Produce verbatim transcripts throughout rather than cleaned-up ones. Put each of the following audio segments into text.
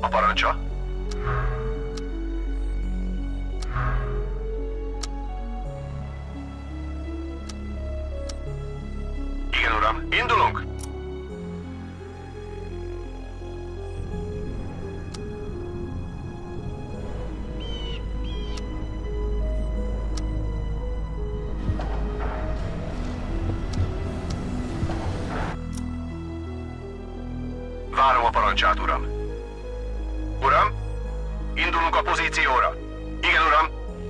A parancsa? Igen, uram. Indulunk! Várom a parancsát, uram. Uram? Indulunk a pozícióra. Igen, uram.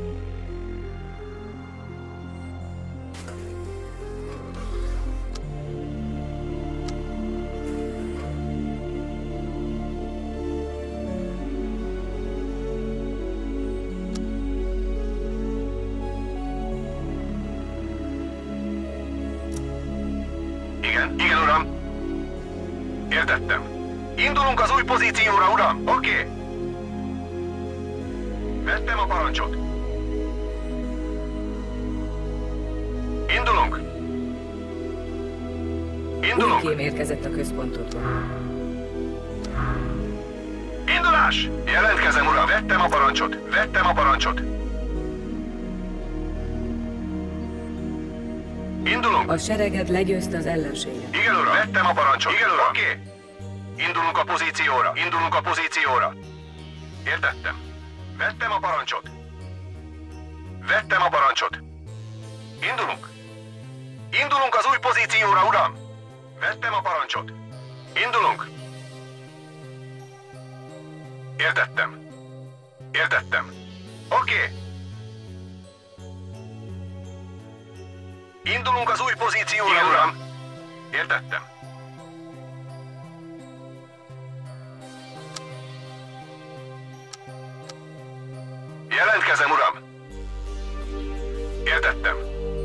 Igen, igen, uram. Értettem. Indulunk az új pozícióra, uram! Oké! Okay. Vettem a parancsot. Indulunk! Indulunk! Új kém érkezett a központodba. Indulás! Jelentkezem, uram! Vettem a parancsot! Vettem a parancsot! Indulunk! A sereged legyőzte az ellenséget. Igen, uram! Vettem a parancsot! Igen, uram! Oké! Okay. Indulunk a pozícióra! Indulunk a pozícióra! Értettem. Vettem a parancsot. Vettem a parancsot. Indulunk. Indulunk az új pozícióra, uram! Vettem a parancsot. Indulunk. Értettem. Értettem. Oké. Okay. Indulunk az új pozícióra, igen, uram! Értettem. Jelentkezem, uram! Értettem.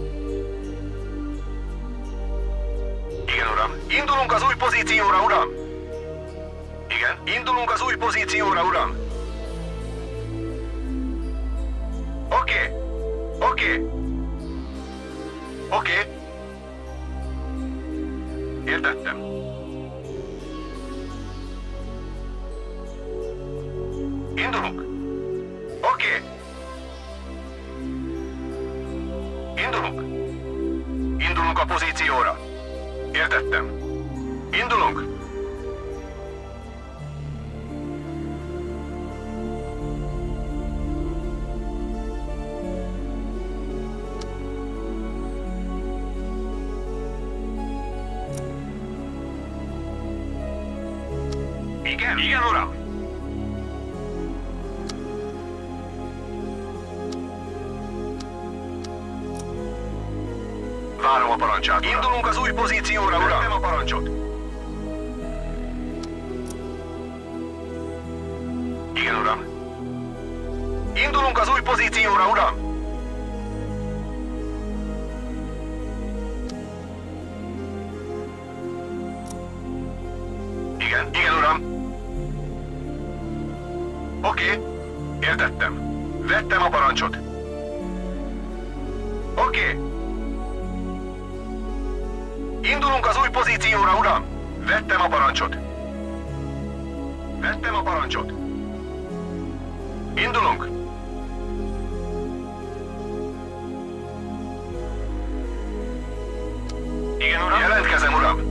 Igen, uram. Indulunk az új pozícióra, uram! Igen, indulunk az új pozícióra, uram! Oké. Okay. Oké. Okay. Oké. Okay. Értettem. Indulunk. Oké. Okay. Indulunk. Indulunk a pozícióra. Értettem. Indulunk. Igen, igen, uram. Várom a parancsát, uram. Indulunk az új pozícióra, uram. Vettem a parancsot. Igen, uram. Indulunk az új pozícióra, uram. Igen, igen, uram. Oké. Okay. Értettem. Vettem a parancsot. Oké. Okay. Indulunk az új pozícióra, uram! Vettem a parancsot. Vettem a parancsot. Indulunk. Igen, uram? Jelentkezem, uram!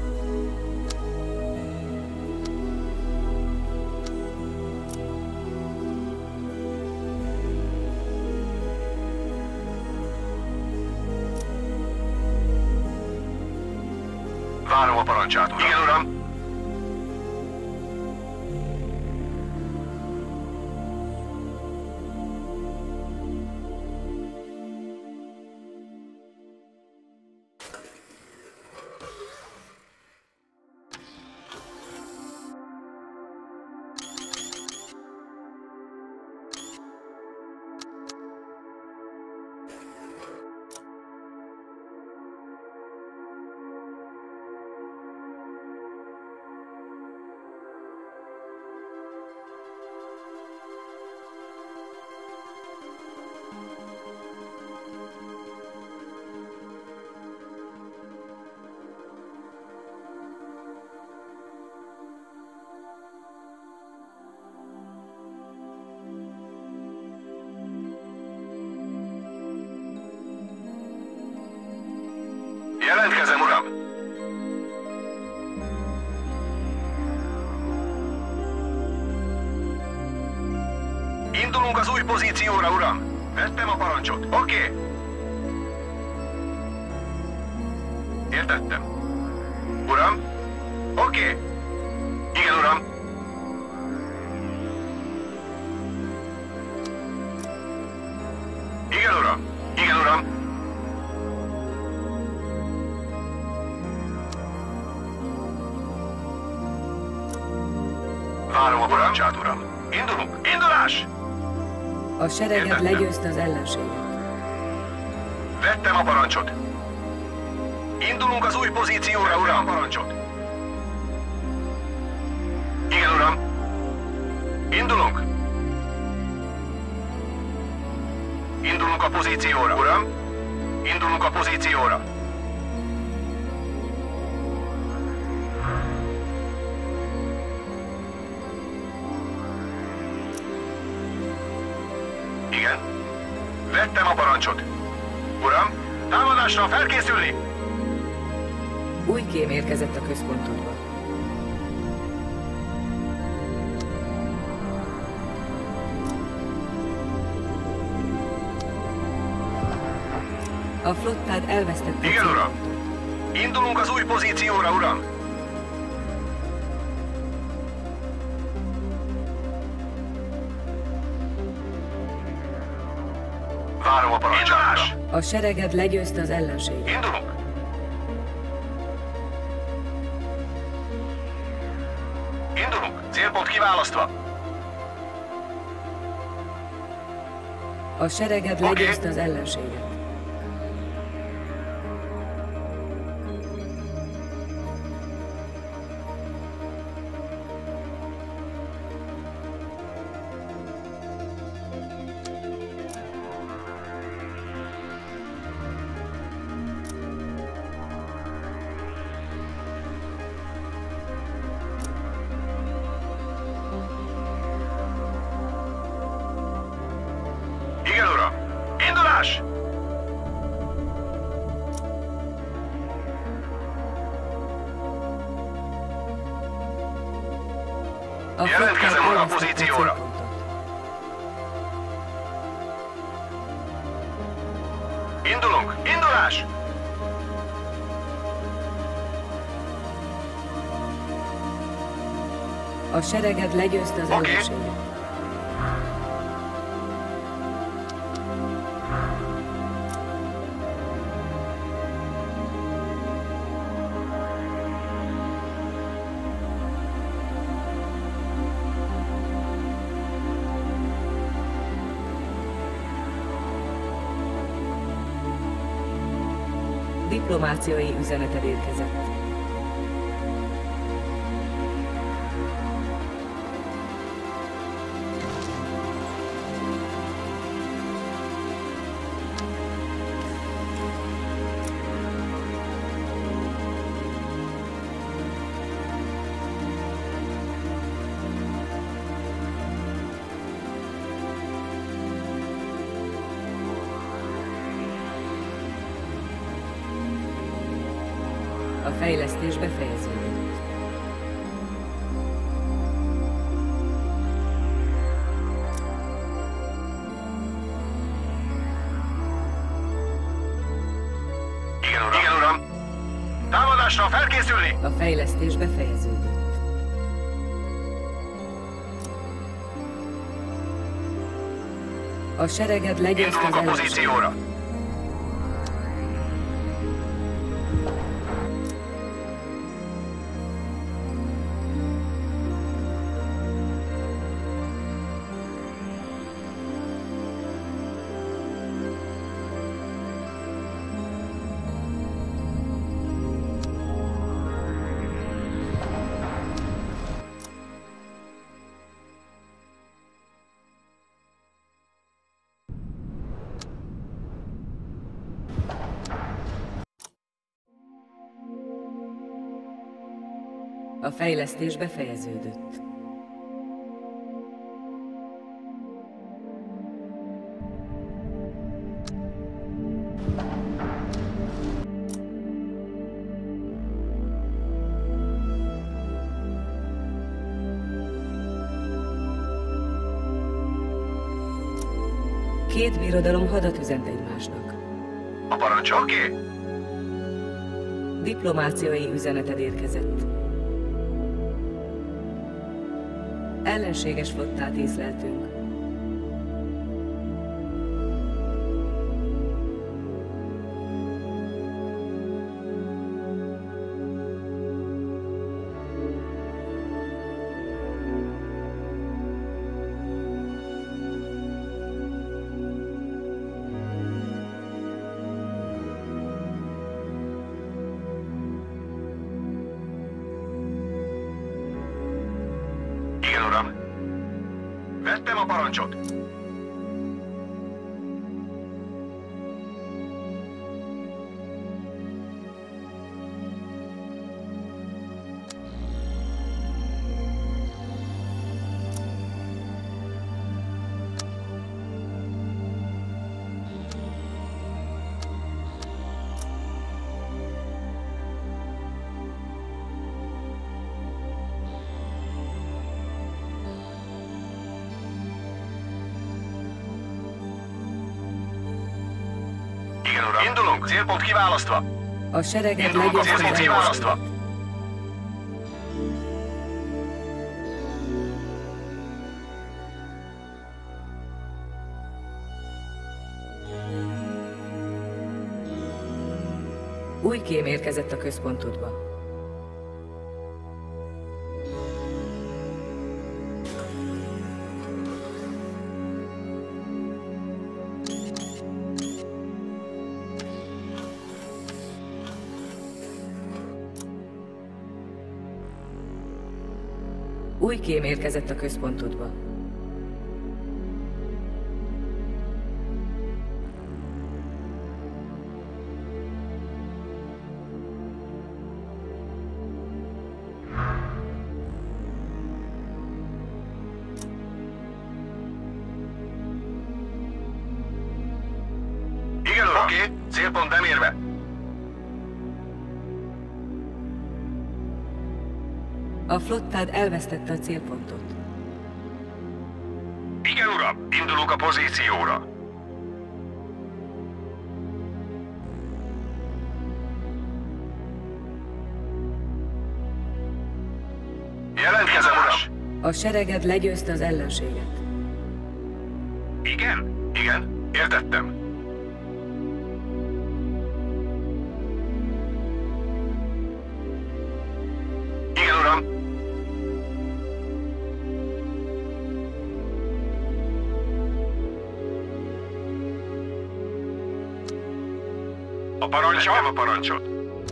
Várom a parancsát, uram. Igen, uram. Indulunk az új pozícióra, uram! Vettem a parancsot. Oké. Okay. Értettem. Uram? Oké. Okay. Igen, uram. Igen, uram. Igen, uram. Várom a parancsát, uram. Indulunk. Indulás! A sereged Értettem. legyőzte az ellenséget. Vettem a parancsot. Indulunk az új pozícióra, uram. A parancsot. Igen, uram. Indulunk. Indulunk a pozícióra, uram. Indulunk a pozícióra. Igen. Vettem a parancsot. Uram, támadásra felkészülni! Új kém érkezett a központodba. A flottád elvesztette. Igen, uram. Indulunk az új pozícióra, uram. Várom a parancsát. A sereged legyőzte az ellenséget. Indulunk. Indulunk. Célpont kiválasztva. A sereged Oké. legyőzte az ellenséget. Igen, uram. Indulás! A Jelentkezem flottád uram a elvesztette pozícióra. célpontot. Indulunk. Indulás! A sereged legyőzte az Oké. ellenséget. Diplomáciai üzeneted érkezett. A fejlesztés befejeződött. Igen, uram. Igen, uram. Támadásra felkészülni! A fejlesztés befejeződött. A sereged legyőzte az Indulunk a ellenséget. pozícióra. A fejlesztés befejeződött. Két birodalom hadat üzent egymásnak. A parancs oké? Okay. Diplomáciai üzeneted érkezett. Ellenséges flottát észleltünk. Igen, uram. Vettem a parancsot. Igen, uram. Indulunk. Célpont kiválasztva. A sereget Indulunk a legyőzte az célpont kiválasztva. ellenséget. Új kém érkezett a központodba. Új kém érkezett a központodba. Igen, uram. Oké, okay. Célpont nem érve. A flottád elvesztette a célpontot. Igen, uram. Indulunk a pozícióra. Jelentkezem, uram. A sereged legyőzte az ellenséget. Igen? Igen, értettem. Igen, uram. A parancsot? Nem a parancsot.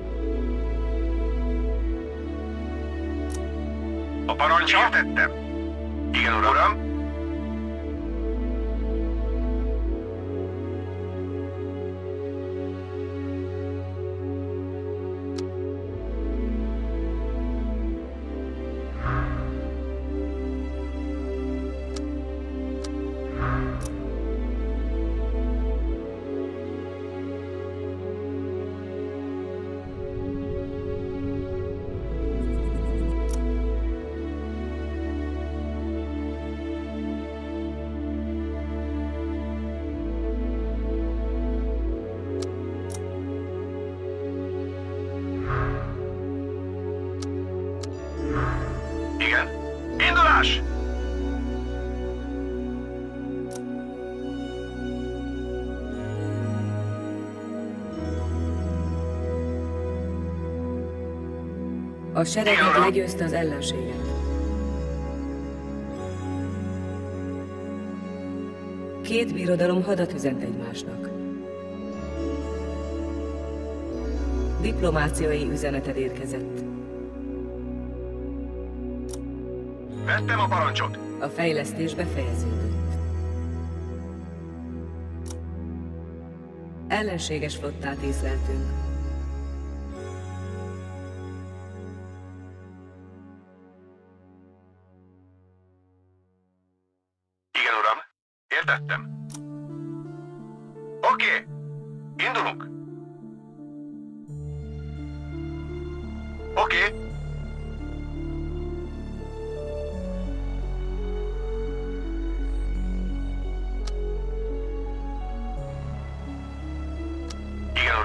A parancsot? Értettem. Igen, uram. uram. Igen. Indulás! A sereged legyőzte az ellenséget. Két birodalom hadat üzent egymásnak. Diplomáciai üzeneted érkezett. Vettem a parancsot. A fejlesztés befejeződött. Ellenséges flottát észleltünk. Igen, uram. Értettem. Oké. Okay. Indulunk. Oké. Okay.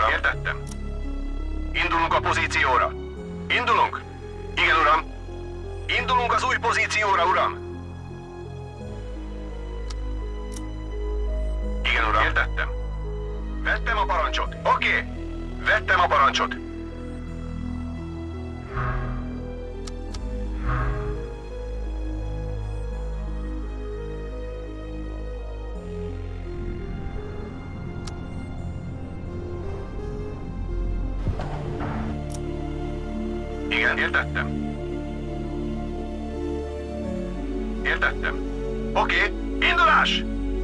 uram. Értettem. Indulunk a pozícióra. Indulunk. Igen, uram. Indulunk az új pozícióra, uram. Igen, uram. Értettem. Vettem a parancsot. Oké. Okay. Vettem a parancsot. Igen, értettem. Értettem. Oké, okay. Indulás!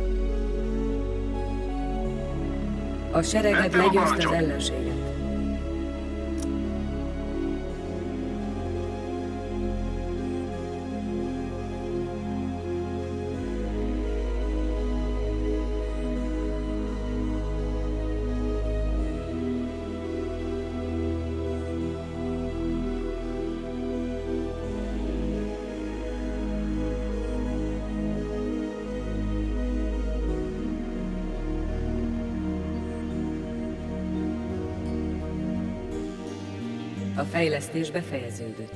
A sereged legyőzte az ellenséget. A fejlesztés befejeződött.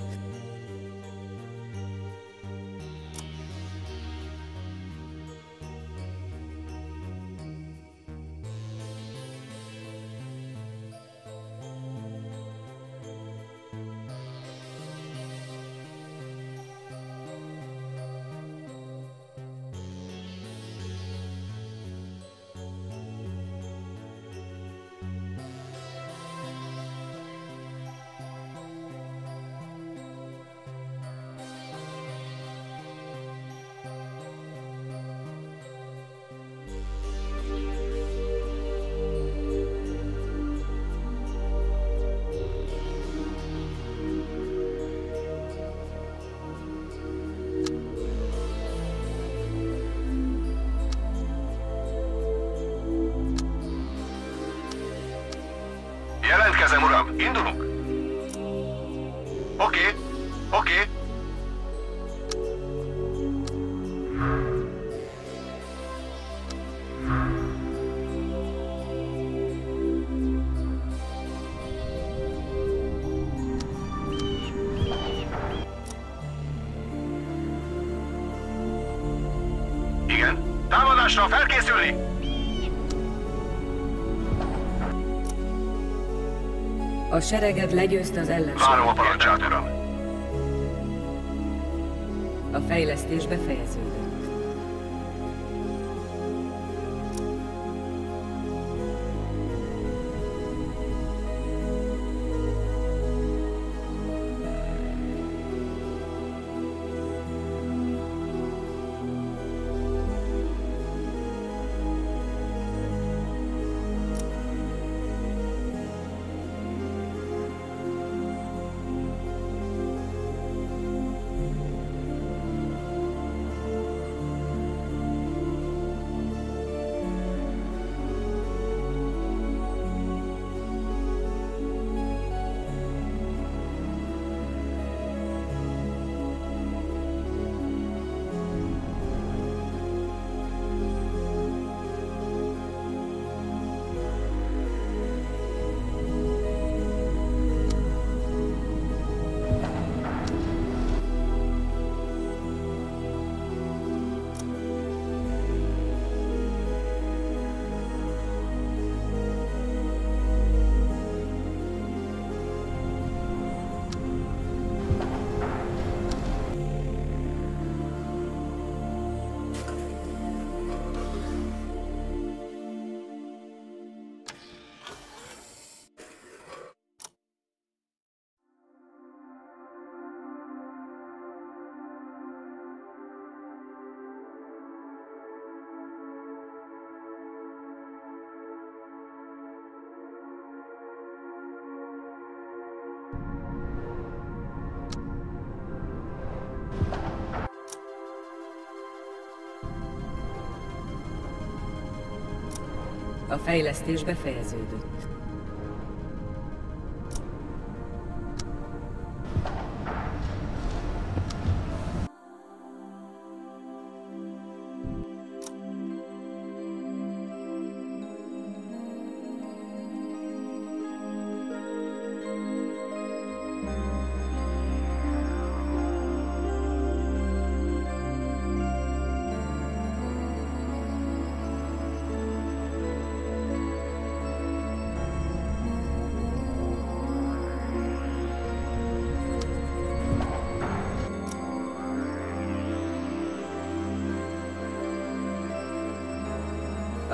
Jelentkezem, uram! Indulunk! Oké, okay. oké. Okay. Igen, támadásra felkészülni! A sereged legyőzte az ellenséget. Várom a parancsát, uram. A fejlesztés befejeződött. A fejlesztés befejeződött.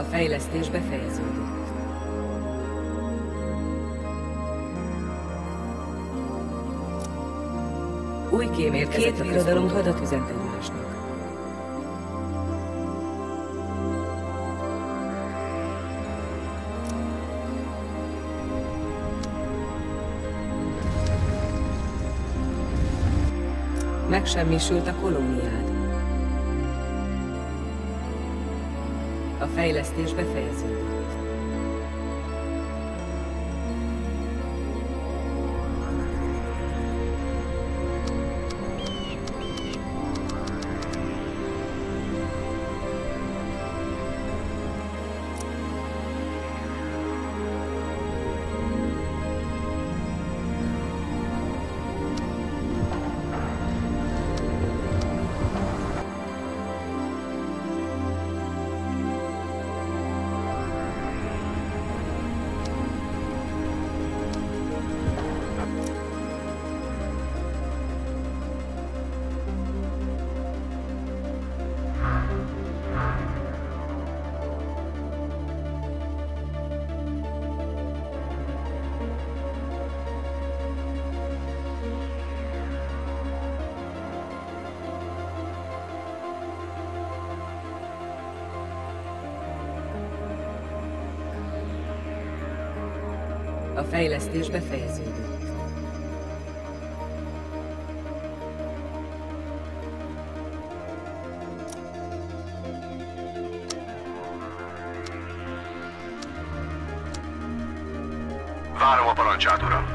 fejlesztés befejeződött. Új kémérkezett, két birodalom hadat üzent egymásnak. Megsemmisült a kolóniád. A fejlesztés befejeződött. A fejlesztés befejeződött. Várom a parancsát, uram.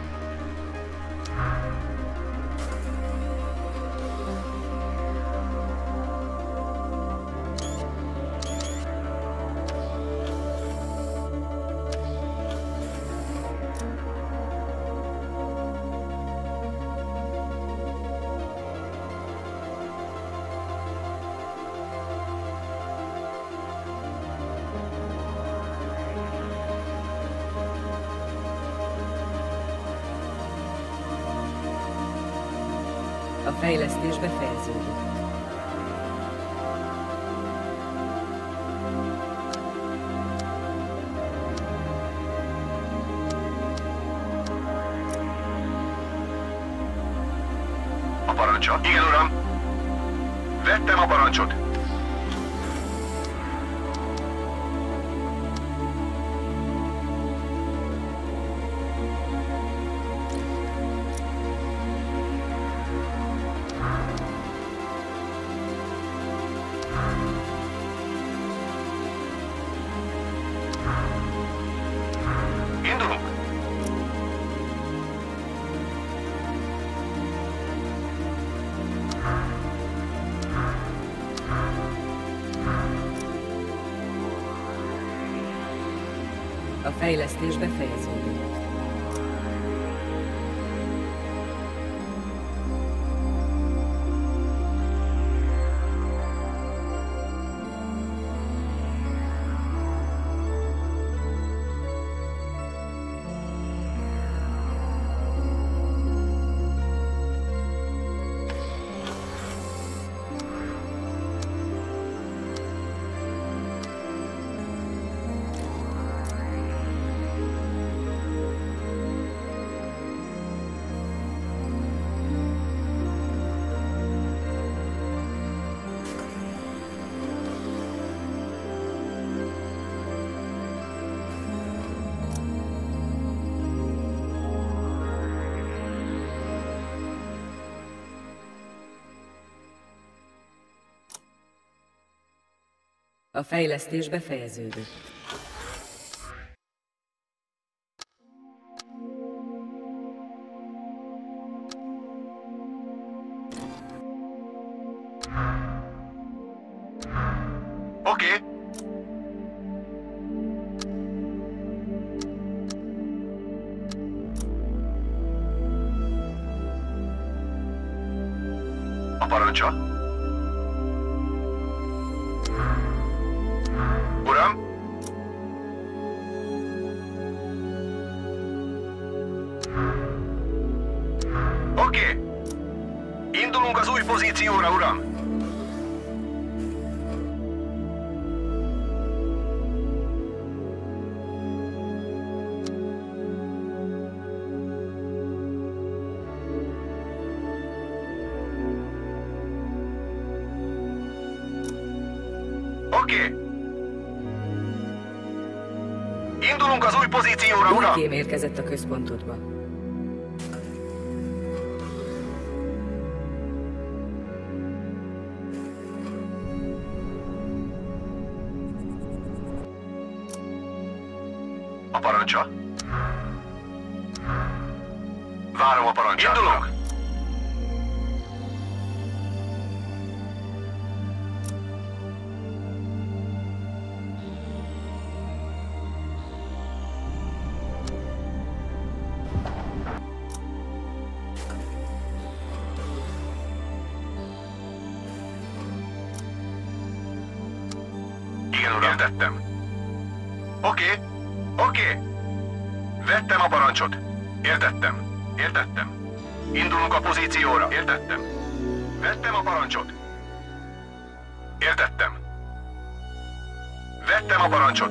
A fejlesztés befejeződött. A parancsa? Igen, uram. Vettem a parancsot. Indulunk. A fejlesztés befejeződött. A fejlesztés befejeződött. Oké. Okay. A parancsa? Uram? Oké. Okay. Indulunk az új pozícióra, uram. Oké. Indulunk az új pozícióra, Új uram! kém érkezett a központodba. A parancsa? Várom a parancsát. Indulunk! Igen, uram. Értettem. Oké. Oké. Vettem a parancsot. Értettem. Értettem. Indulunk a pozícióra. Értettem. Vettem a parancsot. Értettem. Vettem a parancsot.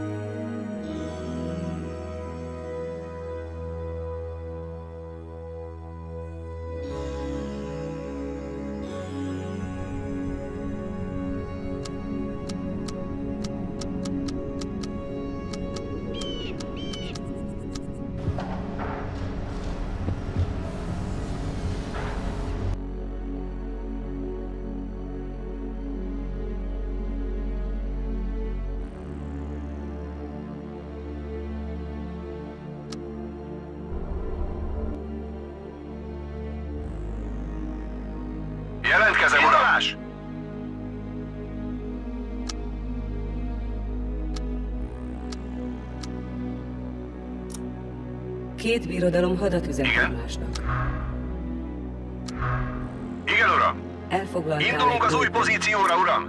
Jelentkezem, uram! Két birodalom hadat üzent Igen. egymásnak. Igen, uram! Elfoglaltál Indulunk egy az új bolygót. pozícióra, uram!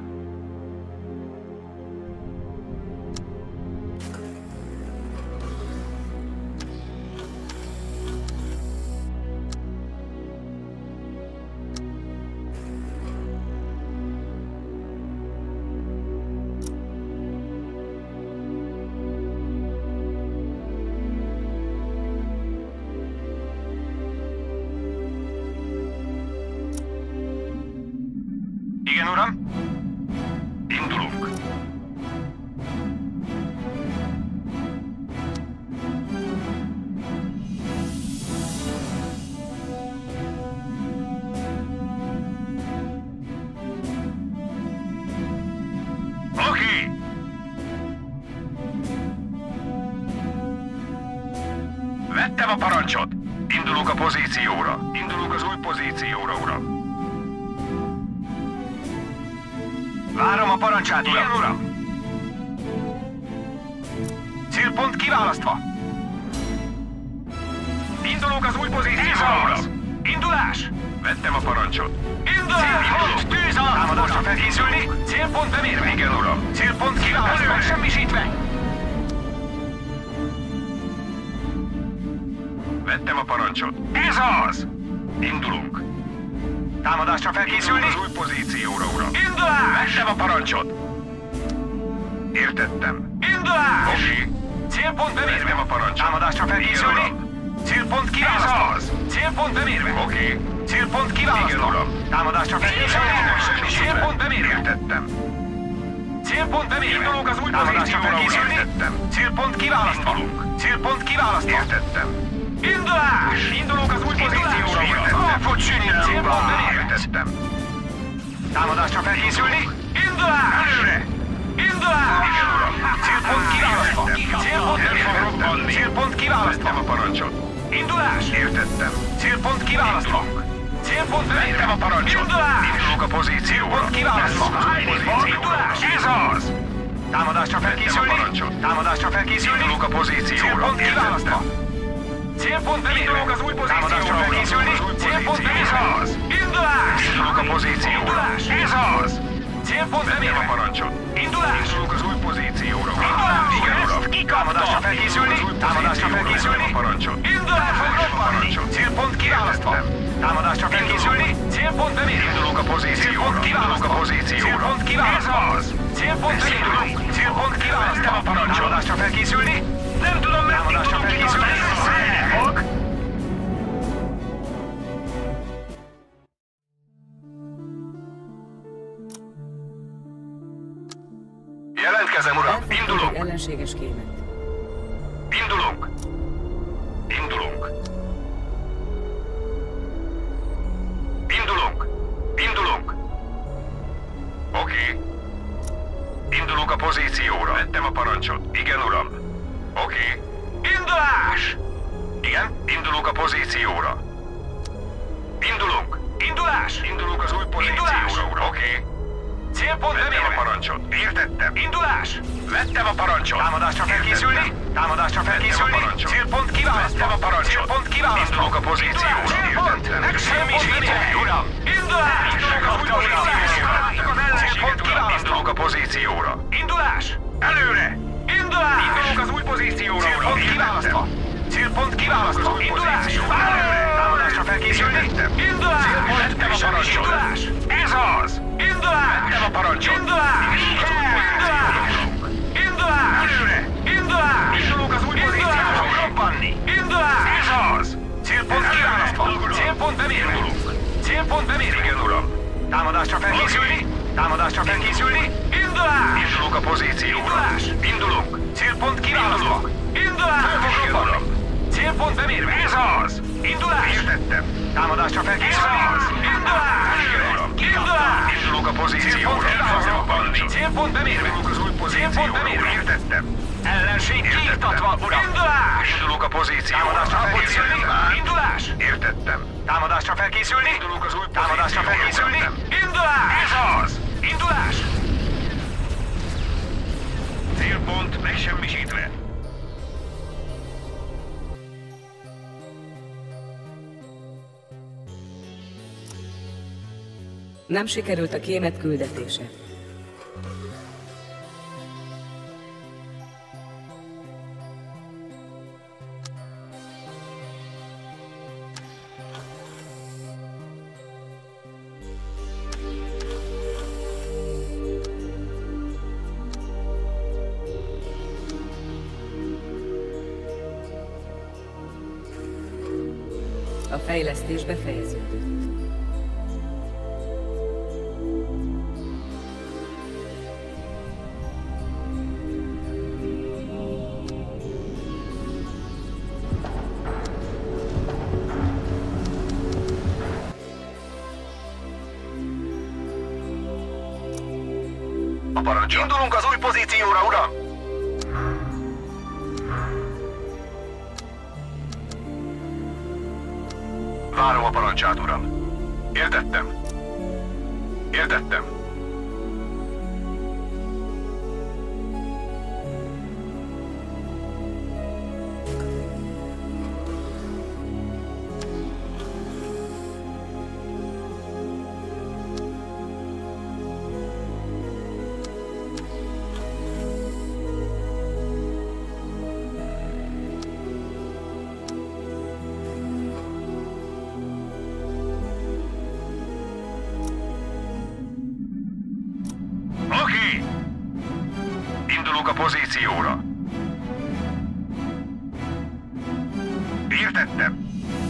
Igen, uram? Indulunk. Oké! Vettem a parancsot. Indulunk a pozícióra. Indulunk az új pozícióra, uram. Várom a parancsát, uram! Igen, uram! Célpont kiválasztva! Indulunk az új pozícióra, uram! Indulás! Vettem a parancsot. Indulás! Halt! Tűz alatt! Támadásra felkészülni! Célpont bemérve! Igen, uram! Célpont kiválasztva! Semmisítve! Vettem a parancsot. Ez az! Indulunk! Támadásra felkészülni? Az új pozícióra, uram. Indulás! Vettem a parancsot. Értettem. Indulás! Oké. Célpont bemérve. Vettem a parancsot. Támadásra felkészülni? Igen, célpont kiválasztva. Ez az! Célpont bemérve. Oké. Célpont kiválasztva. Igen, uram. Támadásra felkészülni? Célpont bemérve. Értettem. Célpont bemérve. Indulunk az új pozícióra, uram. Értettem. Célpont kiválasztva. Indulunk. Célpont kiválasztva. Értettem. Indulás! Indulunk az új pozícióra, uram! Célpont bemérve! Támadásra felkészülni? Indulás! Előre! Indulás! Igen, uram! Célpont kiválasztva! Célpont bemérve! Célpont kiválasztva! Vettem a parancsot! Indulás! Értettem! Célpont kiválasztva! Célpont bemérve! Vettem a parancsot! Indulás! Indulunk a pozícióra! Célpont kiválasztva! Indulás! Ez az! Támadásra felkészülni? Támadásra felkészülni? Indulunk a pozícióra! Célpont kiválasztva! Célpont bemérve! Indulunk az új pozícióra! Felkészülni! Célpont bemérve! Indulás! Indulunk a pozícióra! Indulás! Ez az! Célpont bemérve! a parancsot! Indulás! Indulunk az új pozícióra! Indulás! Igen, uram! Támadásra felkészülni! Támadásra felkészülni! Indulás! Célpont kiválasztva! Támadásra felkészülni! Célpont bemérve! Indulunk a pozícióra! Kiválasztva! A pozícióra! Célpont kiválasztva! Ez az! Célpont bemérve! Célpont kiválasztva! a parancsot! Támadásra felkészülni! Nem tudom, mert támadásra felkészülni! Fog! Érkezem, uram! Elfogtuk Indulunk! egy ellenséges kémet. Indulunk! Indulunk! Indulunk! Indulunk! Oké. Indulunk a pozícióra. Vettem a parancsot. Igen, uram. Oké. Indulás! Igen, indulunk a pozícióra. Indulunk! Indulás! Indulunk az új pozícióra, uram. Oké. Célpont bemérve. Vettem a parancsot. Értettem. Indulás! Vettem a parancsot. Támadásra felkészülni? Támadásra felkészülni? Célpont kiválasztva. Vettem a parancsot. Célpont kiválasztva. Indulunk a pozícióra. Célpont! Megsemmisítve, uram! Indulás! Indulunk az új pozícióra. Célpont kiválasztva. Indulunk a pozícióra. Indulás! Előre! Indulás! Indulunk az új pozícióra, uram. Célpont kiválasztva. Célpont kiválasztva. Indulás! Előre! Támadásra felkészülni? Indulás! Vettem a parancsot. Indulás! Ez az! Indulás! Vettem a parancsot. Indulás! Indulás! Indulás! Előre! Indulás! Indulunk az új pozícióra. Robbanni! Indulás! Ez az! Célpont kiválasztva. Célpont bemérve. Célpont bemérve. Igen, uram. Támadásra felkészülni? Támadásra felkészülni? Indulás! Indulunk a pozícióra. Indulás! Indulunk! Célpont kiválasztva. Indulás! Igen, uram. Célpont bemérve. Ez az! Indulás! Értettem. Támadásra felkészülni? Indulás! Igen, uram. Indulás! Indulunk a pozícióra. Célpont bemérve. Indulunk az új pozícióra. Értettem. Ellenség kiiktatva, uram. Indulás! Indulunk a pozícióra. Támadásra felkészülni? Indulás! Értettem. Támadásra felkészülni? Indulunk az új pozícióra. Támadásra felkészülni? Indulás! Ez az! Indulás! Célpont megsemmisítve. Nem sikerült a kémet küldetése. A fejlesztés befejeződött. A parancsot. Indulunk az új pozícióra, uram! Várom a parancsát, uram. Értettem. Értettem. Indulunk a pozícióra. Értettem.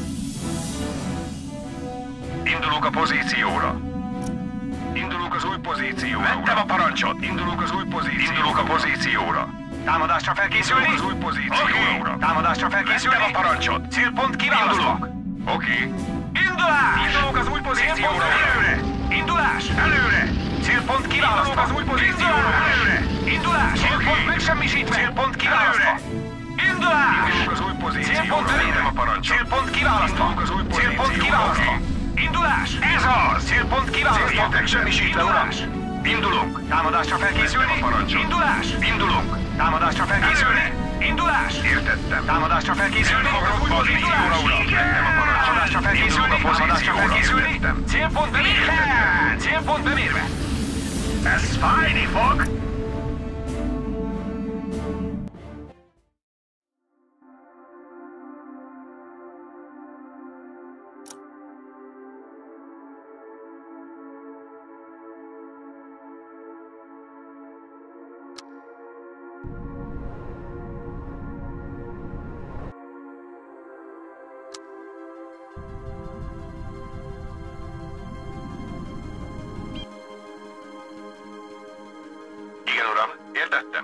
Indulunk a pozícióra. Indulunk az új pozícióra. Vettem a parancsot. Indulunk az új pozícióra. Indulunk a pozícióra. Támadásra felkészülni? Indulunk az új pozícióra, uram. Támadásra felkészülni? Vettem a parancsot. Célpont kiválasztva. Oké. Indulás! Indulunk az új pozícióra. Előre! Indulás! Előre! Célpont kiválasztva. Indulunk az új pozícióra. Előre! Indulás! Célpont megsemmisítve. Célpont kiválasztva. Indulás! Indulunk az új pozícióra. Célpont belőle. A parancsot. Célpont kiválasztva. Indulunk az új pozícióra. Célpont kiválasztva. Indulás! Ez az! Célpont kiválasztva. Célpont megsemmisítve. Indulás! Indulunk! Támadásra felkészülni? Indulás! Indulunk! Támadásra felkészülni? Indulás! Értettem. Támadásra felkészülni? Indulás! Igen! Támadásra felkészülni? Támadásra felkészülni? Célpont bemérve! Célpont bemérve! Ez fájni fog! Értettem.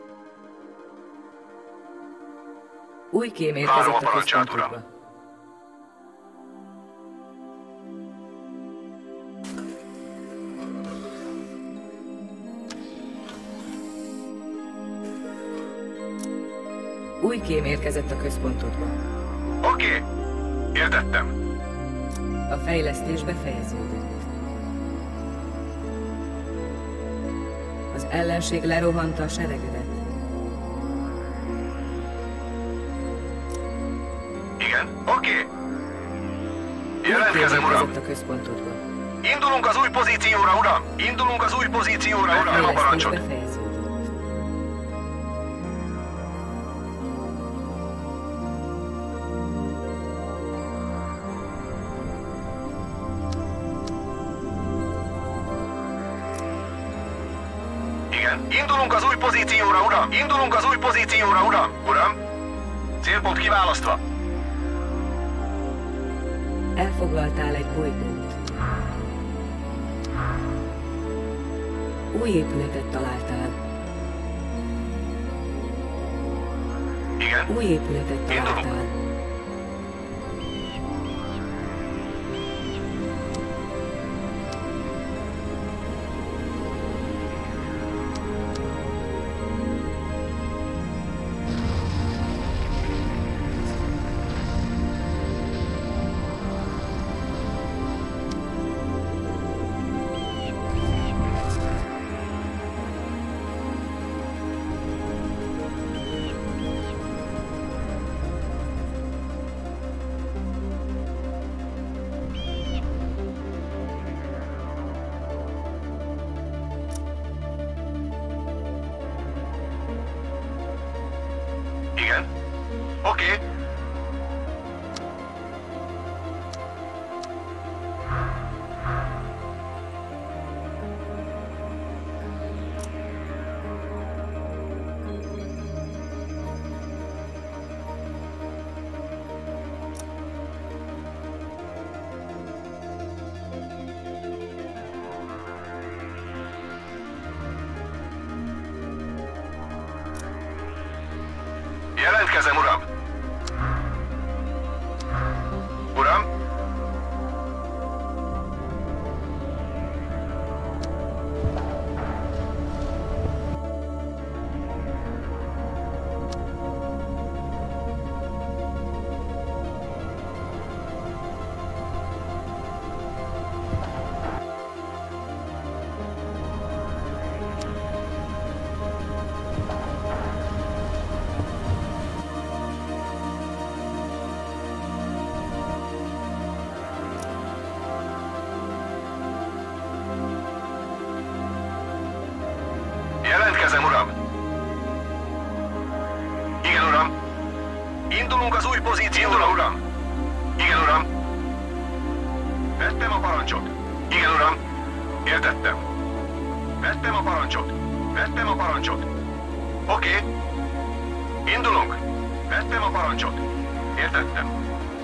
Új kém Várom a érkezett a parancsát, központodba. Új kém érkezett a központodba. Oké. Értettem. A fejlesztés befejeződött. Az ellenség lerohanta a seregedet. Igen. Oké. Új kém Jelentkezem, uram. érkezett a központodba. Indulunk az új pozícióra, uram! Indulunk az új pozícióra, A uram! A fejlesztés parancsot! befejeződött. Igen. Indulunk az új pozícióra, uram! Indulunk az új pozícióra, uram! Uram! Célpont kiválasztva. Elfoglaltál egy bolygót. Új épületet találtál. Igen. Új épületet Indulunk. találtál. Igen. Oké. Jelentkezem, uram! Uram! Jelentkezem, uram! Igen, uram! Indulunk az új pozícióra, uram! Igen, uram! Vettem a parancsot! Igen, uram! Értettem! Vettem a parancsot! Vettem a parancsot! Oké! Indulunk! Vettem a parancsot! Értettem!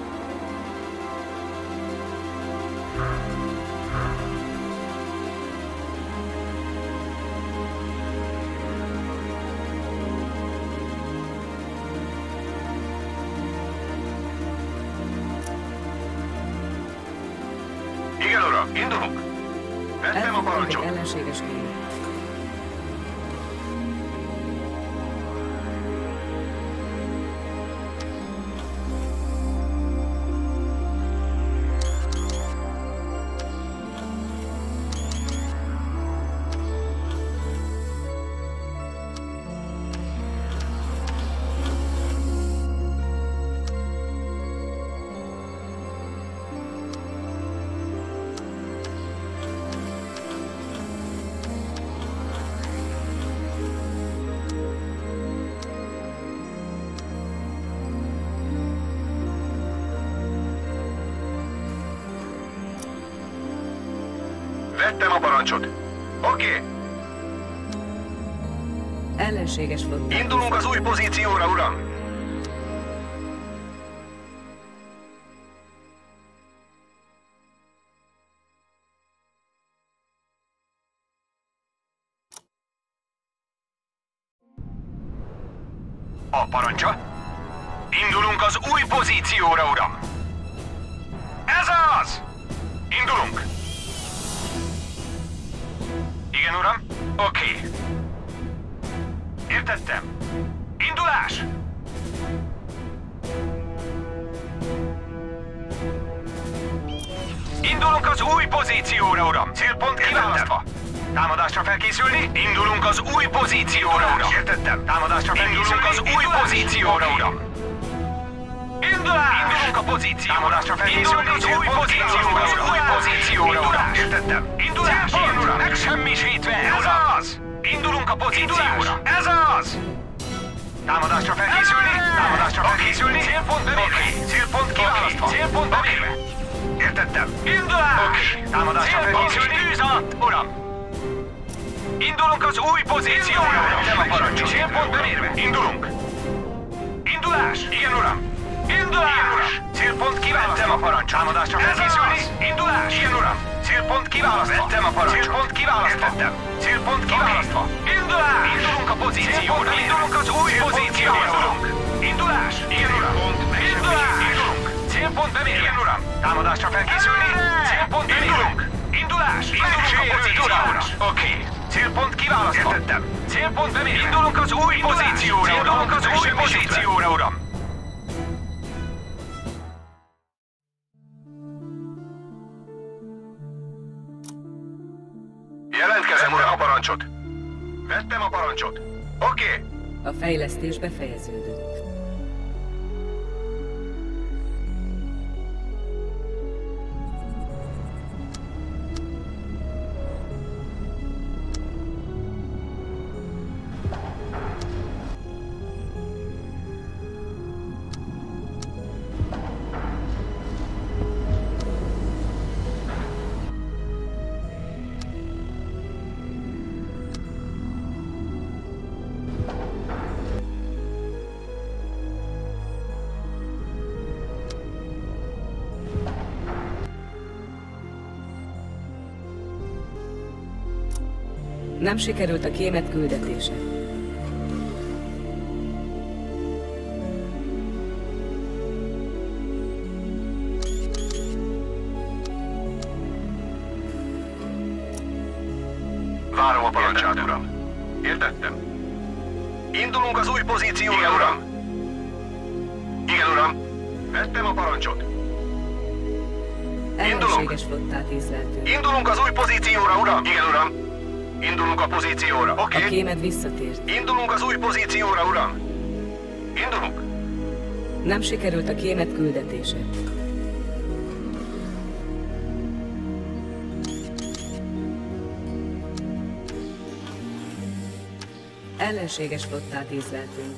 Igen, uram! Indulunk! Vettem a Elfoglaltál egy parancsot! ellenséges kémet. Vettem a parancsot! Oké! Ellenséges flottát. Indulunk az új pozícióra, uram! A parancsa? Indulunk az új pozícióra, uram! Ez az! Indulunk! Igen, uram? Oké. Okay. Értettem. Indulás! Indulunk az új pozícióra, uram! Célpont kiválasztva! Támadásra felkészülni? Indulunk az új pozícióra, uram! Értettem. Támadásra felkészülni? Indulunk az új pozícióra, uram! Indulás! Indulunk a pozícióra! Támadásra felkészülni? Az új pozícióra, az új pozícióra, uram! Értettem. Indulás! Igen, uram! Megsemmisítve! Ez az! Indulunk a pozícióra! Ez az! Támadásra felkészülni? Támadásra felkészülni? Célpont bemérve! Célpont kiválasztva! Célpont bemérve! Értettem. Indulás! Okay. Támadásra felkészülni? Tűz alatt, uram! Indulunk az új pozícióra, uram! Nem a parancsot. Célpont bemérve. Indulunk. Indulás! Igen, uram! Indulás! Igen, uram! Célpont kiválasztva. Vettem a parancsot. Támadásra felkészülni? Indulás! Igen, uram! Célpont kiválasztva. Vettem a parancsot. Célpont kiválasztva. Értettem. Célpont kiválasztva. Indulás! Indulunk a pozícióra. Indulunk az új pozícióra, uram! Indulás! Igen, uram! Indulás! Indulunk! Célpont bemérve. Igen, uram! Támadásra felkészülni? Célpont bemérünk! Indulás! Indulunk a pozícióra! Oké. Célpont kiválasztva. Értettem. Célpont bemérve. Indulunk az új pozícióra, uram! Indulunk az új pozícióra, uram! Jelentkezem, uram, a parancsot! Vettem a parancsot! Oké! A fejlesztés befejeződött. Nem sikerült a kémet küldetése. Várom a parancsát, uram. Értettem. Indulunk az új pozícióra, igen, uram. Igen, uram. Vettem a parancsot. Ellenséges flottát észleltünk. Indulunk az új pozícióra, uram. Igen, uram. Indulunk a pozícióra, oké? Okay. A kémed visszatért. Indulunk az új pozícióra, uram. Indulunk. Nem sikerült a kémet küldetése. Ellenséges flottát észleltünk.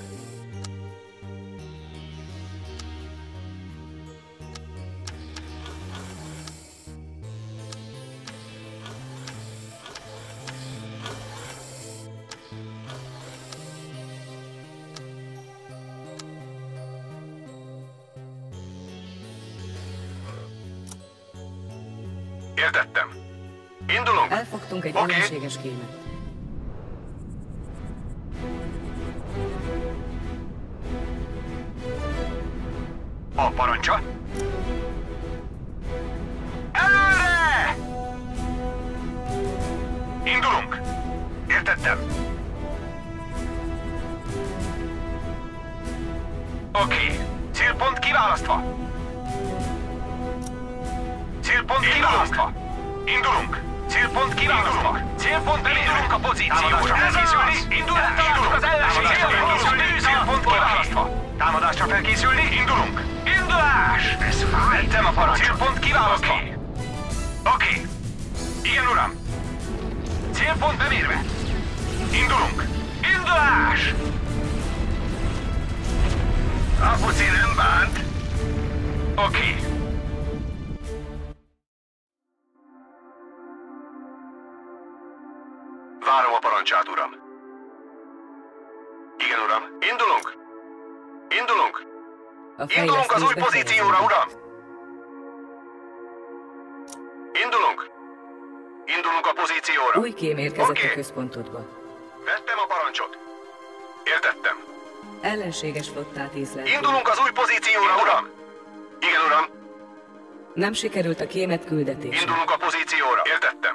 Értettem. Indulunk. Elfogtunk egy okay. ellenséges kémet. A parancsa? Előre! Indulunk. Értettem. Oké. Okay. Célpont kiválasztva. Célpont kiválasztva. Indulunk. Célpont kiválasztva. Célpont bemérünk a pozícióra. Felkészülni. Indulás. Indulunk az ellenséges. Felkészülni. Célpont kiválasztva. Támadásra felkészülni. Indulunk. Indulás. Ez fáj. Vettem a parancsot. Célpont kiválasztva. Oké. Okay. Okay. Igen, uram. Célpont bemérve. Indulunk. Indulás. A puci nem bánt. Oké. Okay. Várom a parancsát, uram. Igen, uram. Indulunk. Indulunk. Indulunk az új pozícióra, uram. Indulunk. Indulunk a pozícióra. Új kém érkezett okay. a központodba. Vettem a parancsot. Értettem. Ellenséges flottát észleltünk. Indulunk az új pozícióra, uram! Igen, uram! Nem sikerült a kémet küldetés. Indulunk a pozícióra. Értettem.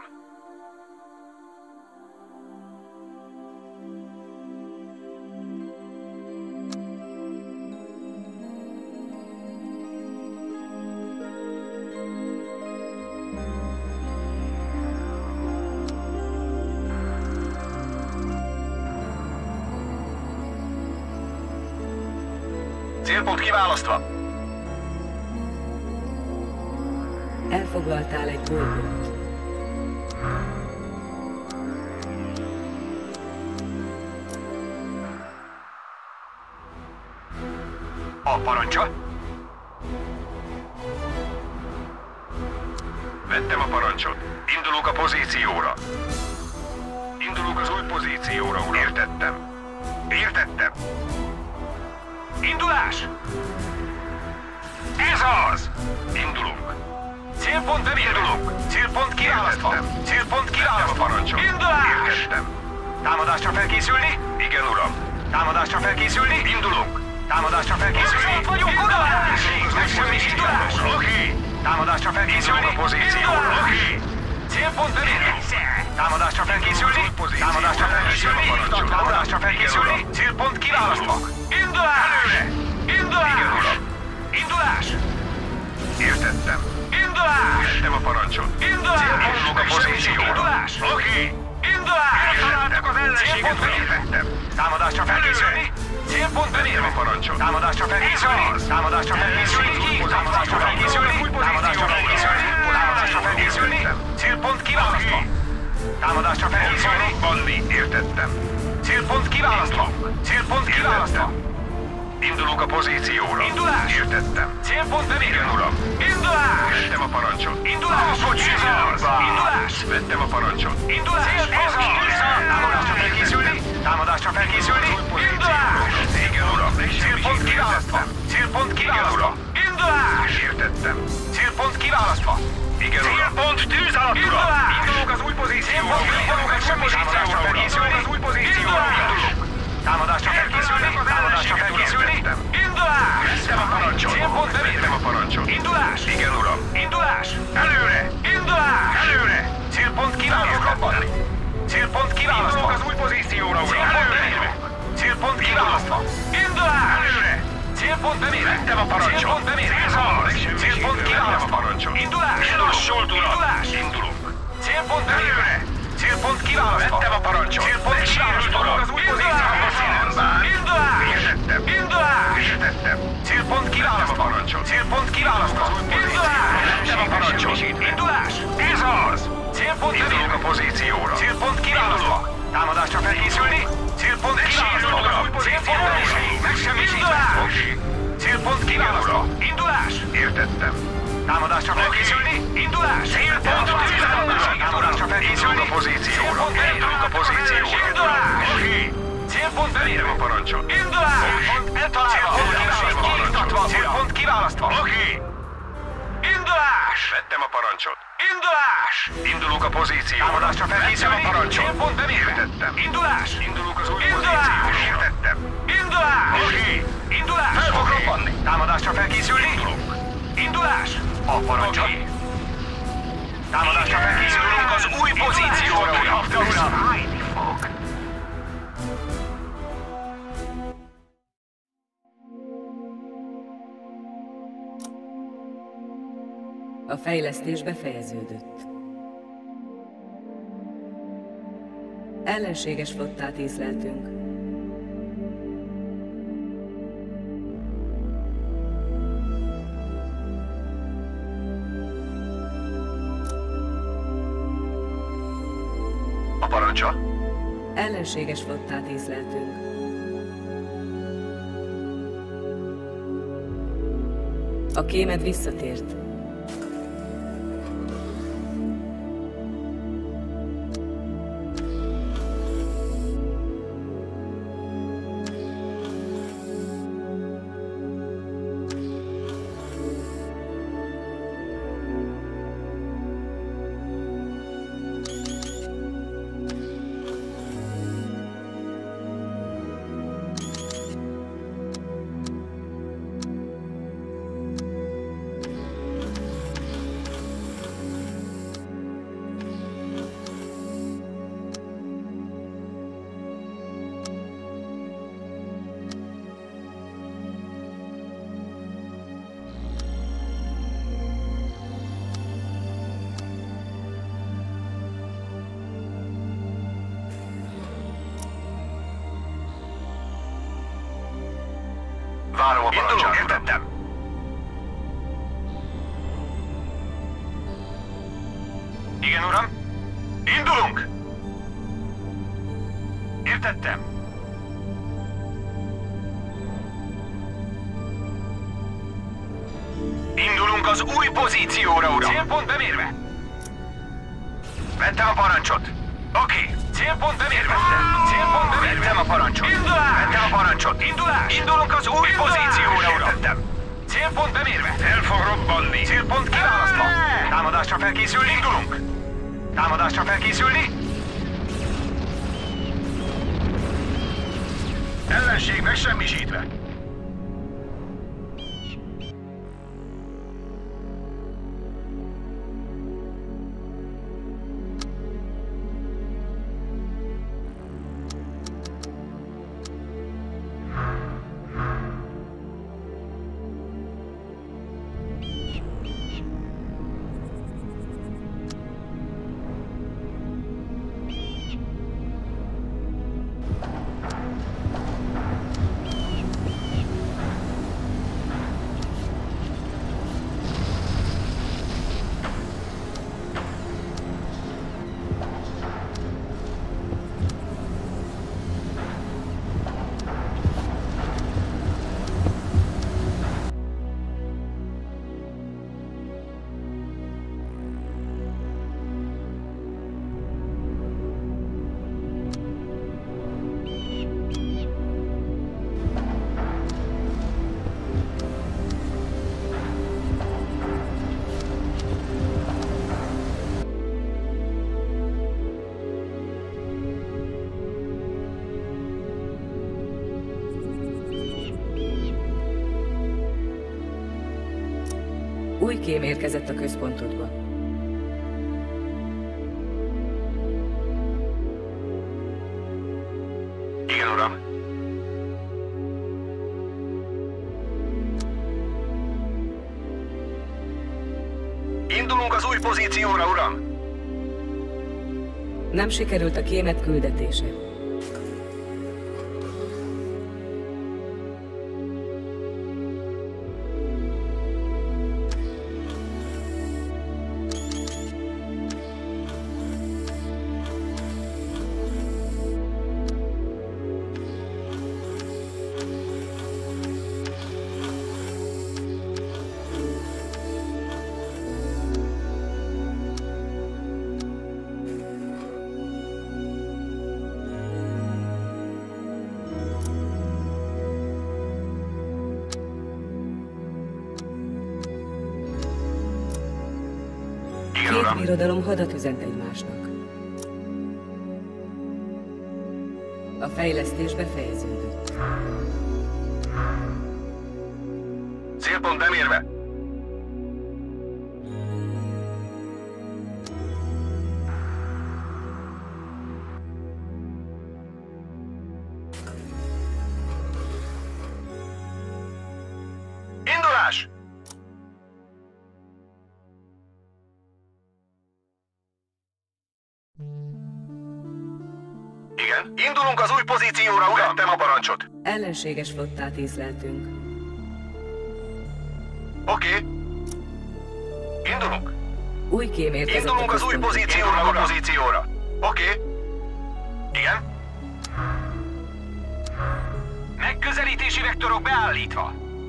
Célpont kiválasztva. Elfoglaltál egy bolygót. A parancsa? Vettem a parancsot. Indulunk a pozícióra. Indulunk az új pozícióra, uram. Értettem. Értettem. Indulás! Ez az! Indulunk. Célpont nem indulunk. Célpont kiválasztva. Célpont kiválasztva. Indulás! Értettem. Támadásra felkészülni? Igen, uram. Támadásra felkészülni? Indulunk. Támadásra felkészülni? Ott vagyunk, indulás! Meg semmi indulás! Oké. Támadásra felkészülni? A pozícióra. Oké. Célpont nem indulunk. Támadásra felkészülni? Támadásra felkészülni? Támadásra felkészülni? Célpont kiválasztva. Indulás! Előre! Indulás! Igen, uram. Indulás! Értettem. Indulás! Vettem a parancsot. Indulás! Célpontok a pozícióra. Indulás! Oké! Indulás! Eltaláltuk az ellenséget, hogy értettem. Támadásra felkészülni? Célpont vettem a parancsot. Támadásra felkészülni? Támadásra felkészülni? Támadásra felkészülni? Támadásra felkészülni? Támadásra felkészülni? Célpont kiválasztva. Támadásra felkészülni? Banni. Értettem. Célpont kiválasztva. Célpont kiválasztva. Indulunk a pozícióra. Indulás! Értettem. Célpont nem igen, uram. Indulás! Vettem a parancsot. Indulás! Indulás! Vettem a parancsot. Indulás! Támadásra felkészülni? Támadásra felkészülni? Indulás! Igen, uram. Célpont kiválasztva. Célpont kiválasztva. Indulás! Értettem. Célpont kiválasztva. Igen, uram. Célpont tűz alatt, uram. Indulunk az új pozícióra. Indulunk az új pozícióra. Indulunk az új pozícióra. Indulunk. Támadásra felkészülni? Támadásra felkészülni? Indulás! Vettem a parancsot! Célpont vettem a parancsot! Indulás! Igen, uram! Indulás! Előre! Indulás! Előre! Célpont kiválasztva! Célpont kiválasztva! Indulunk az új pozícióra, uram! Előre! Célpont kiválasztva! Indulás! Előre! Célpont bemérve! Vettem a parancsot! Célpont bemérve! Célpont kiválasztva! Indulás! Indulás! Indulunk! Célpont bemérve! Célpont kiválasztva! Vettem a parancsot! Célpont kiválasztva! Az új pozícióra színben! Indulás! Értettem! Indulás! Értettem! Célpont kiválasztva! Célpont kiválasztva! Az új pozícióra! Vettem a parancsot! Indulás! Ez az! Célpont indulunk a pozícióra! Célpont kiválasztva! Támadásra felkészülni? Célpont kiválasztva! Az új pozícióra! Megsemmisítve! Célpont kiválasztva! Indulás! Értettem! Támadásra felkészülni? Indulás! Célpont kiválasztva! Támadásra felkészülni? A pozícióra! Indulunk a pozícióra! Indulás! Célpont belérve a parancsot! Indulás! Célpont eltalálva! Célpont kiválasztva! Oké! Indulás! Vettem a parancsot! Indulás! Indulunk a pozícióra! Támadásra felkészülni? A parancsot! Célpont bemérve! Értettem! Indulás! Indulunk az új pozícióra! Értettem! Indulás! Oké! Indulás! Fel fog robbanni! Támadásra felkészülni? Indulunk! Indulás! A parancsot! Támadásra felkészülünk az új pozícióra, uram! Állni fog! A fejlesztés befejeződött. Ellenséges flottát észleltünk. A parancsa? Ellenséges flottát észleltünk. A kémed visszatért. Várom a parancsát. Értettem. Igen, uram. Indulunk! Értettem. Indulunk az új pozícióra, uram. Célpont bemérve. Vettem a parancsot. Oké. Okay. Célpont bemérve. Célpont bemérve. Vettem a parancsot. Indulás! Vettem a parancsot. Indulás! Indulunk az új Indulás! pozícióra, uram. Értettem. Célpont bemérve. El fog robbanni. Célpont kiválasztva. Támadásra felkészülni. Indulunk. Támadásra felkészülni. Ellenség megsemmisítve. Új kém érkezett a központodba. Igen, uram. Indulunk az új pozícióra, uram! Nem sikerült a kémet küldetése. Két birodalom hadat üzent egymásnak. A fejlesztés befejeződött. Célpont bemérve. Indulás! Igen, indulunk az új pozícióra, uram! Vettem a parancsot. Ellenséges flottát észleltünk. Oké. Okay. Indulunk. Új kém érkezett. Indulunk az új pozícióra, a pozícióra. Oké. Okay. Igen. Megközelítési vektorok beállítva.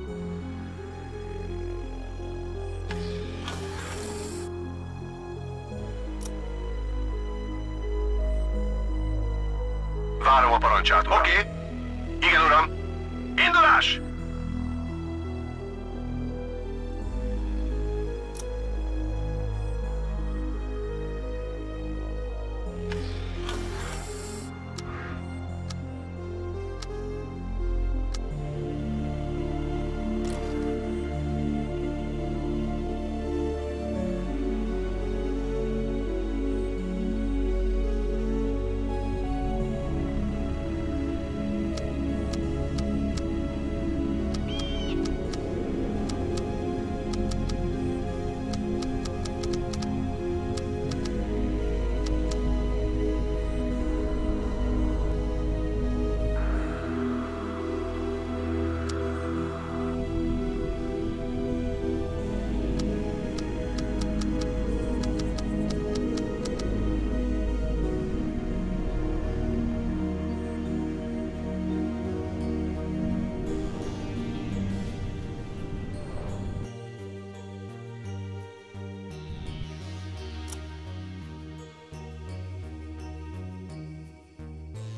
Várom a parancsát, uram. Oké. Okay. Igen, uram. Indulás!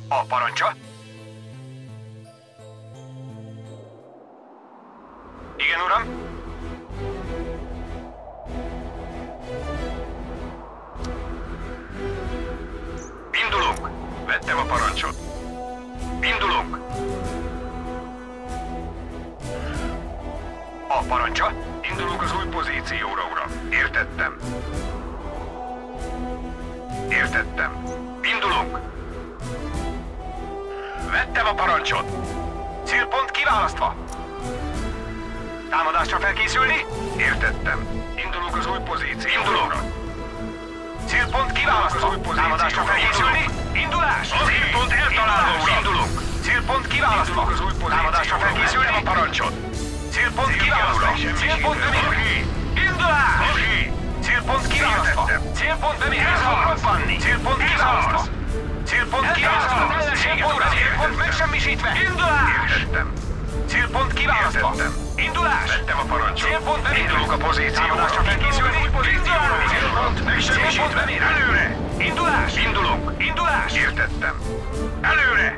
A parancsa? Igen, uram? Indulunk! Vettem a parancsot. Indulunk! A parancsa? Indulunk az új pozícióra, uram. Értettem. Értettem. Indulunk! Vettem a parancsot! Célpont kiválasztva! Támadásra felkészülni? Értettem. Indulunk az új pozícióra. Indulunk! Célpont kiválasztva! Támadásra felkészülni? Indulás! Célpont eltalálva, uram! Indulunk! Célpont kiválasztva! Támadásra felkészülni? A parancsot! Célpont kiválasztva! Célpont bemérve! Indulás! Célpont kiválasztva! Célpont bemérve! Célpont kiválasztva! Célpont kiválasztva! Célpont bemérve! Megsemmisítve! Indulás! Értettem. Célpont kiválasztva! Indulás! Vettem a parancsot! Célpont bemérve! Indulunk a pozícióra! Támadásra felkészülni? Indulás! Célpont megsemmisítve! Előre! Indulás! Indulunk! Indulás! Értettem. Előre!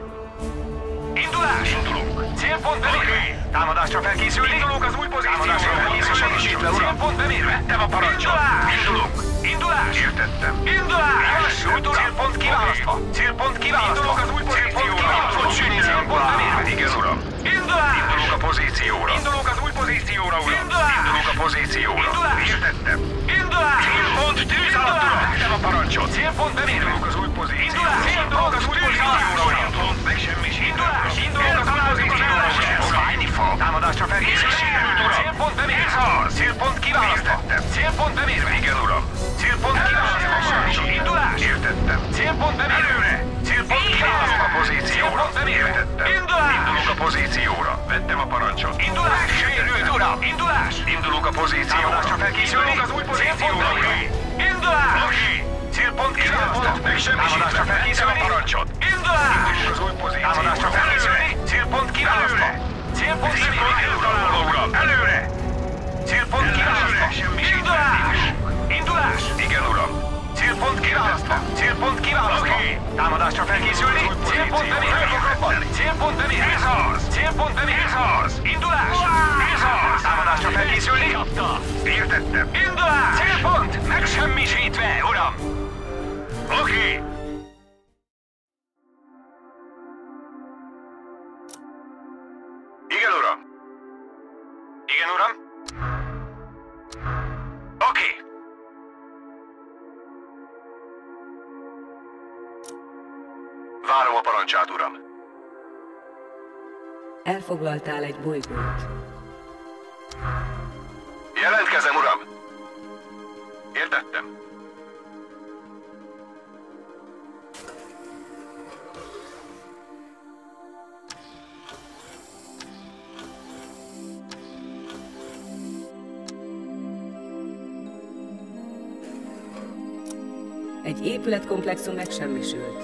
Indulás! Indulunk! Célpont bemérve! Támadásra felkészülni? Indulunk az új pozícióra! Támadásra felkészülni? Célpont bemérve! Vettem a parancsot! Indulunk! Indulás! Értettem. Indulás! Célpont kiválasztva! Célpont kiválasztva! Indulunk az új pozícióra! Célpont bemérve! Igen, uram! Indulás! Indulunk a pozícióra! Indulunk az új pozícióra, uram! Indulás! Indulunk a pozícióra! Indulás! Értettem. Indulás! Célpont tűz alatt, uram! Vettem a parancsot! Célpont bemérve! Indulunk az új pozícióra! Indulás! Indulunk az új pozícióra, uram! Célpont megsemmisítve! Indulás! Indulunk az új pozícióra, uram! Fájni fog! Támadásra felkészülni! Célpont bemérve! Célpont kiválasztva! Célpont bemérve! Igen, uram! Célpont kiválasztva! Indulás! Értettem. Célpont bemérve! Célpont kiválasztva! Pozícióra! Célpont bemérve! Indulás! Indulunk a pozícióra! Vettem a parancsot! Indulás! Sérült, uram! Indulás! Indulunk a pozícióra! Támadásra felkészülni! Az új pozícióra! Indulás! Célpont kiválasztva! Támadásra felkészülni! Parancsot! Indulás! Indulunk az új pozícióra! Támadásra felkészülni! Célpont kiválasztva! Célpont kiválasztva! Előre! Célpont kiválasztva! Indulás! Indulás! Igen, uram! Célpont kiválasztva! Célpont kiválasztva! Támadásra felkészülni! Célpont bemérve! Célpont bemérve! Ez az! Célpont bemérve! Ez az! Indulás! Ez az! Támadásra felkészülni! Értettem! Indulás! Célpont megsemmisítve, uram! Oké! Igen, uram! Igen, uram! Oké! Várom a parancsát, uram. Elfoglaltál egy bolygót. Jelentkezem, uram. Értettem. Egy épületkomplexum megsemmisült.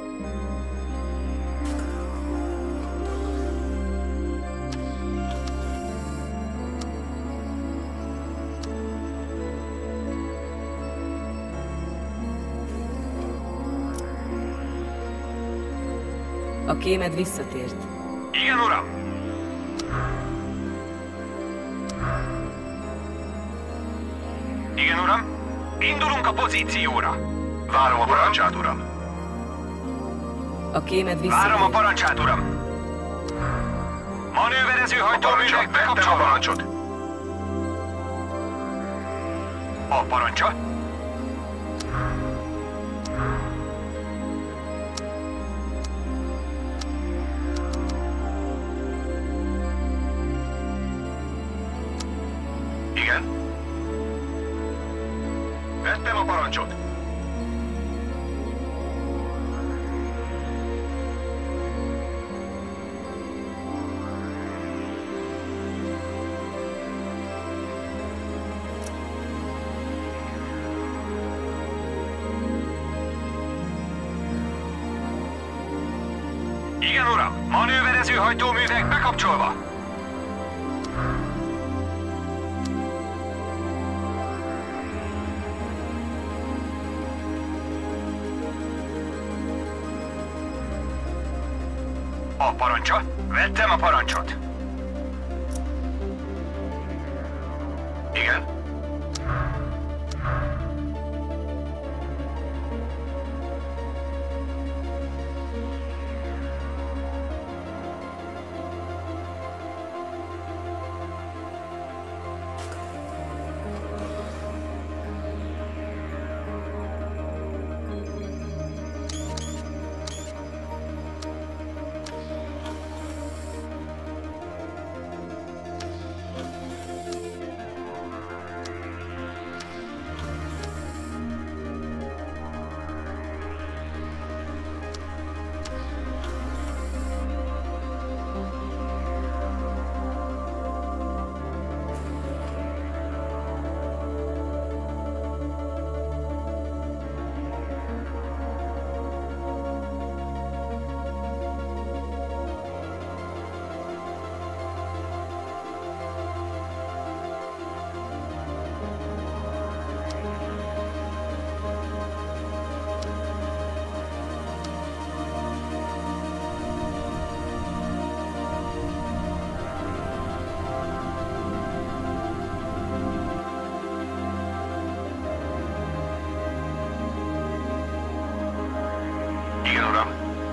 A kémed visszatért. Igen, uram! Igen, uram! Indulunk a pozícióra! Várom a parancsát, uram! A kémed visszatért. Várom a parancsát, uram! Manőverező hajtóművek bekapcsolva! A parancsot! A parancsa? Igen? Vettem a parancsot! Igen, uram! Manőverező hajtóművek bekapcsolva! A parancsa? Vettem a parancsot. Igen. Igen, uram.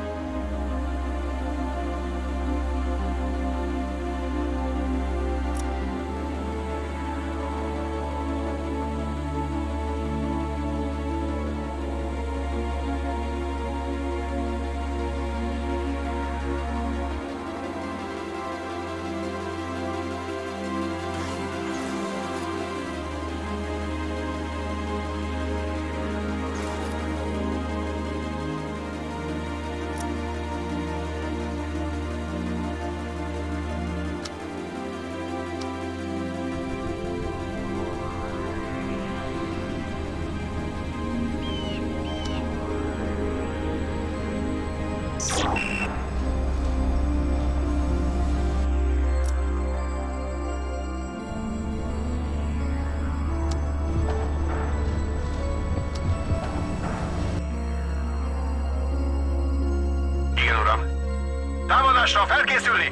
Igen, uram. Támadásra felkészülni!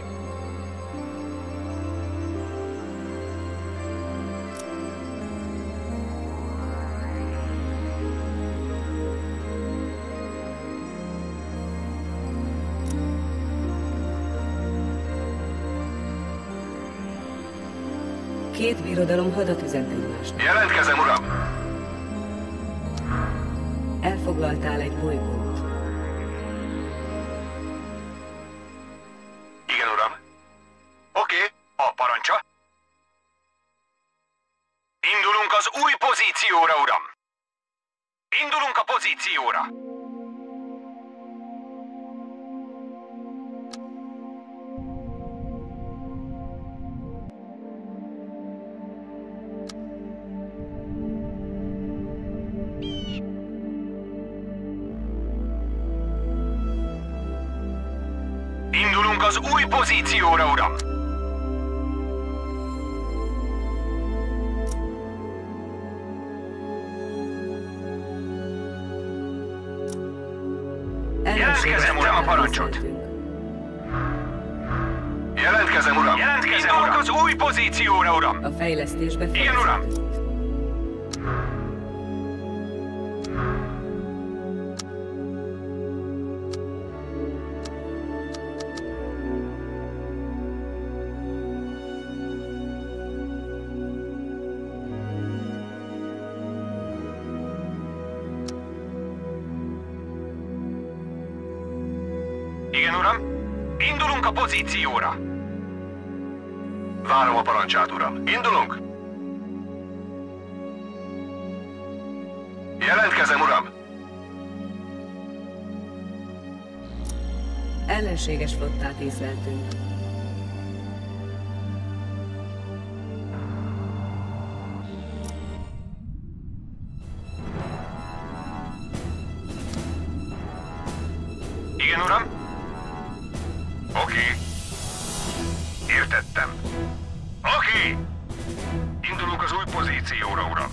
Két birodalom hadat üzent egymásnak. Jelentkezem, uram! Elfoglaltál egy bolygót. Igen, uram. Oké, a parancsa. Indulunk az új pozícióra, uram! Indulunk a pozícióra! Indulunk az új pozícióra, uram! Jelentkezem, uram, a parancsot! Jelentkezem, uram! Jelentkezem, uram! Indulunk az új pozícióra, uram! A fejlesztésbe Igen, uram! Igen, uram. Indulunk a pozícióra. Várom a parancsát, uram. Indulunk. Jelentkezem, uram. Ellenséges flottát észleltünk. Igen, uram. Oké. Értettem. Oké. Indulunk az új pozícióra, uram.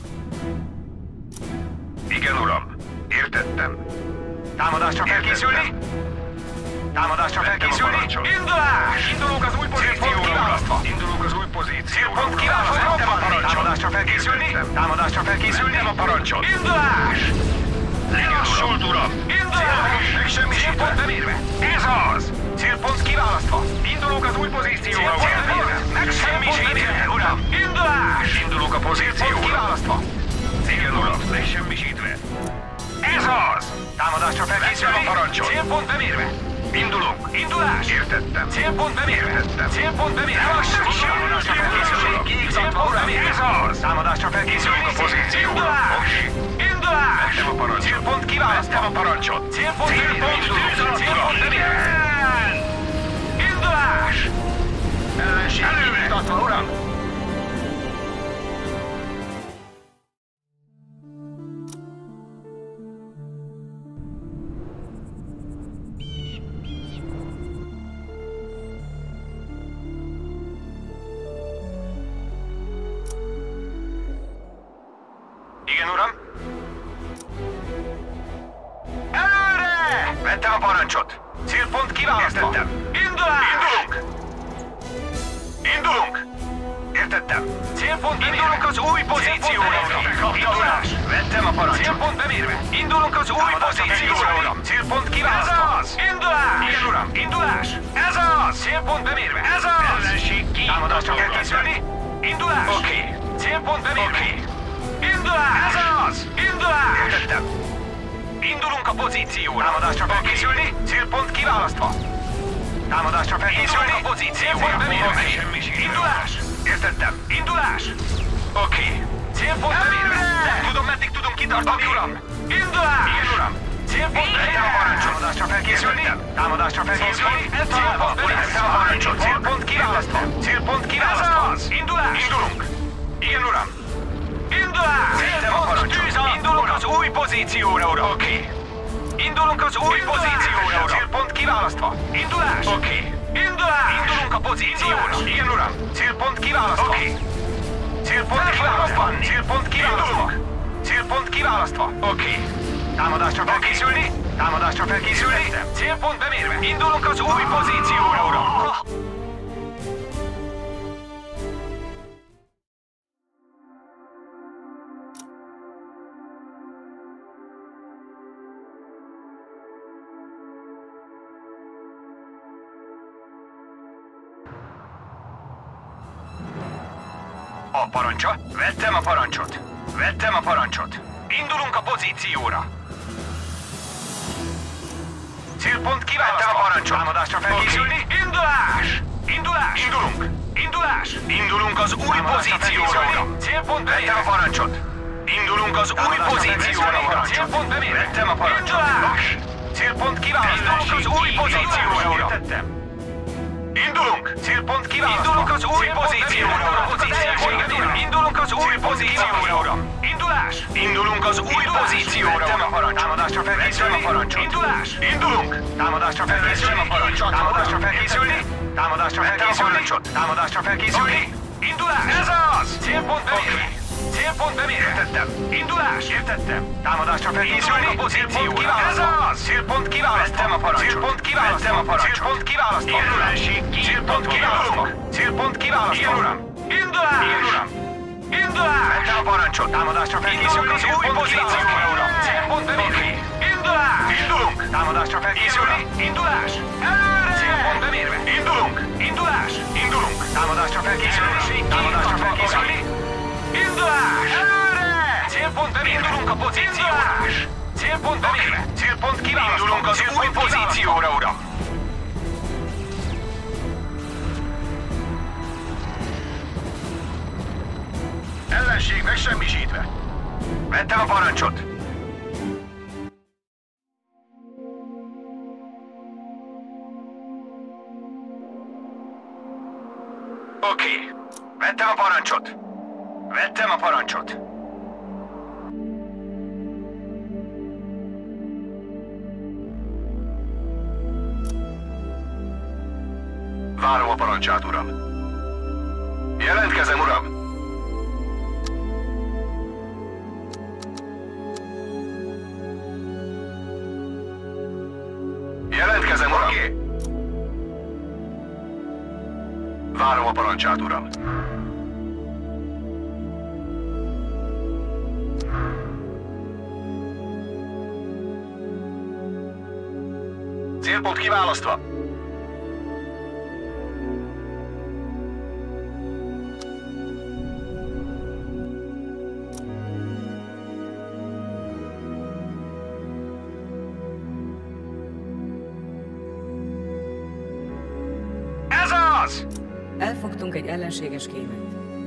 Igen, uram. Értettem. Támadásra felkészülni? Támadásra felkészülni. Indulás! Indulunk az új pozícióra. Indulunk az új pozícióra. Célpont kiválasztva. Vettem a parancsot. Támadásra felkészülni. Támadásra felkészülni. Vettem a parancsot. Indulás! Legassult, uram! Indulás! Megsemmisítve. Célpont bemérve. Ez az! Célpont kiválasztva. Indulunk az új pozícióra, Célpont uram! bemérve. Megsemmisítve, uram! Indulás! Indulunk a Célpont pozícióra. kiválasztva. Igen, uram! Megsemmisítve. Ez az! Támadásra felkészülni. Vettem a parancsot. Célpont bemérve. Indulunk. Indulás! Értettem. Célpont bemérve. Értettem. Célpont bemérve. Támadásra felkészülni. Célpont bemérve. Ez az! Támadásra felkészülni. Indulunk a pozícióra. Indulás! Oké. Indulás! Vettem a parancsot. Célpont kiválasztva. Vettem a parancsot. Célpont bemérve. Indulunk. Célpont bemérve. Indulás! Ellenség kiiktatva, uram! Igen, uram. Előre! Vettem a parancsot. Célpont kiválasztva. Értettem. Indulás! Indulunk! Indulunk! Értettem. Célpont bemérve. Indulunk az új pozícióra, uram! Indulás! Vettem a parancsot. Célpont bemérve. Indulunk az új Támadásra pozícióra, felkészülni. uram. Célpont kiválasztva. Ez az! Indulás! Igen, uram. Indulás! Ez az! Célpont bemérve. Ez az! Ellenség kiiktatva, Támadásra uram. felkészülni. Indulás! Oké. Célpont bemérve. Oké. Indulás! Ez az! Indulás! Értettem. Indulunk a pozícióra. Támadásra felkészülni. Célpont kiválasztva. Támadásra felkészülni. Indulunk a pozícióra. Célpont bemérve. Oké, semmisítve. Indulás! Értettem. Indulás! Oké. Célpont bemérve. Nem tudom, meddig tudunk kitartani, Oké. uram. Indulás! Igen, uram. Célpont Vettem bemérve. a parancsot. Támadásra felkészülni. Értettem. Támadásra felkészülni. Eltalálva. Célpont bemérve. Vettem a parancsot. Célpont kiválasztva. Célpont kiválasztva. Ez az. Indulás! Indulunk. Igen, uram. Indulás! Vettem a parancsot. Tűz alatt. Indulunk az új pozícióra, uram. Oké. Indulunk az új Indulás! pozícióra, uram. Célpont kiválasztva. Indulás! Oké. Indulás! Indulunk a pozícióra. Igen, uram. Célpont kiválasztva. Oké. Célpont kiválasztva. Célpont kiválasztva. Célpont kiválasztva. Oké. Támadásra felkészülni. Támadásra felkészülni. Célpont bemérve. Indulunk az új pozícióra, uram. A parancsa? Vettem a parancsot. Vettem a parancsot. Indulunk a pozícióra. Célpont kiválasztva. Vettem a parancsot. Támadásra felkészülni. Indulás! Indulás! Indulunk. Indulás! Indulunk az új Támadásra pozícióra, felkészülni. uram. Célpont Vettem bemérve. a parancsot. Indulunk az új Támadásra pozícióra, felkészülni. uram. Célpont bemérve. Vettem a parancsot. Indulás! Célpont kiválasztva. Indulunk az új pozícióra, uram. Értettem. Indulunk. Célpont kiválasztva. Indulunk az új pozícióra, uram. Indulunk az új pozícióra, uram. Indulás! Indulunk az új pozícióra, Vettem a uram. parancsot. Támadásra felkészülni. Vettem a parancsot. Indulás! Indulunk. Támadásra felkészülni. Vettem a parancsot. Támadásra felkészülni. Támadásra Vettem a felkészülni. parancsot. Támadásra felkészülni. Indulás! Ez az! Célpont bemérve. Célpont bemérve. Értettem. Indulás! Értettem. Támadásra felkészülni. Indulunk a Célpont pozícióra. kiválasztva. Ez az! Célpont kiválasztva. Vettem a parancsot. Célpont kiválasztva. Vettem a parancsot. Célpont kiválasztva. Ellenség Célpont kiiktatva. kiválasztva. Indulunk. Célpont kiválasztva. Igen, uram. Indulás! Igen, uram. Indulás! Vettem a parancsot. Támadásra felkészülni. Indulunk az új Célpont pozícióra, kiválasztva. uram. Célpont bemérve. Indulás! Indulunk. Támadásra felkészülni. Indulás! Előre! Célpont bemérve. Indulunk. Indulás! Indulunk. Támadásra felkészülni. Támadásra felkészülni. Indulás! Előre! Célpont bemérve. Indulunk a pozícióra. Célpont bemérve. Célpont kiválasztva. Indulunk az új pozícióra, uram. Ellenség megsemmisítve. Vettem a parancsot. Oké. Vettem a parancsot. Vettem a parancsot. Várom a parancsát, uram. Jelentkezem, uram. Jelentkezem, uram. Oké. Várom a parancsát, uram. Célpont kiválasztva. Ez az! Elfogtunk egy ellenséges kémet.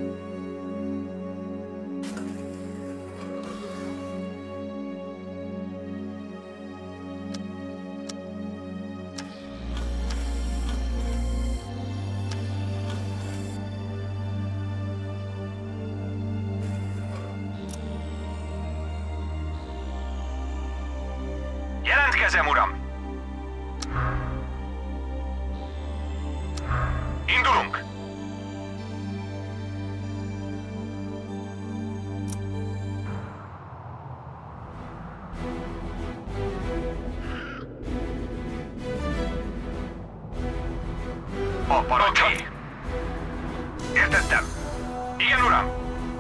Jelentkezem, uram! Indulunk! A parancsot. Oké. Értettem. Igen, uram.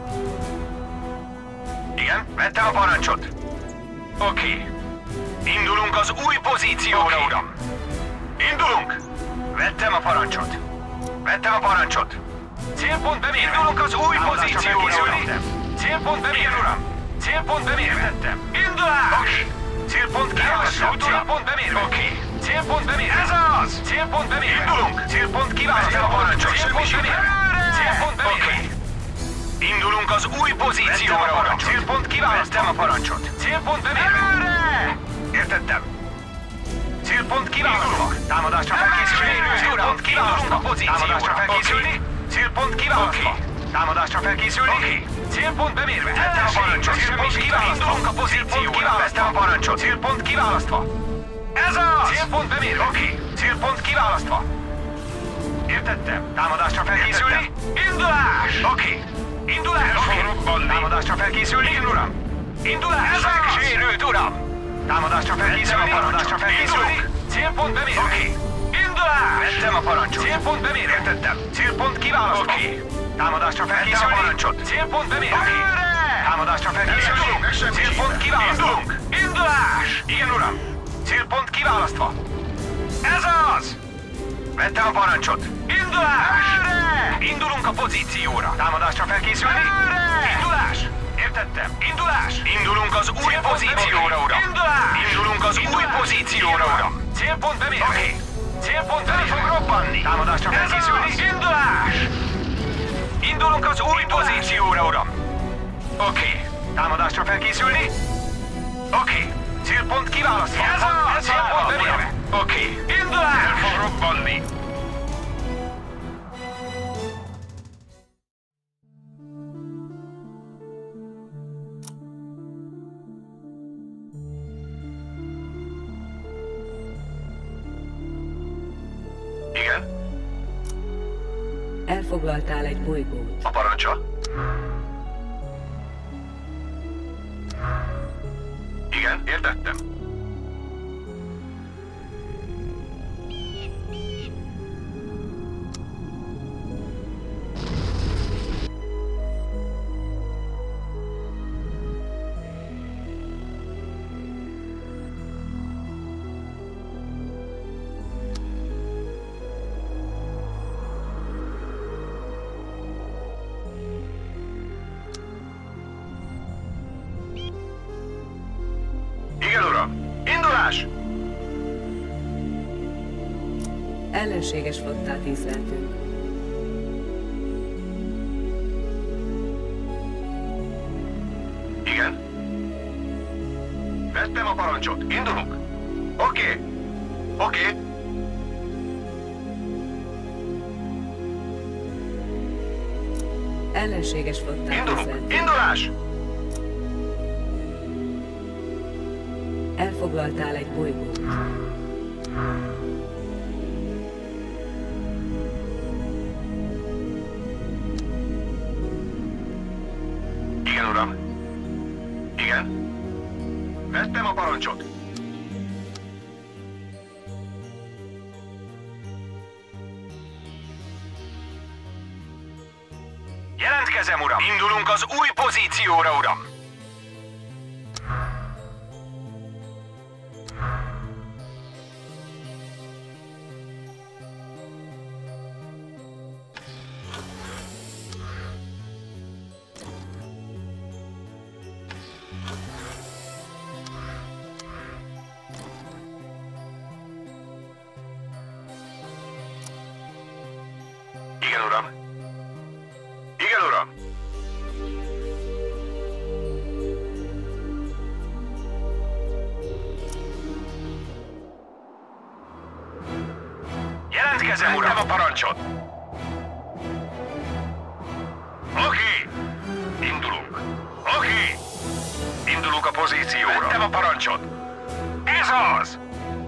Igen, vettem a parancsot. Oké. Indulunk az új pozícióra, okay. Uram. Indulunk! Vettem a parancsot. Vettem a parancsot. Célpont bemérve. Indulunk az új pozícióra, uram. Célpont bemérve, uram. Célpont bemérve. Vettem. Indulás! Okay. Célpont kiválasztva. Célpont bemérve. Oké. Okay. Célpont bemérve. Ez az! Célpont bemérve. Indulunk. Célpont kiválasztva. A parancsot. Célpont bemérve. Célpont bemérve. Okay. Indulunk az új pozícióra, uram. Célpont kiválasztva. A parancsot. Célpont bemérve. Értettem. Célpont kiválasztva. Támadásra felkészülni. Célpont kiválasztva. Támadásra felkészülni. Célpont kiválasztva. Támadásra felkészülni. Oké. Célpont bemérve. Vettem a parancsot. Célpont kiválasztva. Indulunk a pozícióra. Vettem a parancsot. Célpont kiválasztva. Ez az! Célpont bemérve. Oké. Célpont kiválasztva. Értettem. Támadásra felkészülni. Indulás! Oké. Indulás! Oké. Támadásra felkészülni. Igen, uram. Indulás! Ez megsérült, uram! Támadásra felkészülni, támadásra felkészülni. Célpont bemérve. Oké. Indulás! Vettem a parancsot. Célpont bemérve. Értettem. Célpont kiválasztva. Oké. Támadásra felkészülni. A parancsot. Célpont bemérve. Oké. Támadásra felkészülni. Célpont kiválasztva. Indulás! Igen, uram. Célpont kiválasztva. Ez az! Vettem a parancsot. Indulás! Indulunk a pozícióra. Támadásra felkészülni. Indulás! Értettem. Indulás! Indulunk az új pozícióra, uram! Indulás! Indulunk az új pozícióra, uram! Célpont bemérve! Oké. Célpont bemérve! Fog robbanni! Támadásra felkészülni! Indulás! Indulunk az új pozícióra, uram! Oké. Támadásra felkészülni! Oké. Célpont kiválasztva! Ez az! Célpont bemérve! Oké. Indulás! El fog robbanni! Igen? Elfoglaltál egy bolygót. A parancsa? Igen, értettem. Igen, uram! Indulás! Ellenséges flottát észleltünk. Igen? Vettem a parancsot. Indulunk. Oké. Oké. Ellenséges flottát Indulunk. észleltünk. Indulás! Elfoglaltál egy bolygót. Igen, uram. Igen. Vettem a parancsot. Indulunk az új pozícióra, uram! Igen, uram. Igen, uram. Jelentkezem, uram! Vettem a parancsot. Oké. Indulunk. Oké. Indulunk a pozícióra. Vettem a parancsot. Ez az!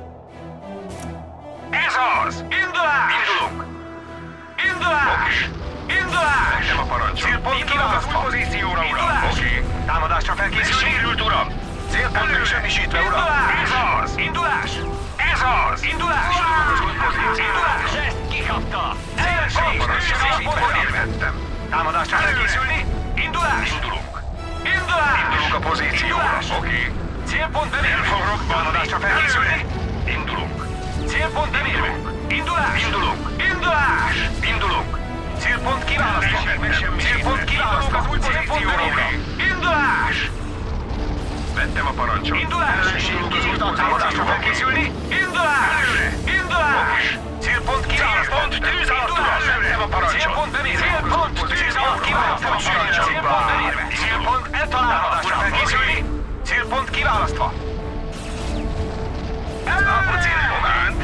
Ez az! Indulás! Indulunk. Indulás! Indulás! Vettem a parancsot. Célpont Indulunk az új kiválasztva! pozícióra, uram. Indulás! Oké. Támadásra felkészülni! Sérült, uram. Célpont megsemmisítve, uram. Indulás! Ez az. Indulás! Ez az! Indulás! Indulunk az új pozícióra. Indulás! Ezt kikapta! Célpont megsemmisítve. Vettem. Támadásra felkészülni! Indulás! Indulunk. Indulás! Indulunk a pozícióra. Indulás! Oké. Célpont bemérve! El fog robbanni. Támadásra felkészülni! Indulunk. Célpont bemérve! Indulás! Indulunk. Indulás! Indulunk. Célpont kiválasztva! Meg- megsemmisítve. Célpont kiválasztva! Indulunk az új Célpont pozícióra, bemérve! uram. Indulás! Vettem a parancsot. Indulás! Indulunk az új Támadásra pozícióra. felkészülni! Indulás! Előre. Indulás! Célpont kiválasztva! Célpont tűz alatt, uram. Vettem a parancsot. Célpont bemérve! Célpont tűz alatt kiválasztva! Célpont bemérve! Célpont eltalálva! Felkészülni! Célpont kiválasztva! A célpogánt.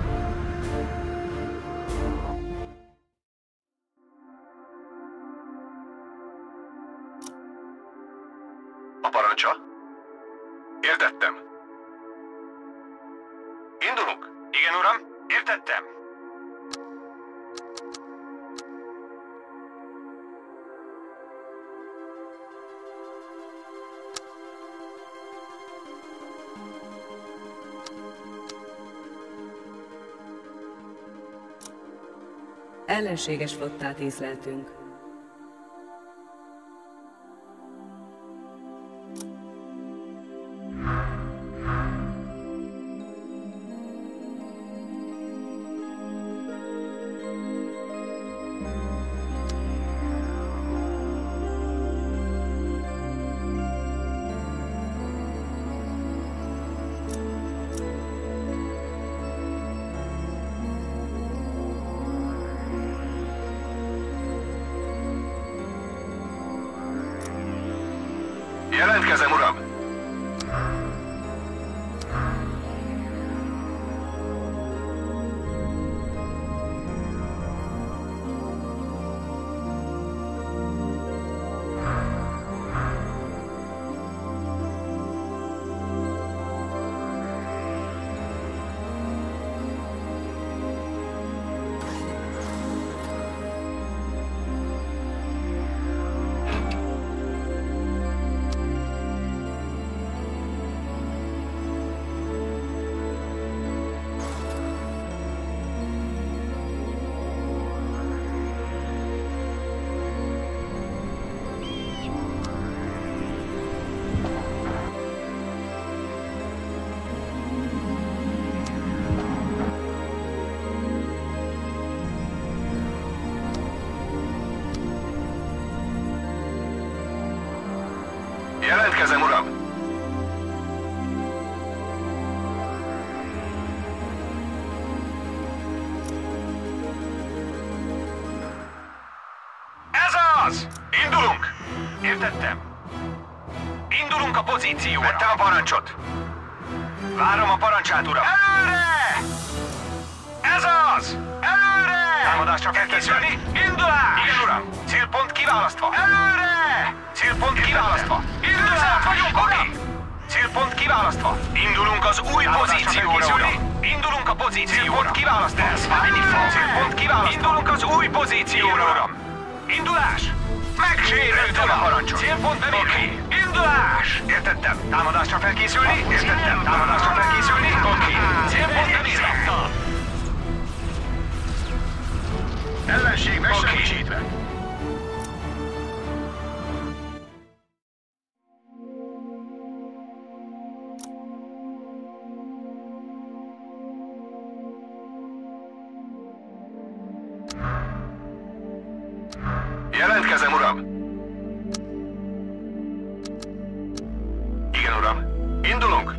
A parancsa? Értettem. Indulunk. Igen, uram, értettem. Ellenséges flottát észleltünk. Jelentkezem, uram. Jelentkezem, uram! Ez az! Indulunk! Értettem. Indulunk a pozícióra. Vettem a parancsot. Várom a parancsát, uram. Előre! Ez az! Előre! Támadásra felkészülni. Indulás! Igen, uram. Célpont kiválasztva. Előre! Célpont kiválasztva. Indulás! vagyunk, Oké. Célpont kiválasztva. Indulunk az új pozícióra, uram. Indulunk a pozícióra. Célpont kiválasztva. Ez fájni fog. Célpont kiválasztva. Indulunk az új pozícióra, uram. Indulás! Megsérült, uram! parancsot. Célpont bemérve. Oké. Indulás! Értettem. Támadásra felkészülni. Értettem. Támadásra felkészülni. Oké. Célpont bemérve. Ellenség megsemmisítve. Jelentkezem, uram! Igen, uram. Indulunk!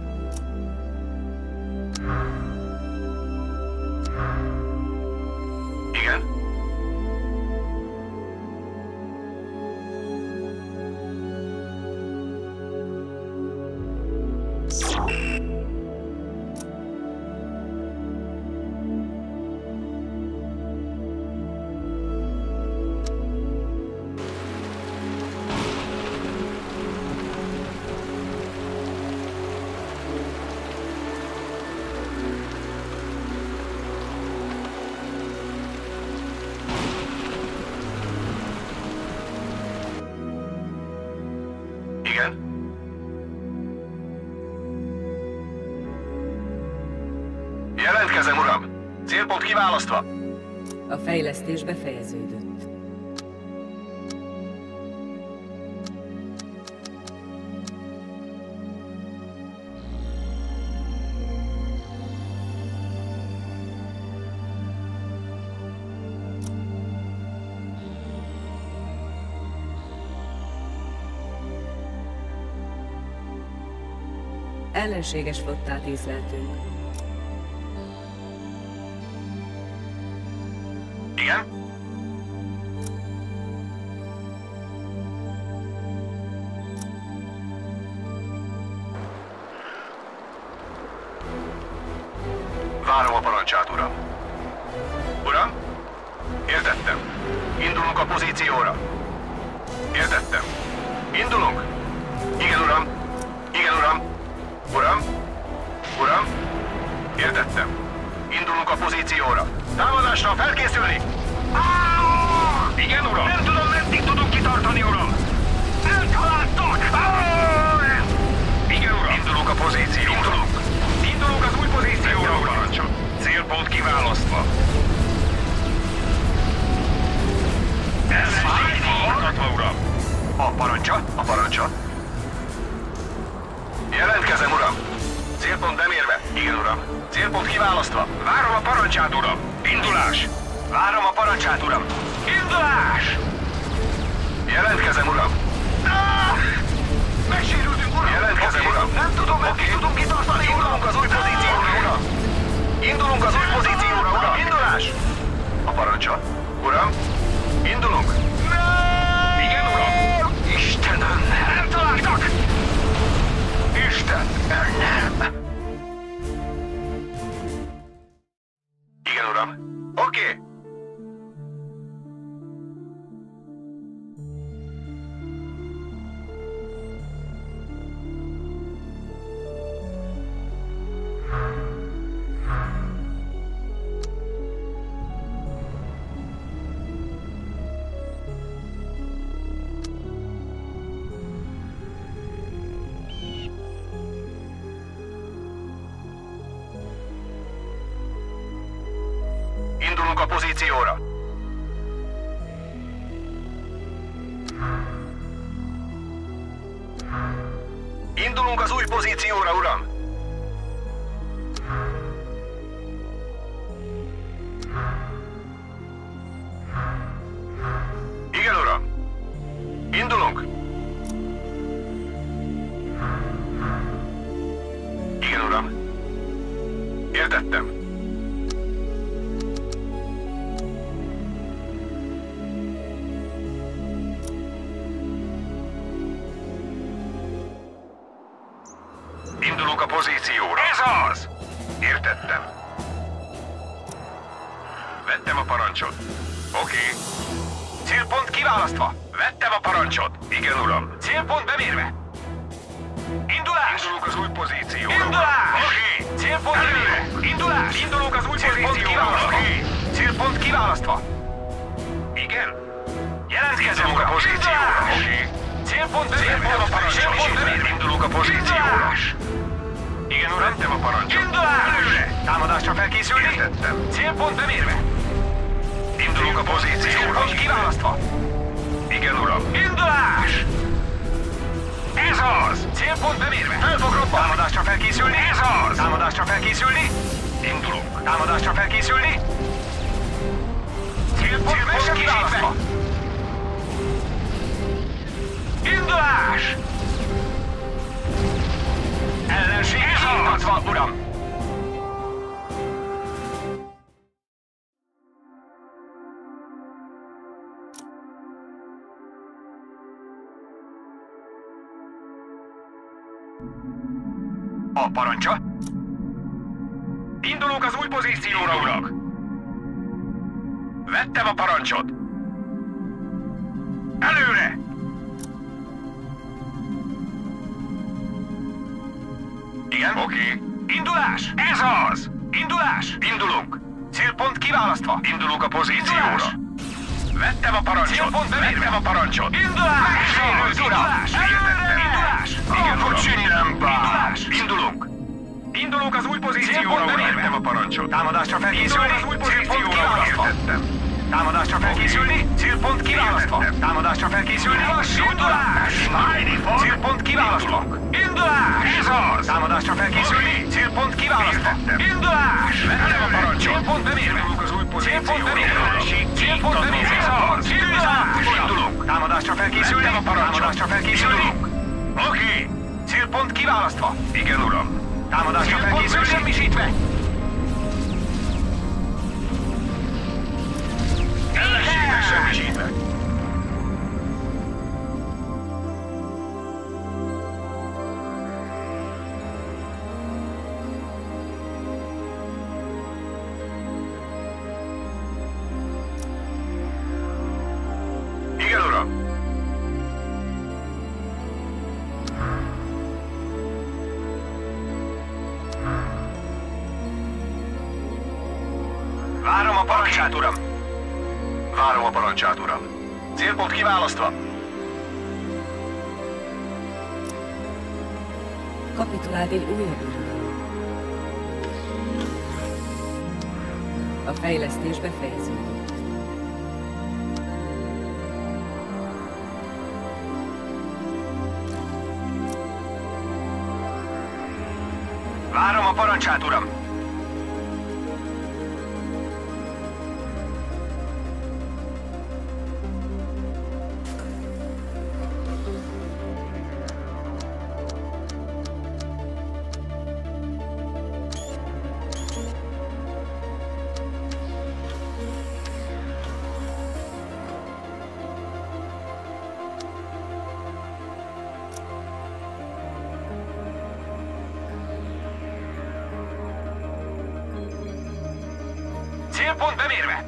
Igen. Igen. Jelentkezem, uram! Célpont kiválasztva! A fejlesztés befejeződött. Ellenséges flottát észleltünk. Igen? Várom a parancsát, uram. Uram? Értettem. Indulunk a pozícióra. Értettem. Indulunk? Igen, uram. Igen, uram. Uram? Uram? Értettem. Indulunk a pozícióra. Támadásra felkészülni! Ah! Igen, uram! Nem tudom, meddig tudunk kitartani, uram! Eltaláltak! Ah! Igen, uram! Indulunk a pozícióra. Indulunk! Indulunk az új pozícióra, uram! Célpont kiválasztva. Ellenség hallgatva, uram! A parancsa? A parancsa? Jelentkezem, uram! Célpont bemérve. Igen, uram. Célpont kiválasztva. Várom a parancsát, uram! Indulás! Várom a parancsát, uram. Indulás! Jelentkezem, uram. Ah! Megsérültünk, uram. Jelentkezem, Okay. uram. Nem tudom, meddig okay. tudunk kitartani. Indulunk az új pozícióra, uram. Indulunk az új pozícióra, uram. Indulás! A parancsa. Uram. Indulunk. Igen, uram! Istenem! Eltaláltak! Isten! Nem! Igen, uram. Oké. Okay. Indulunk a pozícióra. Indulunk az új pozícióra, uram. Igen, uram. Indulunk. Igen, uram. Értettem. Indulunk a pozícióra. Ez az! Értettem. Vettem a parancsot. Oké. Okay. Célpont kiválasztva. Vettem a parancsot. Igen, uram. Célpont bemérve. Indulás! Indulunk az új pozícióra. Indulás! Oké. Okay. Célpont bemérve. Indulás! Indulunk az új pozícióra. Oké. Okay. Célpont kiválasztva. Igen. Jelentkezem a pozícióra. Oké. Okay. Célpont bemérve. Vettem a parancsot. Indulunk a pozícióra. Igen, uram. Vettem a parancsot. Indulás! Előre. Támadásra felkészülni. Értettem. Célpont bemérve. Indulunk a pozícióra. Célpont kiválasztva. Igen, uram. Indulás! Ez az! Célpont bemérve. Fel fog robbanni. Támadásra felkészülni. Ez az! Támadásra felkészülni. Indulunk. Támadásra felkészülni. Célpont Célpont megsebesítve. kiválasztva. Indulás! Ellenség kiiktatva, uram! A parancsa? Indulunk az új pozícióra, urak! Vettem a parancsot! Előre! Igen? Oké. Okay. Indulás! Ez az! Indulás! Indulunk! Célpont kiválasztva! Indulunk a pozícióra! Indulás. Vettem a parancsot! Célpont bemérve! Vettem a parancsot! Indulás! Megsérült, Indulás! Előre! Indulás! Igen, hogy sünnyen bár! Indulás! Indulunk! Indulunk az új pozícióra, uram! Vettem a parancsot! Támadásra felkészülni! Az új pozícióra, uram! Támadásra felkészülni! Célpont kiválasztva! Támadásra felkészülni! Indulás! Célpont kiválasztva! Indulás! Ez az! Támadásra felkészülni! Célpont kiválasztva! Indulás! Vettem a parancsot! Célpont bemérve! Célpont bemérve! Célpont bemérve! Ez az! Indulás! Indulunk! Támadásra felkészülni! Vettem a parancsot! Támadásra felkészülni! Oké! Célpont kiválasztva! Igen, uram! Támadásra felkészülni! Semmisítve! Ellenségnek semmisítve! Igen, uram! Várom a parancsát, uram! Várom a parancsát, uram. Célpont kiválasztva. Kapitulált egy újabb birodalom. A fejlesztés befejeződött. Várom a parancsát, uram. Célpont bemérve!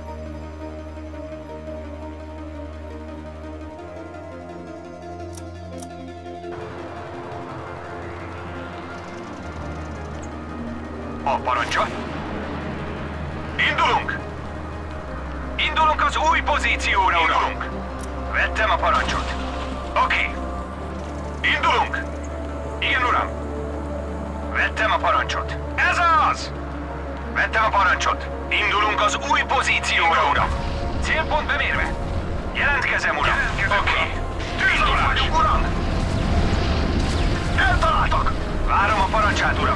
A parancsa? Indulunk! Indulunk az új pozícióra, uram! Vettem a parancsot. Oké. Okay. Indulunk! Igen, uram! Vettem a parancsot. Ez az! Vettem a parancsot. Indulunk az új pozícióra, uram! Célpont bemérve! Jelentkezem, uram! Oké. Okay. Tűzolás vagyunk, uram! Eltaláltak! Várom a parancsát, uram!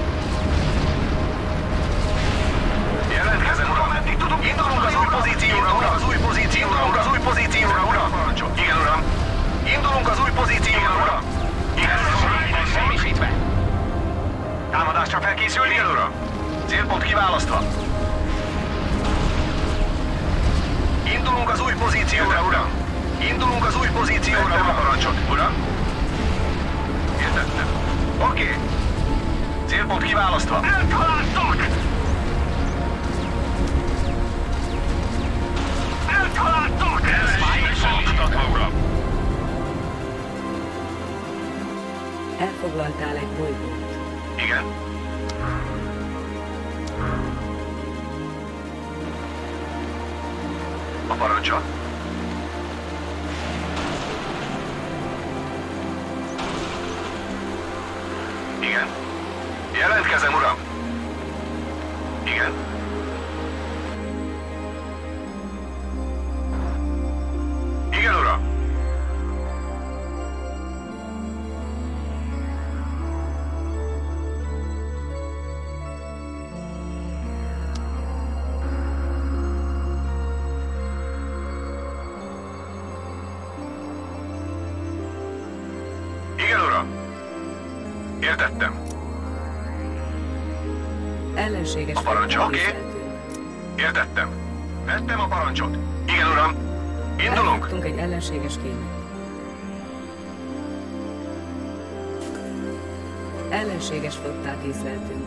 Jelentkezem, uram! Meddig tudunk? Indulunk az új pozícióra, uram! Az új pozícióra, uram! Az új pozícióra, uram! Igen, uram! Indulunk az új pozícióra, uram! Igen, uram! Semmisítve! Támadásra felkészülni? Igen, uram! Célpont kiválasztva! Indulunk az új pozícióra, uram! Indulunk az új pozícióra, uram! A parancsot, uram! Értettem. Oké. Okay. Célpont kiválasztva! Eltaláltak! Eltaláltak! Eltaláltak, uram! Elfoglaltál egy bolygót. Igen. A parancsa? Igen. Jelentkezem, uram. Igen. Igen, uram. Ellenséges A parancsot, flottát oké. észleltünk. Értettem. Vettem a parancsot. Igen, uram. Indulunk. Elfogtunk egy ellenséges kémet. Ellenséges flottát észleltünk.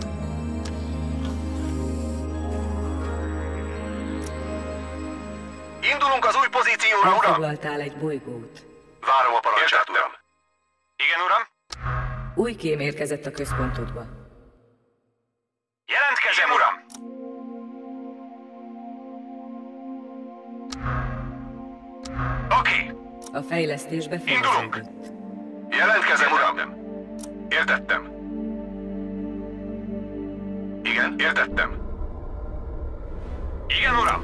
Indulunk az új pozícióra, uram. Elfoglaltál egy bolygót. Várom a parancsát, uram. Igen, uram? Új kém érkezett a központodba. Jelentkezem, uram! Oké, A fejlesztés Indulunk. befejeződött. Jelentkezem, uram. Értettem. Igen, értettem. igen, uram!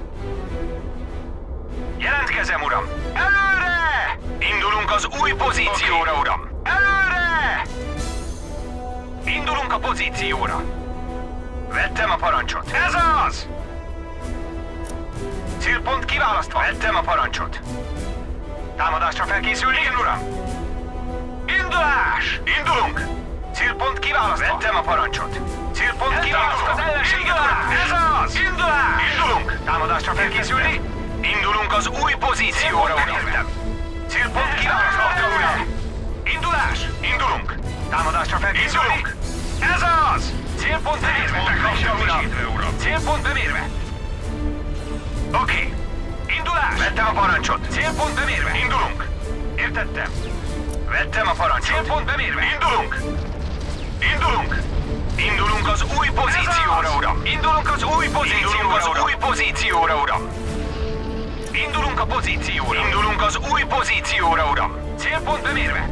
Jelentkezem, uram! Előre! Indulunk az új pozícióra, okay. uram! Előre! Indulunk a pozícióra! Vettem a parancsot! Ez az! Célpont kiválasztva! Vettem a parancsot! Támadásra felkészülni? Igen, uram! Indulás! Indulunk! Célpont kiválasztva! Vettem a parancsot! Célpont kiválasztva! Az ellenséget, uram! Ez az! Indulás! Indulunk! Támadásra felkészülni? Indulunk az új pozícióra, uram! Célpont kiválasztva, uram! Indulás! Indulunk! Támadásra felkészülni? Ez az! Célpont bemérve, uram! Célpont bemérve! Oké. Okay. Indulás! Vettem a parancsot! Célpont bemérve! Indulunk! Értettem! Vettem a parancsot! Célpont bemérve! Indulunk! Indulunk! Indulunk az új pozícióra, uram! Indulunk az új pozícióra, az új pozícióra, uram! Indulunk a pozícióra! Indulunk az új pozícióra, uram! Célpont bemérve!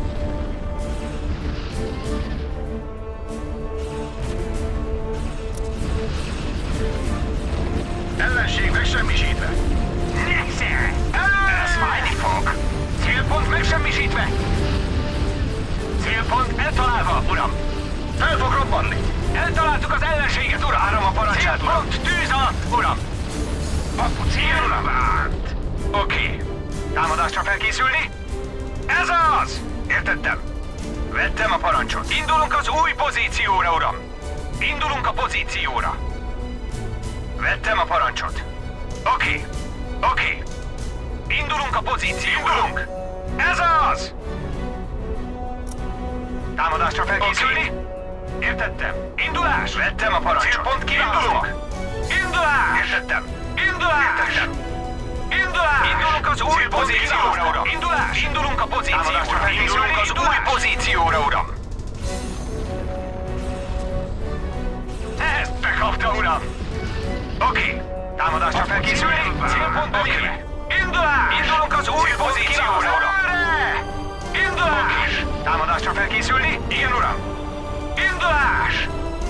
Ellenség megsemmisítve. Nesze! Ez fájni fog! Célpont megsemmisítve! Célpont eltalálva, uram! Fel fog robbanni. Eltaláltuk az ellenséget, uram! Várom a parancsát, uram! Célpont tűz alatt, uram! Akkor cél, uram! Várt! Oké. Okay. Támadásra felkészülni? Ez az! Értettem. Vettem a parancsot. Indulunk az új pozícióra, uram! Indulunk a pozícióra! Vettem a parancsot. Oké. Okay. Oké. Okay. Indulunk a pozícióra. Indulunk. Ez az! Támadásra felkészülni? Okay. Értettem. Indulás! Vettem a parancsot. Célpont kiválasztva. Indulás! Értettem. Indulás! Értettem. Indulás! Indulunk az új pozícióra, uram! Indulás! Indulunk a pozícióra. Indulunk az új pozícióra, uram! Ezt bekapta, uram! Oké. Okay. Támadásra felkészülni? Célpont bemérve. Indulás! Indulunk az új pozícióra, uram! Indulás! Okay. Támadásra felkészülni? Igen, uram! Indulás!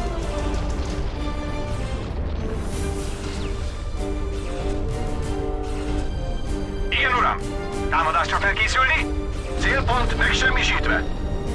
Igen, uram! Támadásra felkészülni? Célpont megsemmisítve.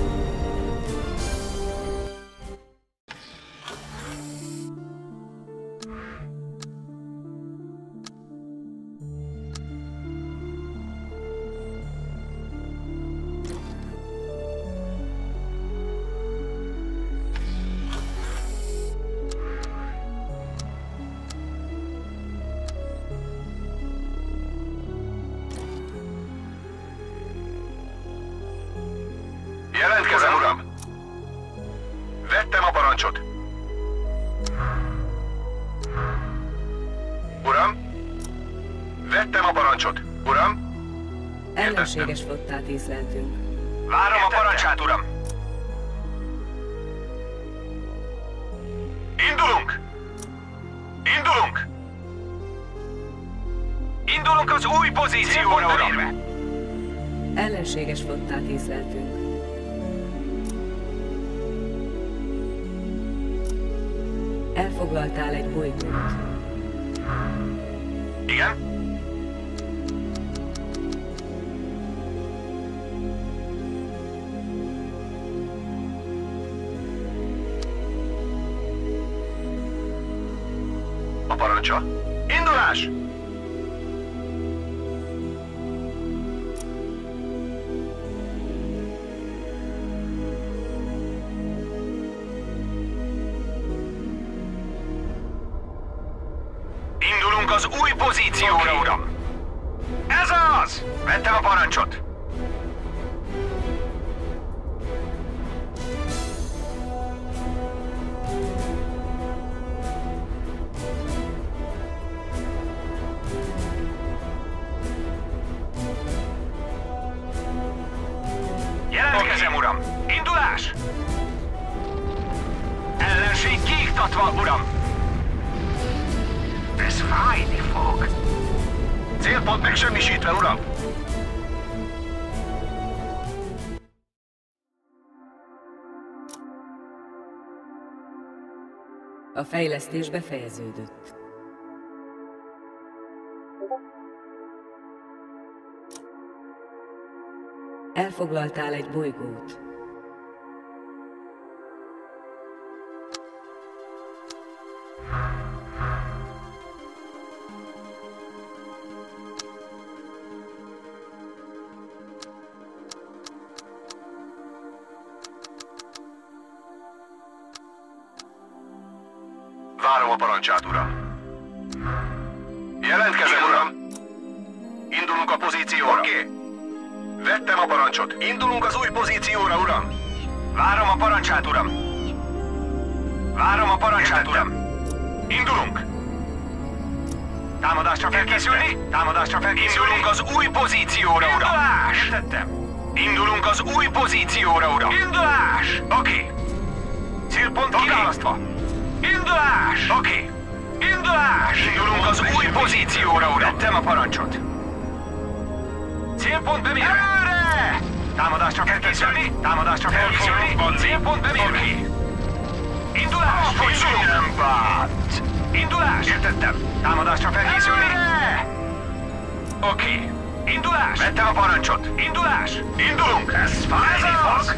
Jelentkezem, uram! Vettem a parancsot. Uram? Vettem a parancsot. Uram? Ellenséges flottát észleltünk. Várom a parancsát, uram! Indulunk! Indulunk! Indulunk az új pozícióra, uram! Ellenséges flottát észleltünk. Elfoglaltál egy bolygót. Igen? A parancsa? Indulás! Indulunk az új pozícióra, okay. Uram! Ez az! Vettem a parancsot! Jelentkezem, okay. Uram! Indulás! Ellenség kiiktatva, Uram! Ez fájni fog. Célpont megsemmisítve, Uram! A fejlesztés befejeződött. Elfoglaltál egy bolygót. Várom a parancsát, Uram. Jelentkezem, Uram. Indulunk a pozícióra. Oké. Okay. Vettem a parancsot. Indulunk az új pozícióra, Uram. Várom a parancsát, Uram. Várom a parancsát, Uram. Indulunk. Támadásra felkészülni? Támadásra felkészülni? Indulunk az új pozícióra, Uram. Indulás! Értettem. Indulunk az új pozícióra, Uram. Indulás! Oké. Okay. Célpont okay. Kiválasztva. Indulás! Oké. Okay. Indulás! Indulunk az új pozícióra, Uram. Vettem a parancsot. Célpont bemérve! Előre! Támadásra felkészülni! Támadásra felkészülni! Célpont bemérve! Okay. Indulás! Indulunk! Indulás! Értettem! Támadásra felkészülni! Oké. Okay. Indulás! Vettem a parancsot! Indulás! Indulunk! Ez fájni fog!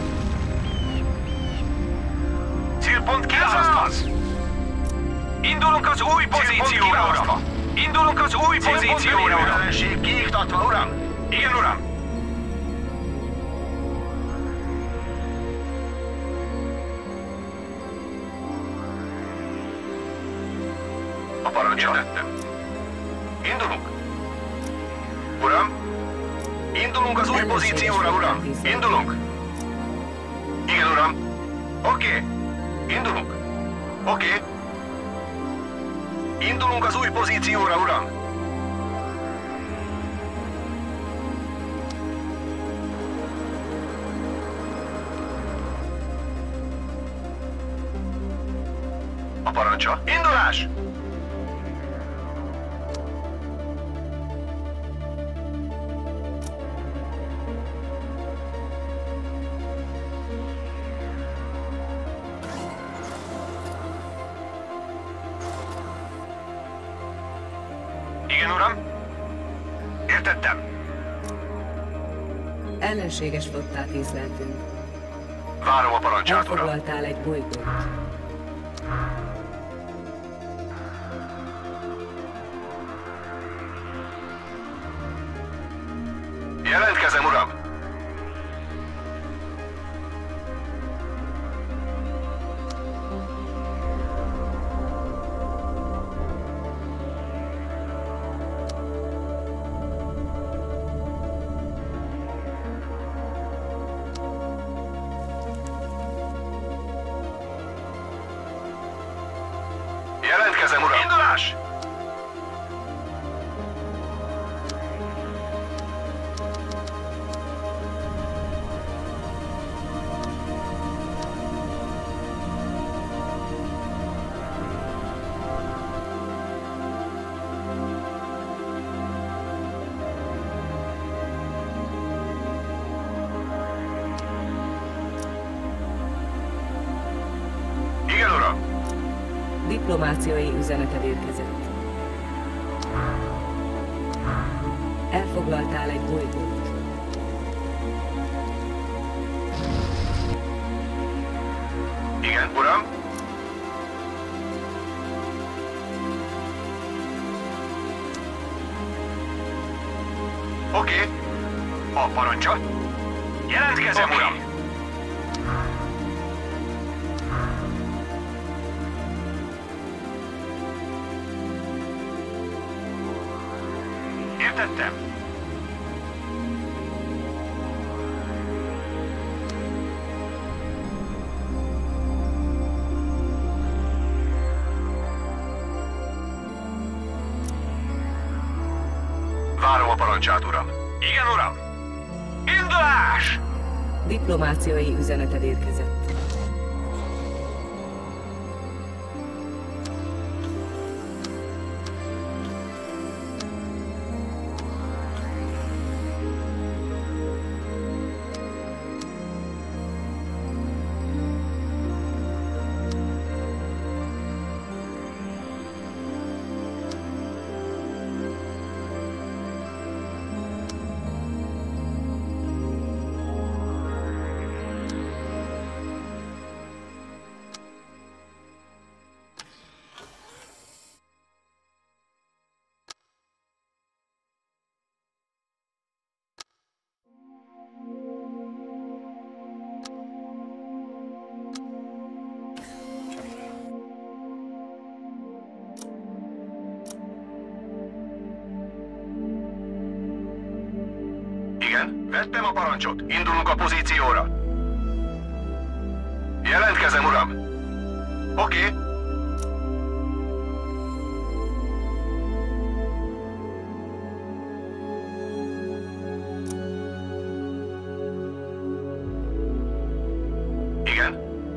Célpont kiválasztva! Indulunk az új pozícióra, Uram! Indulunk az új pozícióra, Uram! Ellenség kiiktatva, Uram! Igen, Uram! A parancsot tettem. Indulunk! Uram! Indulunk az új pozícióra, Uram! Indulunk! Igen, Uram! Oké! Okay. Indulunk! Oké! Okay. Indulunk az új pozícióra, Uram! A parancsa. Indulás! Igen, Uram? Értettem. Ellenséges flottát észleltünk. Várom a parancsát, Uram. Elfoglaltál egy bolygót. Jelentkezem, Uram! Jelentkezem, Uram! Indulás! Igen, Uram! Diplomáciai üzeneted érkezett. Elfoglaltál egy bolygót. Igen, Uram! Oké. Okay. A parancsa. Jelentkezem, okay. Uram! Értettem. Várom a parancsát, uram. Igen, uram. Indulás! Diplomáciai üzeneted érkezett. Igen, vettem a parancsot. Indulunk a pozícióra. Jelentkezem, uram. Oké. Okay. Igen.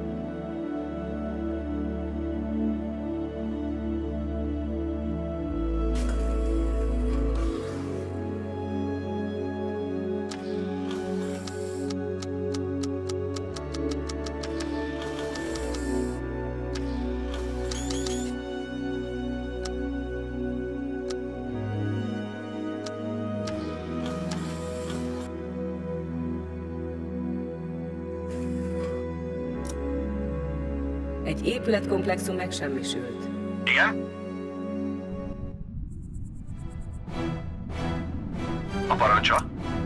Egy épületkomplexum megsemmisült. Igen? A parancsa?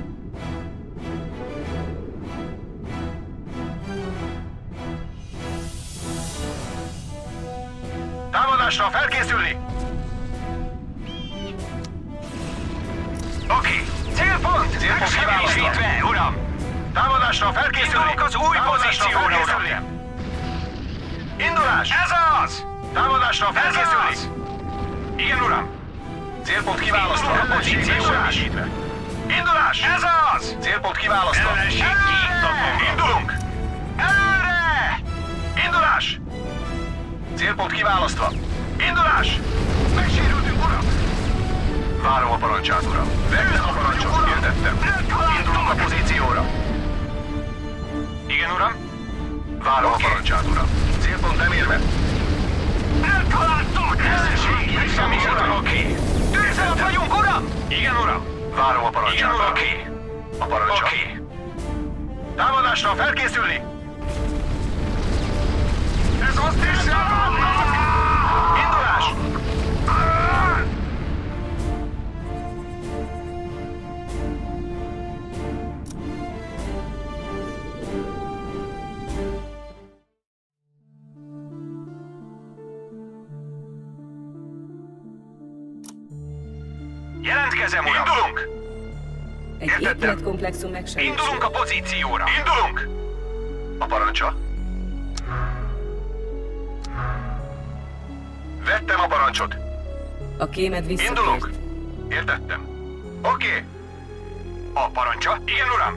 Támadásra felkészülni! Oké, célpont! Célpont Megsemmisítve, uram! Támadásra felkészülni! Indulok az új Támadásra pozícióra, felkészülni! uram! Indulás! Ez az! Támadásra Ez felkészülni! az! Igen, uram! Célpont kiválasztva! Indulok a pozícióra! Indulás! Ez az! Célpont kiválasztva! Ellenség kiiktatom! Indulunk! Előre! Indulás! Célpont kiválasztva! Indulás! Megsérültünk, uram! Várom a parancsát, uram. Vettem a parancsot, értettem. Indulunk a pozícióra. Igen, uram? Várom Oké. a parancsát, uram. Célpont nem érve. Elkalandtok! Ellenség megsemmisítve, oké. Tűz alatt vagyunk, uram! Igen, uram! Várom a Igen, parancsát, uram, uram. oké. A parancsa. Oké. Támadásra felkészülni! Ez azt hiszem! Indulás! Jelentkezem, uram! Indulunk! Egy Értettem. épületkomplexum megsemmisült. Indulunk a pozícióra! Indulunk! A parancsa. Vettem a parancsot. A kémed visszatért. Indulunk! Értettem. Oké. Okay. A parancsa? Igen, uram!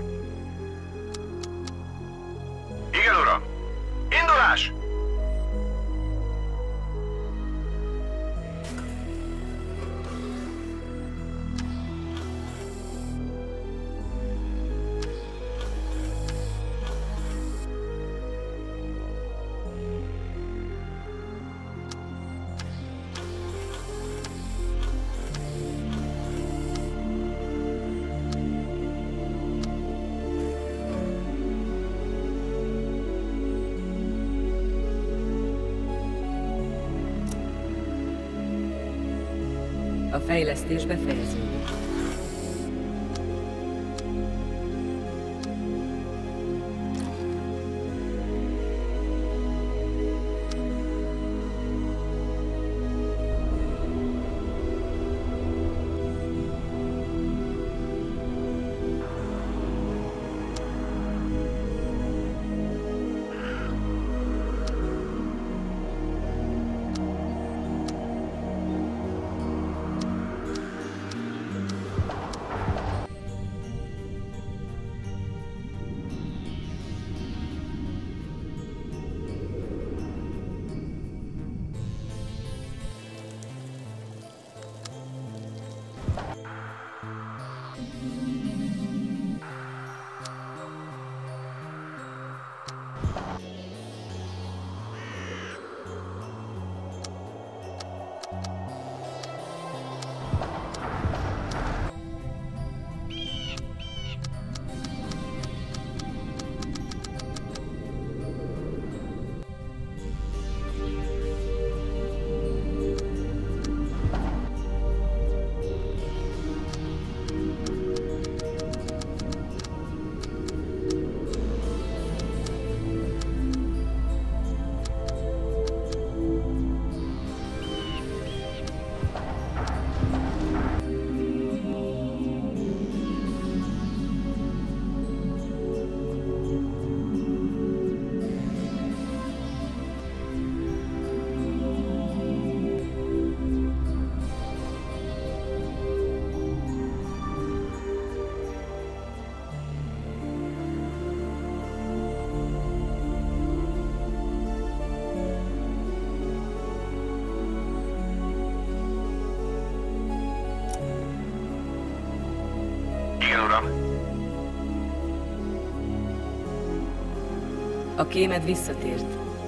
Igen, uram. Indulás! A fejlesztés befejeződik. A kémed visszatért.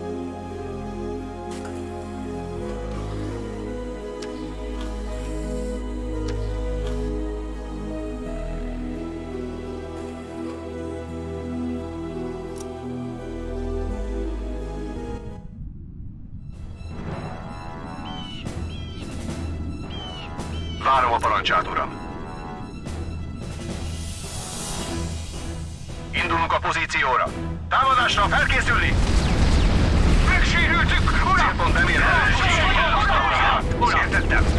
Várom a parancsát, uram. Indulunk a pozícióra. Támadásra felkészülni! Megsérültük, uram! Célpont nem ér el. Értettem.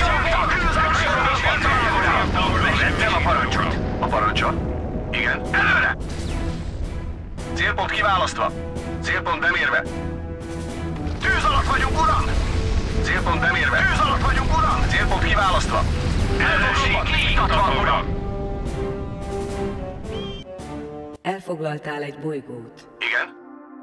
Vettem a parancsot. A parancsot? Igen. Előre! Célpont kiválasztva. Célpont bemérve. Tűz alatt vagyunk, uram! Célpont bemérve. Tűz alatt vagyunk, uram! Célpont kiválasztva. Ellenség kiiktatva, uram! Elfoglaltál egy bolygót. Igen.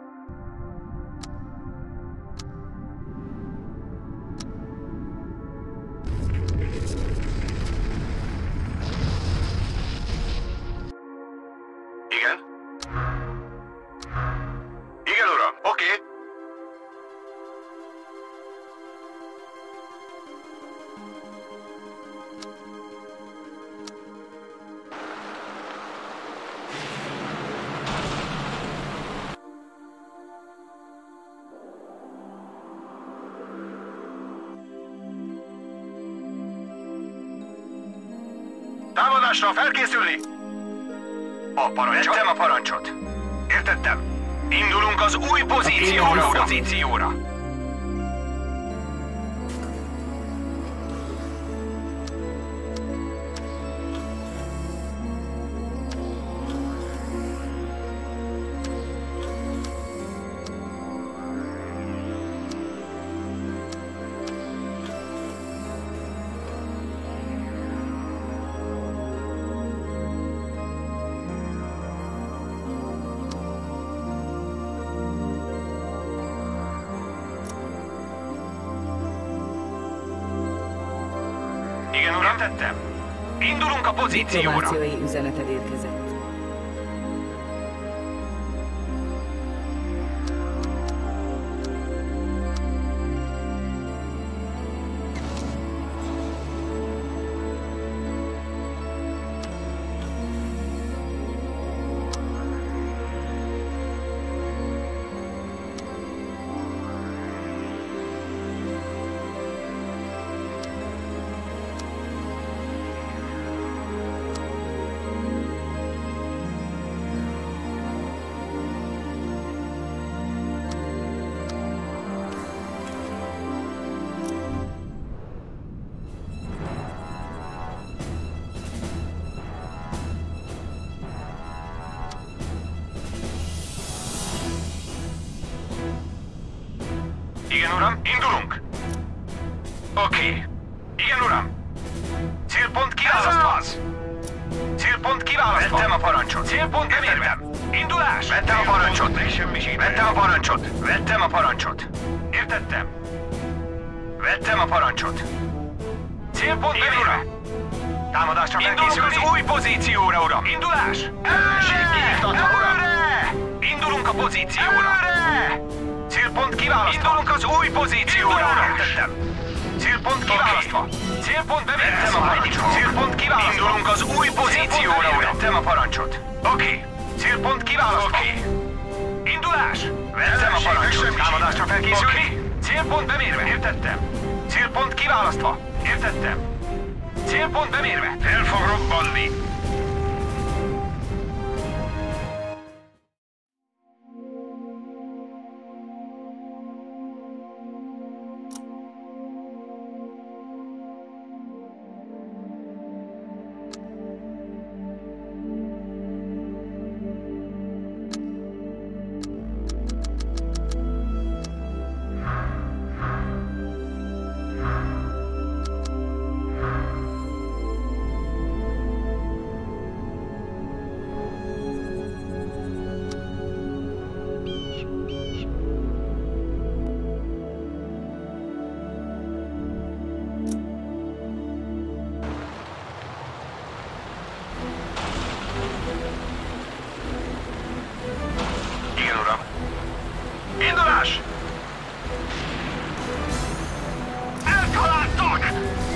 Igen. Igen, uram. Oké. Okay. Támadásra felkészülni! A parancsot? Vettem a parancsot. Értettem. Indulunk az új pozícióra, uram. Pozícióra. Igen, uram, tettem. Indulunk a pozícióra. Diplomáciai üzeneted érkezett. Igen, uram, indulunk. Oké. Okay. Igen, uram. Célpont kiválasztva. Célpont kiválasztva. Vettem a parancsot. Célpont bemérve. Indulás. Vettem a parancsot. Vettem a parancsot. Vettem a parancsot. Értettem. Vettem a parancsot. Célpont bemérve. Támadásra felkészülni. Indulunk az új pozícióra, uram. Indulás. Ellenség kiiktatva, uram. Indulunk a pozícióra. Előre! Célpont kiválasztva. Indulunk az új pozícióra, uram. Értettem. Célpont kiválasztva. Okay. Célpont bevettem a parancsot. Célpont kiválasztva. Indulunk az új pozícióra, uram. Vettem a parancsot. Oké. Okay. Célpont kiválasztva. Oké. Okay. Indulás. Vettem a parancsot. Támadásra felkészülni. Okay. Célpont bemérve. Értettem. Célpont kiválasztva. Értettem. Célpont bemérve. El fog robbanni. fuck!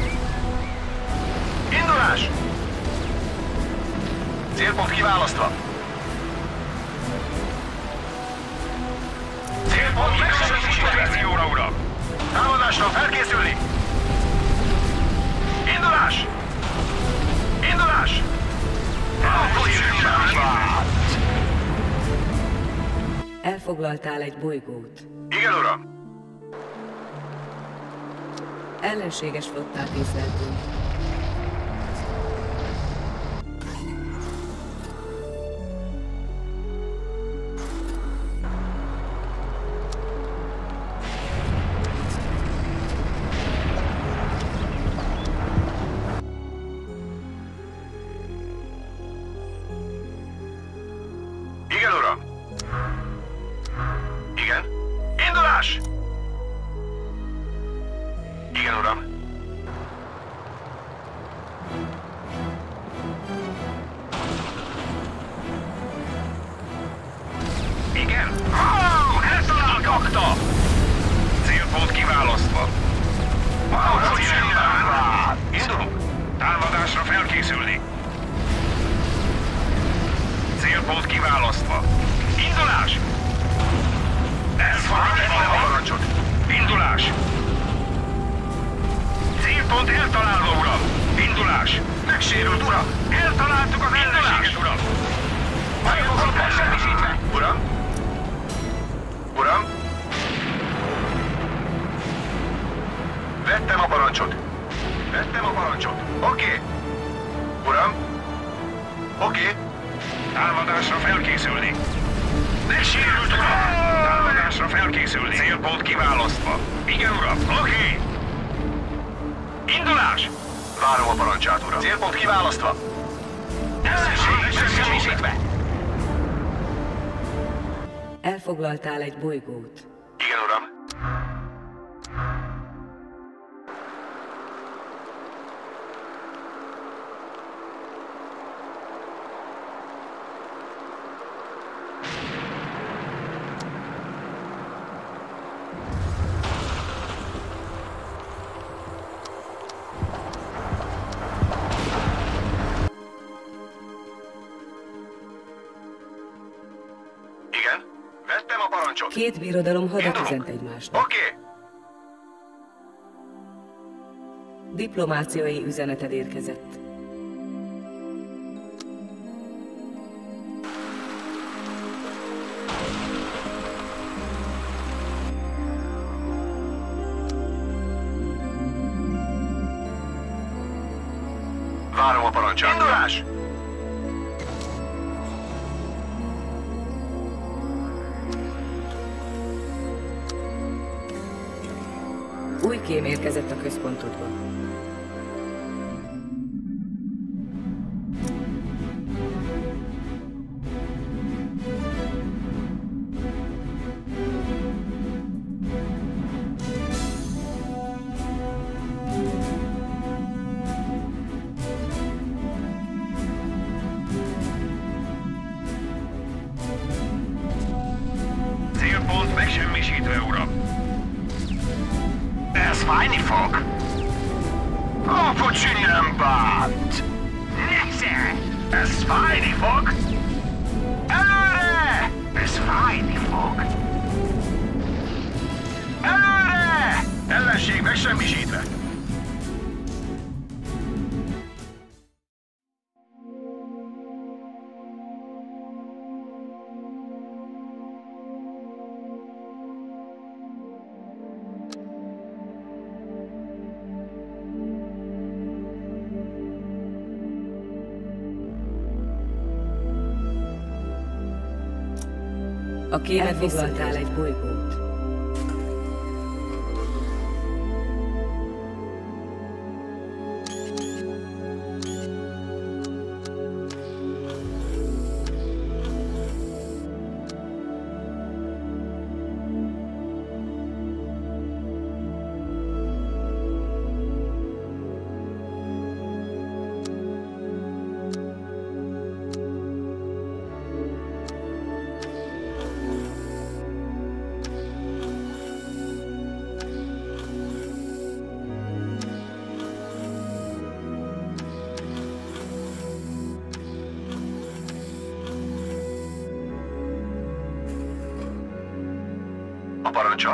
Indulás! Célpont kiválasztva. Célpont megsemmisítve! Uram! Támadásra felkészülni! Indulás! Indulás! Elfoglaltál egy bolygót. Igen, uram! Ellenséges flottát észleltünk. Igen, uram! Igen? Indulás! Igen, uram! Igen? Oh, eltalálkakta! Célpont kiválasztva. Wow, Indulunk! támadásra felkészülni. Célpont kiválasztva. Indulás! Vettem a parancsot! Indulás! Célpont eltalálva, uram! Indulás! Megsérült, uram! Eltaláltuk az ellenséget, uram! Célpont megsemmisítve! Uram! Uram! Vettem a parancsot! Vettem a parancsot! Oké! Okay. Uram! Oké! Okay. Támadásra felkészülni! Megsérült, uram! Támadásra felkészülni! Célpont kiválasztva! Igen, uram! Oké! Okay. Indulás! Várom a parancsát, uram! Célpont kiválasztva! Megsemmisítve! Elfoglaltál egy bolygót. Igen, uram! Igen? Vettem a parancsot! Két birodalom hadat üzent egymásnak. Oké! Okay. Diplomáciai üzeneted érkezett. Várom a parancsát! Indulás! Új kém érkezett a központodba. Célpont megsemmisítve, uram! Ez fájni fog! Apucsi nem bánt! Nesze! Ez fájni fog! Előre! Ez fájni fog! Előre! Ellenség megsemmisítve! A kémet foglaltál egy bolygót. parancsa?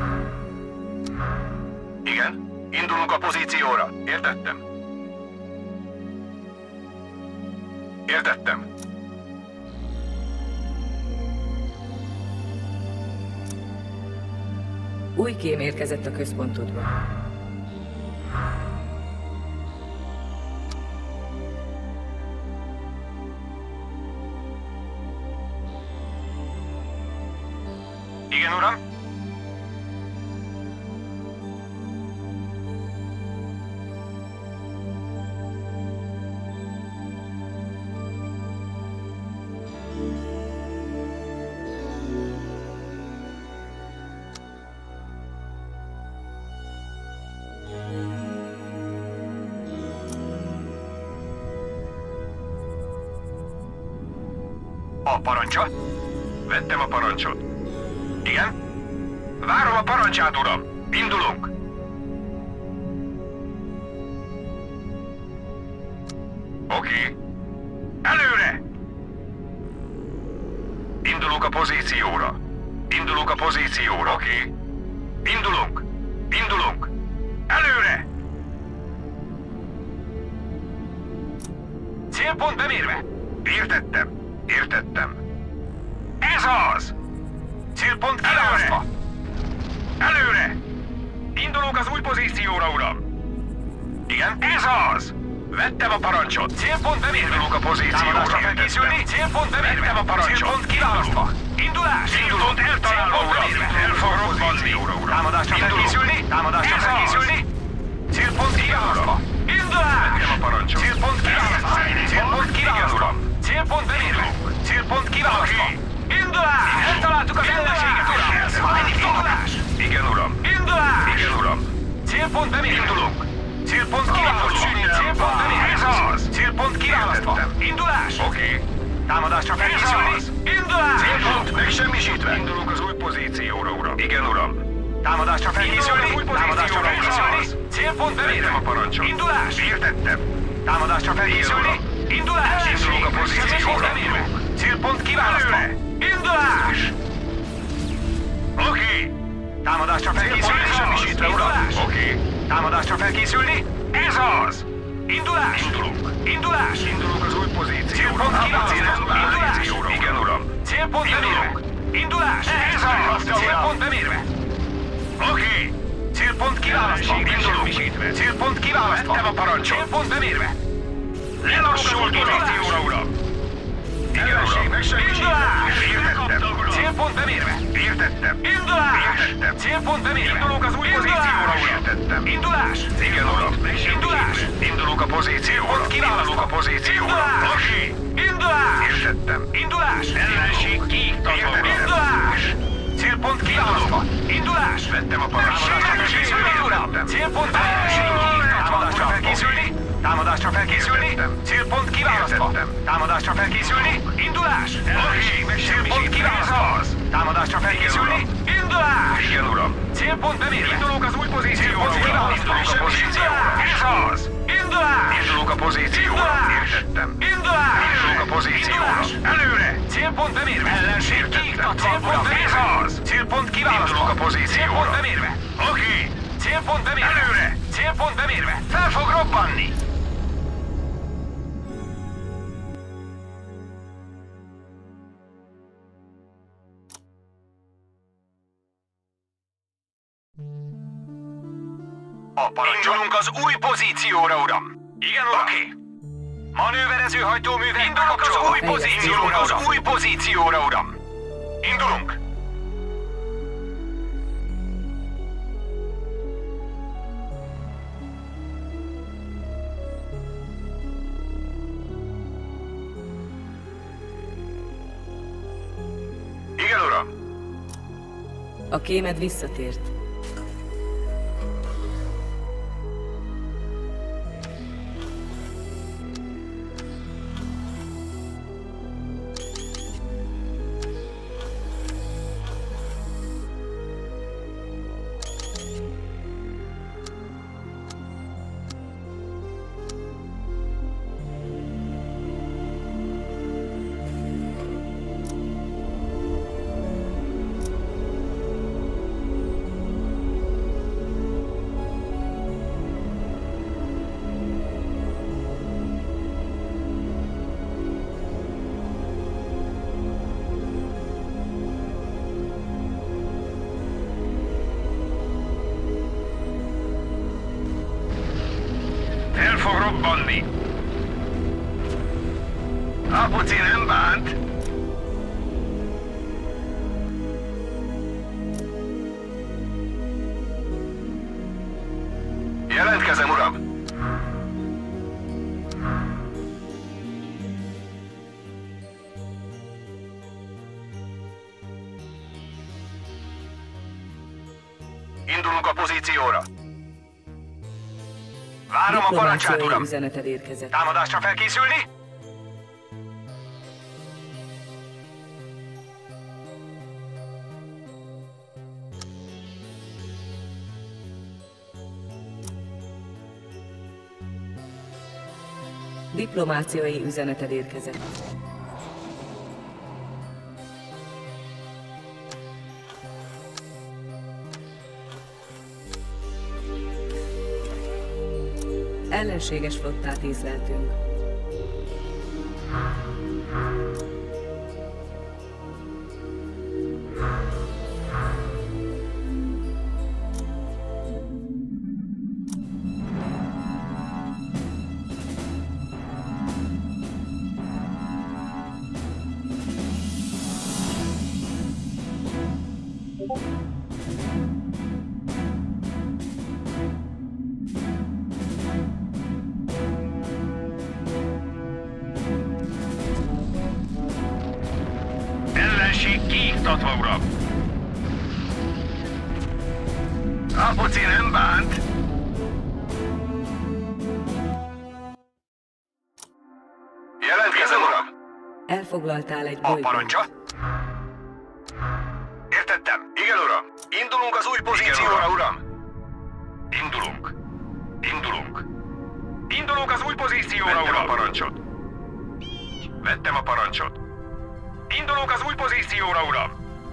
Igen? Indulunk a pozícióra. Értettem. Értettem. Új kém érkezett a központodba. Igen, uram? A parancsa? Vettem a parancsot. Igen? Várom a parancsát, uram! Indulunk! Oké. Előre! Indulunk a pozícióra. Indulunk a pozícióra. Oké. Indulunk! Indulunk! Előre! Célpont bemérve! Értettem. Értettem. Ez az! Célpont kiválasztva! Előre! Indulunk az új pozícióra, uram! Igen? Ez az! Vettem a parancsot. Célpont bemérve! Indulunk a pozícióra. Támadásra felkészülni! Célpont bemérve! Vettem a parancsot. Célpont kiválasztva! Indulás! Indulunk eltalálva, Célpont uram. bemérve! El fog robbanni. Támadásra Indulunk. felkészülni! Támadásra Ez felkészülni! Célpont kiválasztva! Indulás! Vettem a parancsot. Célpont kiválasztva! Célpont kiválasztva! Igen, uram. Célpont bemérve! Célpont kiválasztva! Indulás! Eltaláltuk az ellenséget, uram! Indulás! Igen, uram. Indulás! Igen, uram. Célpont bemérve! Indulunk. Célpont kiválasztva! Célpont bemérve! Ez az! Célpont kiválasztva! Értettem. Indulás! Oké. Támadásra felkészülni! Indulás! Célpont megsemmisítve. Indulunk az új pozícióra, uram. Igen, uram. Támadásra felkészülni! Támadásra felkészülni! Célpont bemérve! Vettem a parancsot. Indulás! Értettem. Támadásra felkészülni! Indulás! Indulunk a pozícióra. Célpont bemérve! Célpont kiválasztva! Indulás! Oké. Támadásra felkészülni! megsemmisítve, uram. Indulás! Oké. Támadásra felkészülni! Ez az! Indulás! Indulunk. Indulás! Indulunk az új pozícióra. Célpont kiválasztva! Indulás! Igen, uram. Célpont bemérve! Indulás! Ez az! Célpont bemérve! Oké. Célpont kiválasztva! Indulunk. Célpont kiválasztva! Vettem a parancsot. Célpont bemérve! Lelassult pozícióra, uram. Igen, uram. Indulás! Értettem. Célpont bemérve! Értettem. Indulás! Értettem. Célpont bemérve! Indulunk az új pozícióra, uram. Értettem. Indulás! Igen, uram. Indulás! Indulunk a pozícióra. Célpont kiválasztva! Indulunk a pozícióra. Indulás! Oké. Indulás! Értettem. Indulás! Ellenség kiiktatva. Indulás! Célpont kiválasztva! Indulás! Vettem a parancsot. Felkészülni, uram! Célpont Támadásra felkészülni! Támadásra felkészülni! Célpont kiválasztva! Támadásra felkészülni! Indulás! Célpont kiválasztva! Támadásra felkészülni! Indulás! Igen, uram. Célpont bemérve! Indulunk az új pozícióra! Indulunk a pozícióra. Ez az! Indulás! Indulunk a pozícióra. Értettem. Indulás! Indulunk a pozícióra. Indulás! Előre! Célpont bemérve! Ellenség kiiktatva! Célpont bemérve! Az! Célpont kiválasztva! Indulunk a pozícióra. Célpont bemérve! Oké. Célpont bemérve! Előre! Célpont bemérve! Fel fog robbanni! A parancsot. Indulunk az új pozícióra, uram! Igen, uram. Oké. Manőverező hajtóművek Indulunk az bekapcsolva. új pozícióra, az Uram. új pozícióra, uram! Indulunk! Igen, uram. A kémed visszatért. robbanni! Apuci nem bánt! Jelentkezem, uram! Indulunk a pozícióra! Várom a parancsát, Diplomáciai uram! üzeneted érkezett. Támadásra felkészülni? Diplomáciai üzeneted érkezett. Ellenséges flottát észleltünk. Ellenség kiiktatva, uram! Apuci nem bánt! Jelentkezem, uram! Elfoglaltál egy A bolygót. parancsa? Értettem. Igen, uram! Indulunk az új pozícióra, uram! Indulunk. Indulunk. Indulunk az új pozícióra, Vettem a uram! parancsot! Vettem a parancsot! Indulunk az új pozícióra, uram!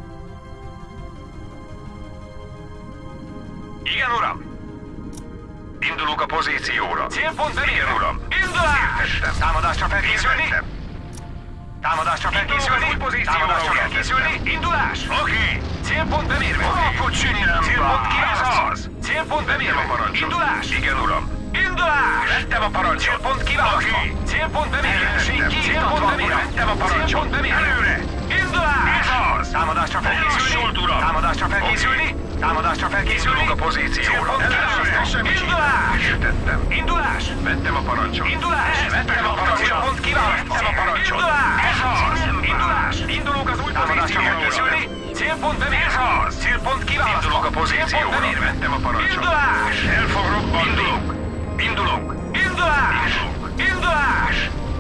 Igen, uram! Indulunk a pozícióra! Célpont bemérve! Igen, uram! Indulás! Értettem. Támadásra felkészülni? Értettem. Támadásra felkészülni? Indulunk az új pozícióra, Támadásra uram. felkészülni? Indulás! Oké! Célpont bemérve! Apuci nem Célpont bánt! kiválasztva! Ez az! Célpont Vettem bemérve! a parancsot! Indulás! Igen, uram! Indulás! Vettem a parancsot! Célpont kiválasztva! Oké. Célpont bemérve! Ellenség Célpont kiiktatva, bemérve! vettem a parancsot! Célpont bemérve! Előre! Indulás! Ez az! Támadásra felkészülni? Lassult, uram! Támadásra felkészülni? Támadásra felkészülni? Indulunk a pozícióra! Célpont Ellenség kiválasztva! semmisít! Indulás! Értettem! Indulás! Vettem a parancsot! Indulás! Vettem a parancsot! Célpont kiválasztva! Vettem a parancsot! Indulás! Ez az! Indulás! Indulunk az új támadásra pozícióra, felkészülni? Célpont bemérve! Ez az! Célpont kiválasztva! Indulok a pozícióra! Célpont bemérve! Vettem a parancsot! Indulás! El fog robbanni! Indulunk! Indulunk! Indulás! Indulás!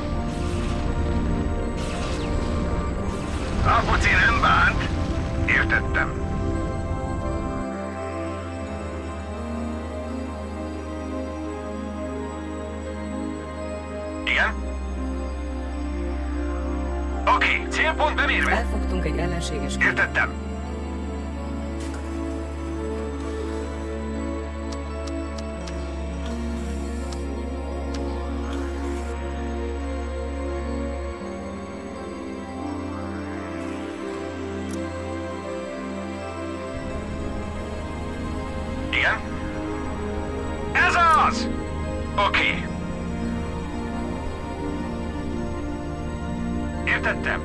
Apuci nem bánt! Értettem. Igen? Oké, célpont bemérve! Elfogtunk egy ellenséges flottát. Értettem. Igen? Ez az! Oké. Értettem.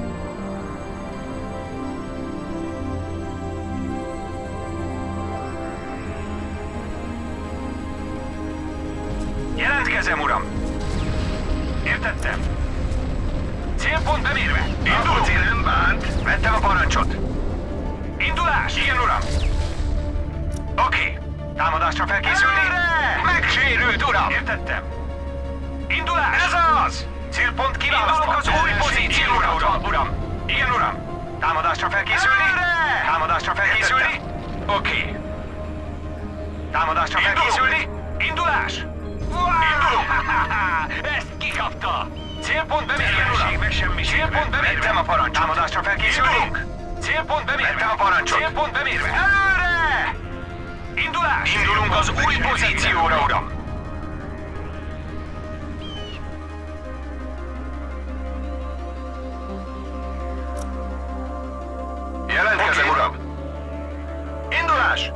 Jelentkezem, uram! Értettem. Célpont bemérve! Apuci Indulunk! nem bánt! Vettem a parancsot! Indulás! Igen, uram! Oké. Támadásra felkészülni? Megsérült, uram! Értettem. Indulás! Ez az! Célpont kiválasztva! Indulok az új pozícióra, uram! uram! Igen, uram! Támadásra felkészülni? Támadásra felkészülni? Oké. Támadásra felkészülni? Indulás! Indulunk! Ezt kikapta! Célpont bemérve, uram! Meg semmi Célpont bemérve! Vettem a parancsot! Támadásra felkészülni? Indulunk! Célpont bemérve! Vettem a parancsot! Célpont bemérve! Előre! Indulás! Indulunk az új pozícióra, uram! Jelentkezem, uram! Indulás!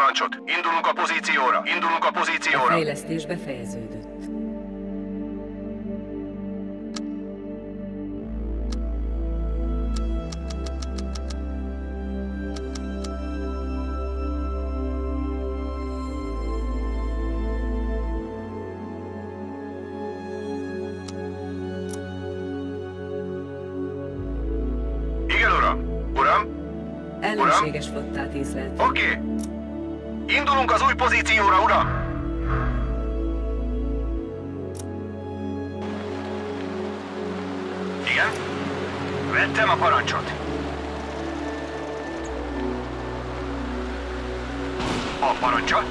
parancsot! Indulunk a pozícióra! Indulunk a A pozícióra! fejlesztés befejeződött. Igen, uram! Uram! Ellenséges flottát észleltünk. Oké! Okay. Indulunk az új pozícióra, uram! Igen? Vettem a parancsot. A parancsa?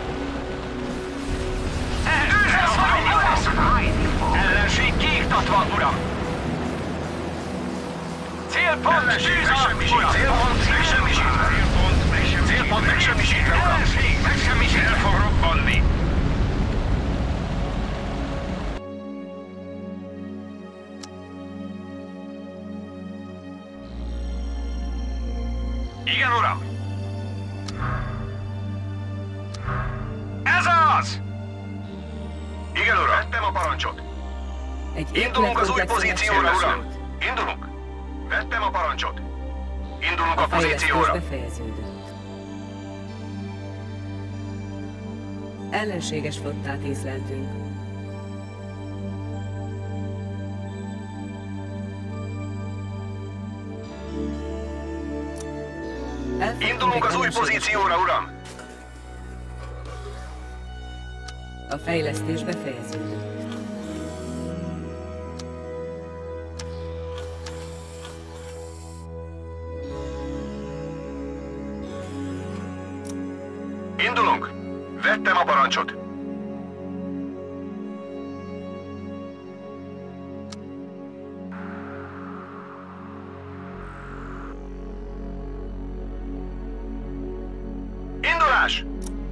Ellenség kiiktatva, uram! Célpont tűz, uram! Célpont megsemmisítve! Célpont megsemmisítve, uram! Ellenség megsemmisítve! El fog robbanni! Igen, uram! Ez az! Igen, uram! Vettem a parancsot! Egy Indulunk az új épületkomplex pozícióra, megsemmisült. uram! Indulunk! Vettem a parancsot! Indulunk a A fejlesztés pozícióra! befejeződött. Ellenséges flottát észleltünk. Elfogtunk Indulunk egy az új ellenséges pozícióra, uram! A fejlesztés befejeződött. Indulunk! Vettem a parancsot! Indulás!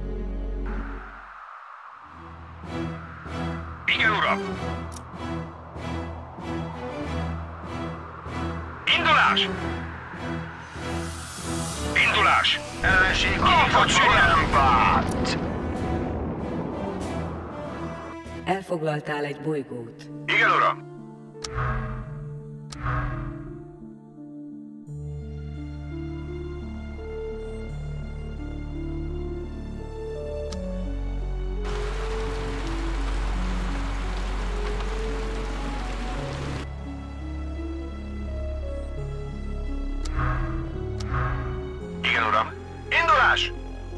Igen, uram! Indulás! Indulás! Ellenség Kiiktatva! Elfoglaltál egy bolygót. Igen, uram! Igen, uram! Indulás!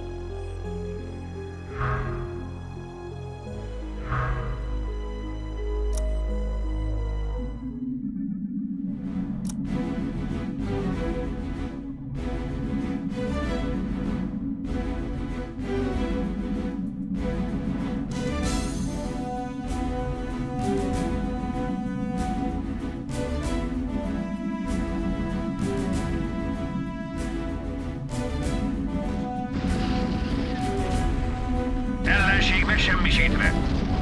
Ellenség megsemmisítve.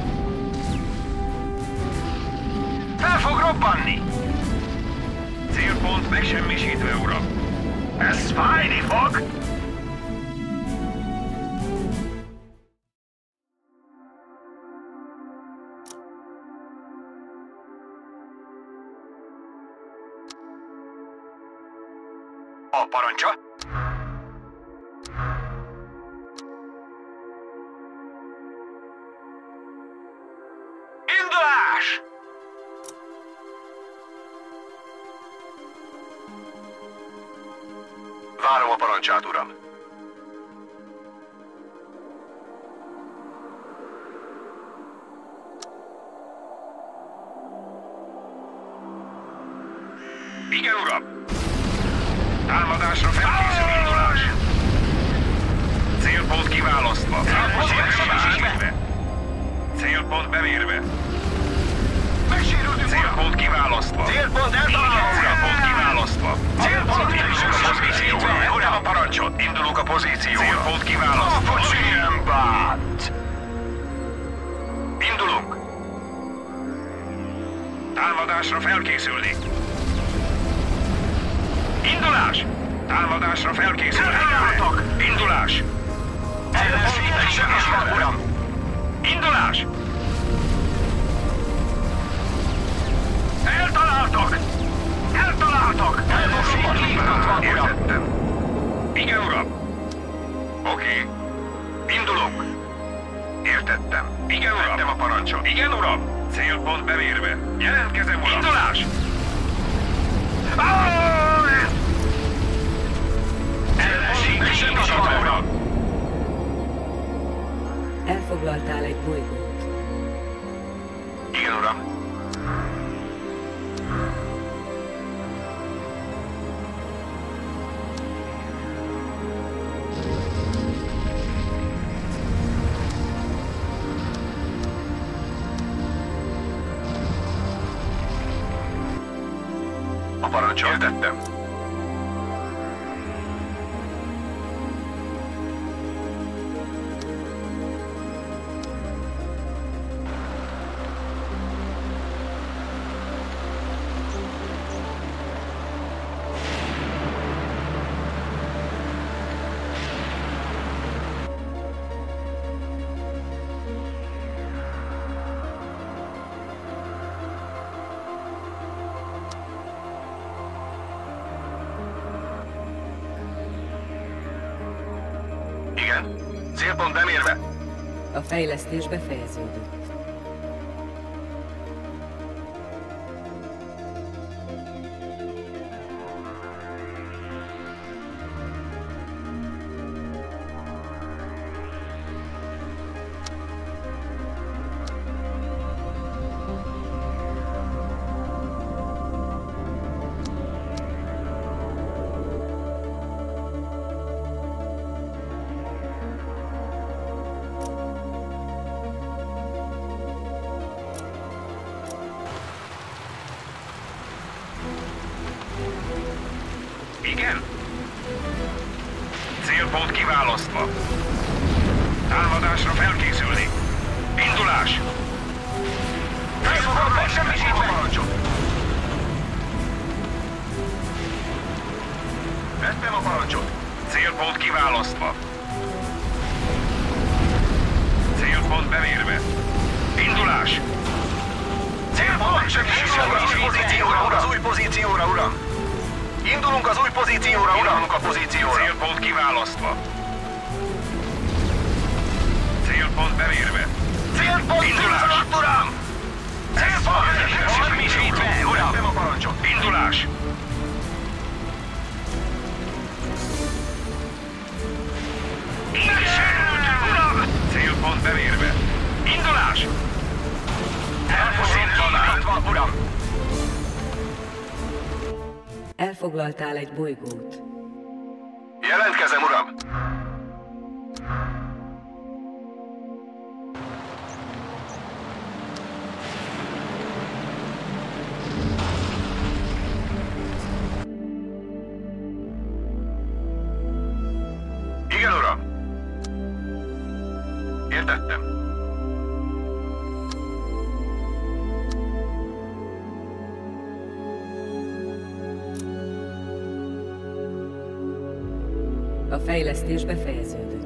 Fel fog robbanni! Célpont megsemmisítve, uram. Ez fájni fog! A parancsa? Indulás! Várom a parancsát, uram. Igen, uram! Támadásra felkészül indulás! Célpont kiválasztva! Ellenség megsemmisítve! Célpont bemérve! Megsérültünk, Célpont kiválasztva! Célpont eltalálva! Célpont kiválasztva! Célpont Indulunk a pozícióra! Vettem a parancsot! Indulunk a pozícióra! Célpont kiválasztva! Bát! Indulunk! Támadásra felkészülni! Indulás! Támadásra felkészülni! Indulás! Ellenségek semmisítve, uram! Indulás! Eltaláltak! Eltaláltak! Ellenségek! Értettem. Igen, uram! Oké. Indulunk! Értettem. Igen, uram! Vettem a parancsot. Igen, uram! Célpont bemérve. Jelentkezem, uram. Indulás! Ellenségek semmisítve, uram! Elfoglaltál egy bolygót. Igen, uram. A parancsot. Értettem. Igen. Célpont bemérve. A fejlesztés befejeződött. Igen? Célpont kiválasztva. Támadásra felkészülni. Indulás! Elfogadva, semmisítve! Parancsot. Vettem a parancsot. Célpont kiválasztva. Célpont bemérve. Indulás! Célpont semmisítve. Az új pozícióra, uram. Az új pozícióra, uram. Indulunk az új pozícióra, uram. Indulunk a pozícióra. Célpont kiválasztva. Célpont bemérve. Célpont Indulás! uram! Célpont semmisítve, uram! Vettem a parancsot. Indulás! Insert, uram! Célpont bemérve. Indulás! Elfogadva, uram! Elfoglaltál egy bolygót. Jelentkezem, uram. Igen, uram. Értettem. A fejlesztés befejeződött.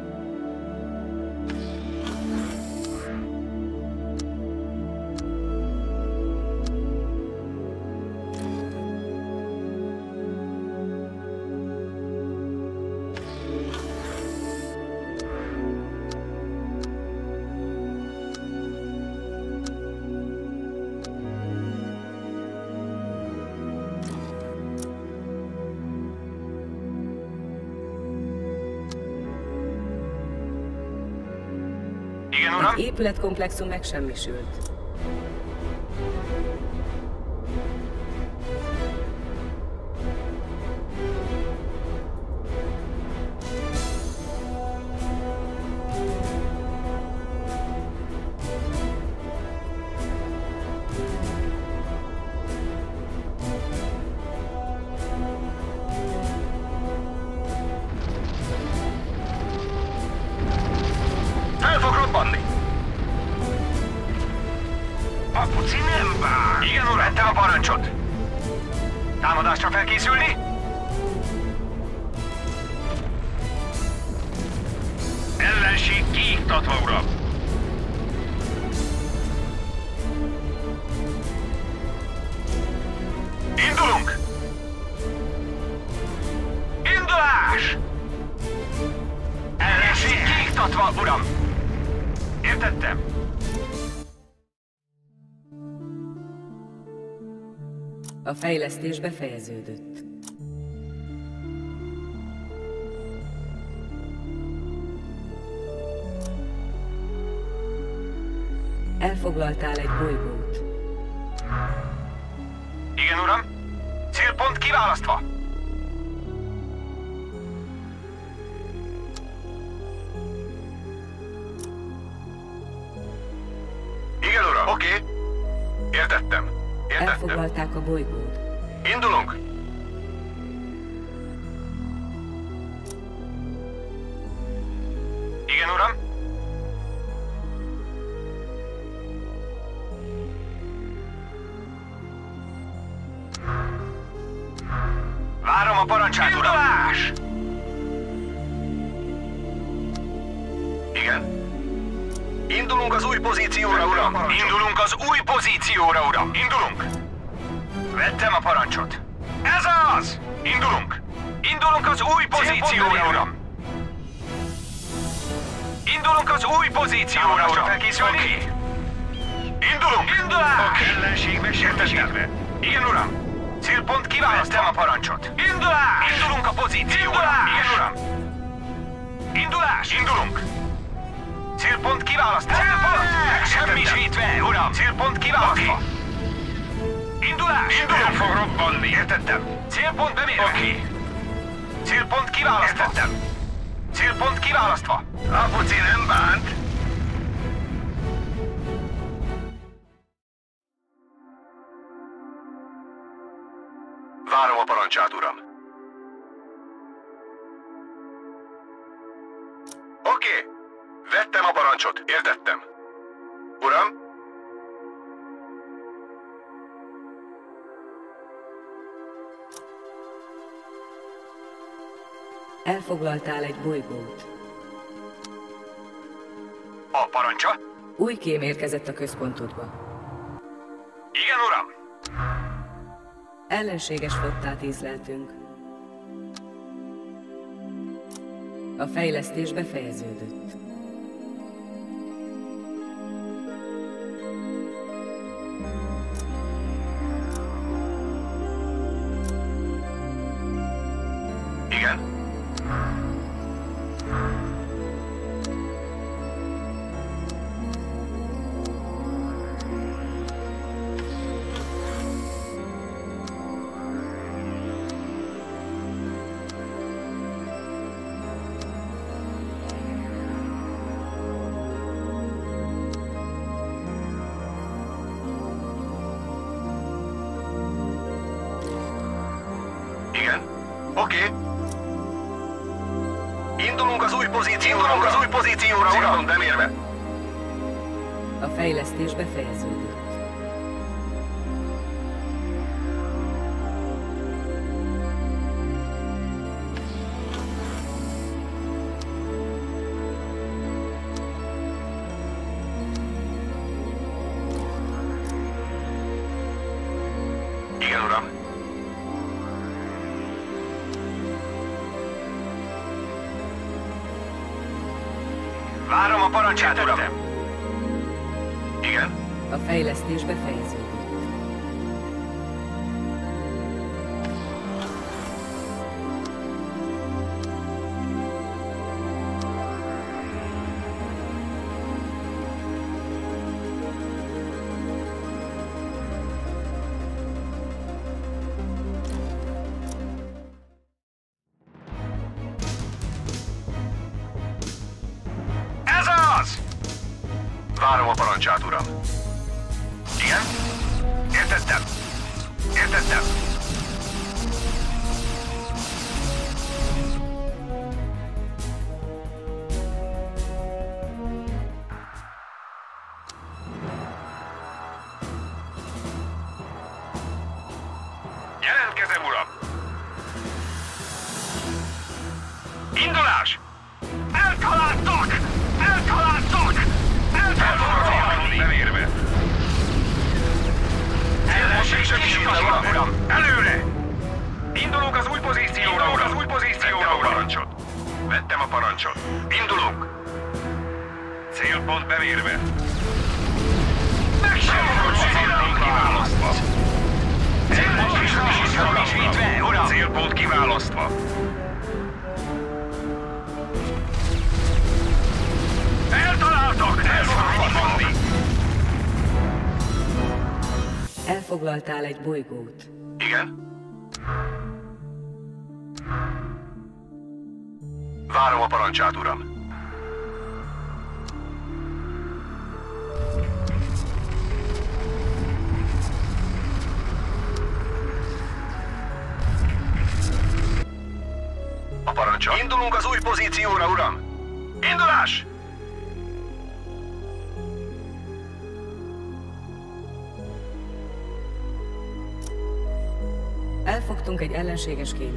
Igen, uram? Az épületkomplexum megsemmisült. El fog robbanni! Papuci nem vár! Igen, uram! Vettem a parancsot! Támadásra felkészülni? Ellenség kiiktatva, uram! Indulunk! Indulás! Ellenség kiiktatva, uram! Értettem? A fejlesztés befejeződött. Elfoglaltál egy bolygót. Igen, uram. Célpont kiválasztva. Igen, uram. Oké. Okay. Értettem. Értettem. Elfoglalták a bolygót. Indulunk. Igen, uram. Várom a parancsát, uram! Indulás! Igen. Indulunk az új pozícióra, uram! Indulunk az új pozícióra, uram! Indulunk! Vettem a parancsot! Ez az! Indulunk! Indulunk az új pozícióra, uram! Indulunk az új pozícióra, uram! Felkészülni? Okay. Indulunk! Indulás! Okay. Ellenség megsértésítve. Igen, uram! Célpont kiválasztom a parancsot. Indulás! Indulunk a pozícióra. Indulás! Igen, uram. Indulás! Indulunk! Célpont kiválasztva. Célpont! Megsemmisítve, uram! Célpont kiválasztva. Okay. Indulás! Indulunk! El fog robbanni. Értettem. Célpont bemérve. Oké. Okay. Célpont kiválasztva. Értettem. Célpont kiválasztva. Apuci nem bánt. Várom a parancsát, uram. Oké. Okay. Vettem a parancsot. Értettem. Uram? Elfoglaltál egy bolygót. A parancsa? Új kém érkezett a központodba. Igen, uram. Ellenséges flottát észleltünk. A fejlesztés befejeződött. Igen. Igen. Oké. Okay. Indulunk az új pozícióra, Indulunk az új pozícióra, uram, bemérve. A fejlesztés befejeződött. Igen, uram. Várom a parancsát, uram. Igen. A fejlesztés befejeződött. Várom a parancsát, uram. Igen? Értettem. Értettem. Jelentkezem, uram. Indulás! Eltaláltak! Segítségünkre, uram! Előre! Indulunk az új pozícióra, uram! Az új pozícióra, uram! Parancsot. Vettem a parancsot. Indulunk! Célpont bemérve. Megsemmisítve, célpont kiválasztva. Célpont megsemmisítve, uram! Célpont kiválasztva. Eltaláltak! Ez van! Elfoglaltál egy bolygót. Igen? Várom a parancsát, uram. A parancsa? Indulunk az új pozícióra, uram! Indulás! Elfogtunk egy ellenséges kémet.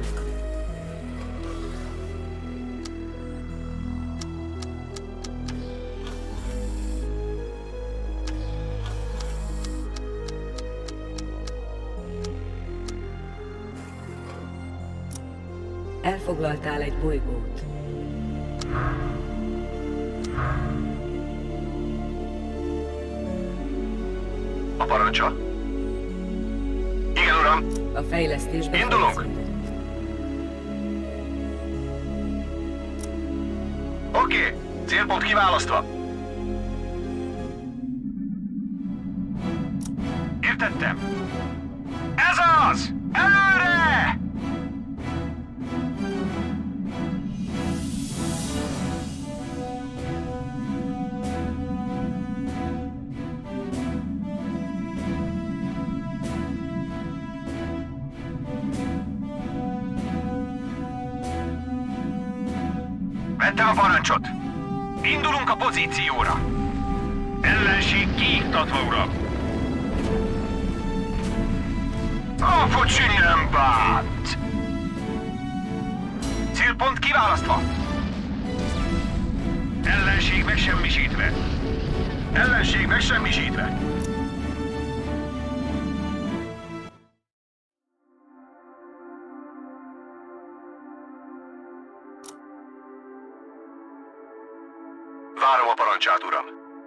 Elfoglaltál egy bolygót. A parancsa? Igen, uram. A fejlesztésbe Indulunk! fejeződött. Oké, okay. Célpont kiválasztva. Értettem. Ez az! Előre! Vettem a parancsot. Indulunk a pozícióra. Ellenség kiiktatva, uram. A focsi nem bánt. Célpont kiválasztva. Ellenség megsemmisítve. Ellenség megsemmisítve. Várom a parancsát, uram.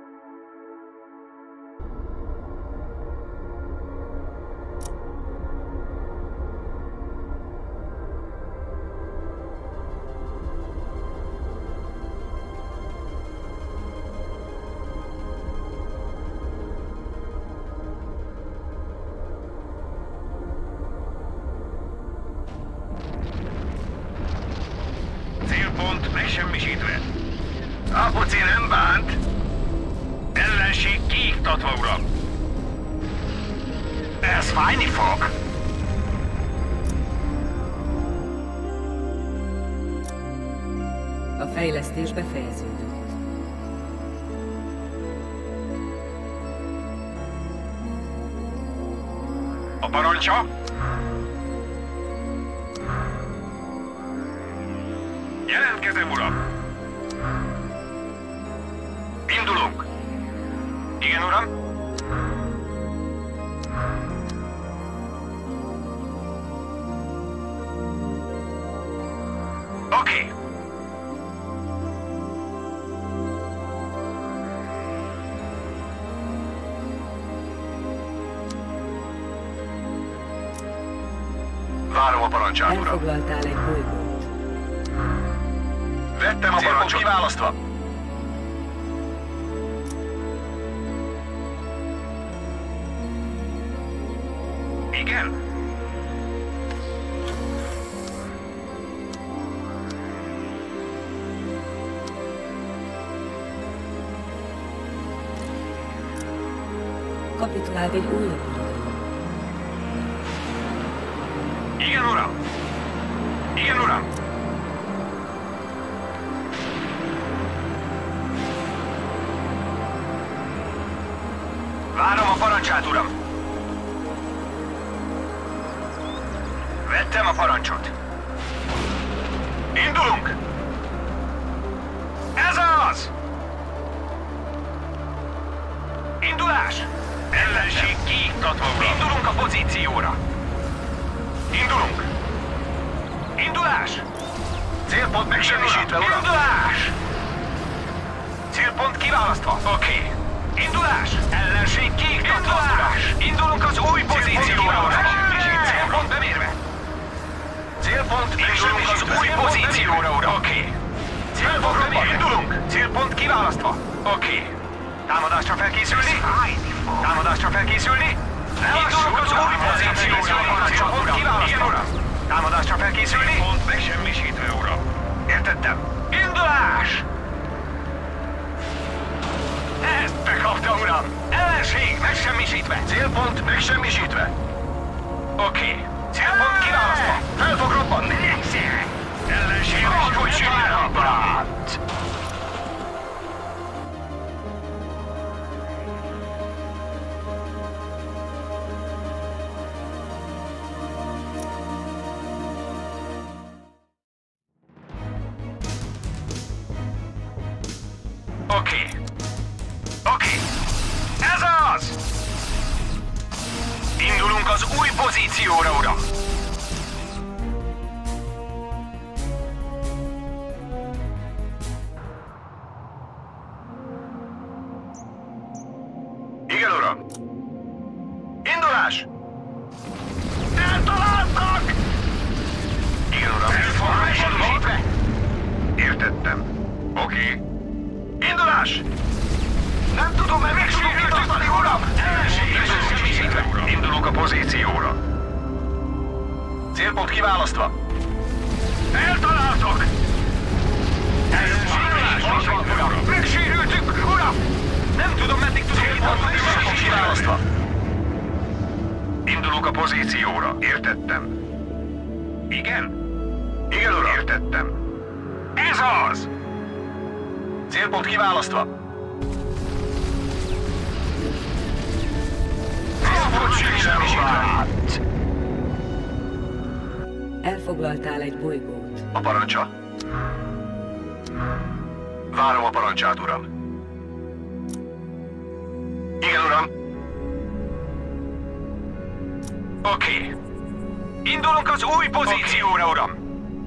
Célpont megsemmisítve. A foci nem bánt. Ellenség kiiktatva, uram. Ez fájni fog. A fejlesztés befejeződött. A parancsa? Jelentkezem, uram. Indulunk. Igen, uram? Oké. Okay. Várom a parancsát, uram. Elfoglaltál egy bolygót. Vettem a parancsot. Kiválasztva. Igen? Kapitulált egy újabb birodalom. Igen, uram. Igen, uram. Várom a parancsát, uram. Vettem a parancsot. Indulunk! Ez az! Indulás! Ellenség kiiktatva, uram. Indulunk a pozícióra. Indulunk. Indulás. Célpont megsemmisítve, uram. Indulás. Célpont kiválasztva. Oké. Okay. Indulás. Ellenség kiiktatva. Indulás. Indulunk az új pozícióra, uram. Célpont bemérve. Célpont Indulunk az új pozícióra, uram. Oké. Okay. Célpont bemérve. Indulunk. Célpont kiválasztva. Oké. Okay. Támadásra felkészülni? Támadásra felkészülni? Indulunk az új pozícióra, célpont kiválasztva. Uram. Támadásra felkészülni? Célpont megsemmisítve, uram. Értettem. Indulás! Ezt bekapta, uram! Ellenség megsemmisítve! Célpont megsemmisítve. Oké. Okay. Célpont kiválasztva! Fel fog robbanni! Ellenség megsemmisítve! Oké. Okay. Oké. Okay. Ez az! Indulunk az új pozícióra, uram! Igen, uram! Indulás! Eltaláltak! Igen, uram! Megsemmisítve! Értettem. Oké. Okay. Indulás! Nem tudom, mert meg tudok indítani, uram! Ellenség megsemmisítve! Indulunk a pozícióra. Célpont kiválasztva. Eltaláltak! Ellenség megsemmisítve! Megsérültük, uram! Nem tudom, meddig tudok indulni. Célpont kiválasztva. Indulunk a pozícióra. Értettem. Igen? Igen, uram. Értettem. Ez az! Célpont kiválasztva. Célpont megsemmisítve! Elfoglaltál egy bolygót. A parancsa? Várom a parancsát, uram. Igen, uram. Oké. Okay. Indulunk az új pozícióra, okay. Uram.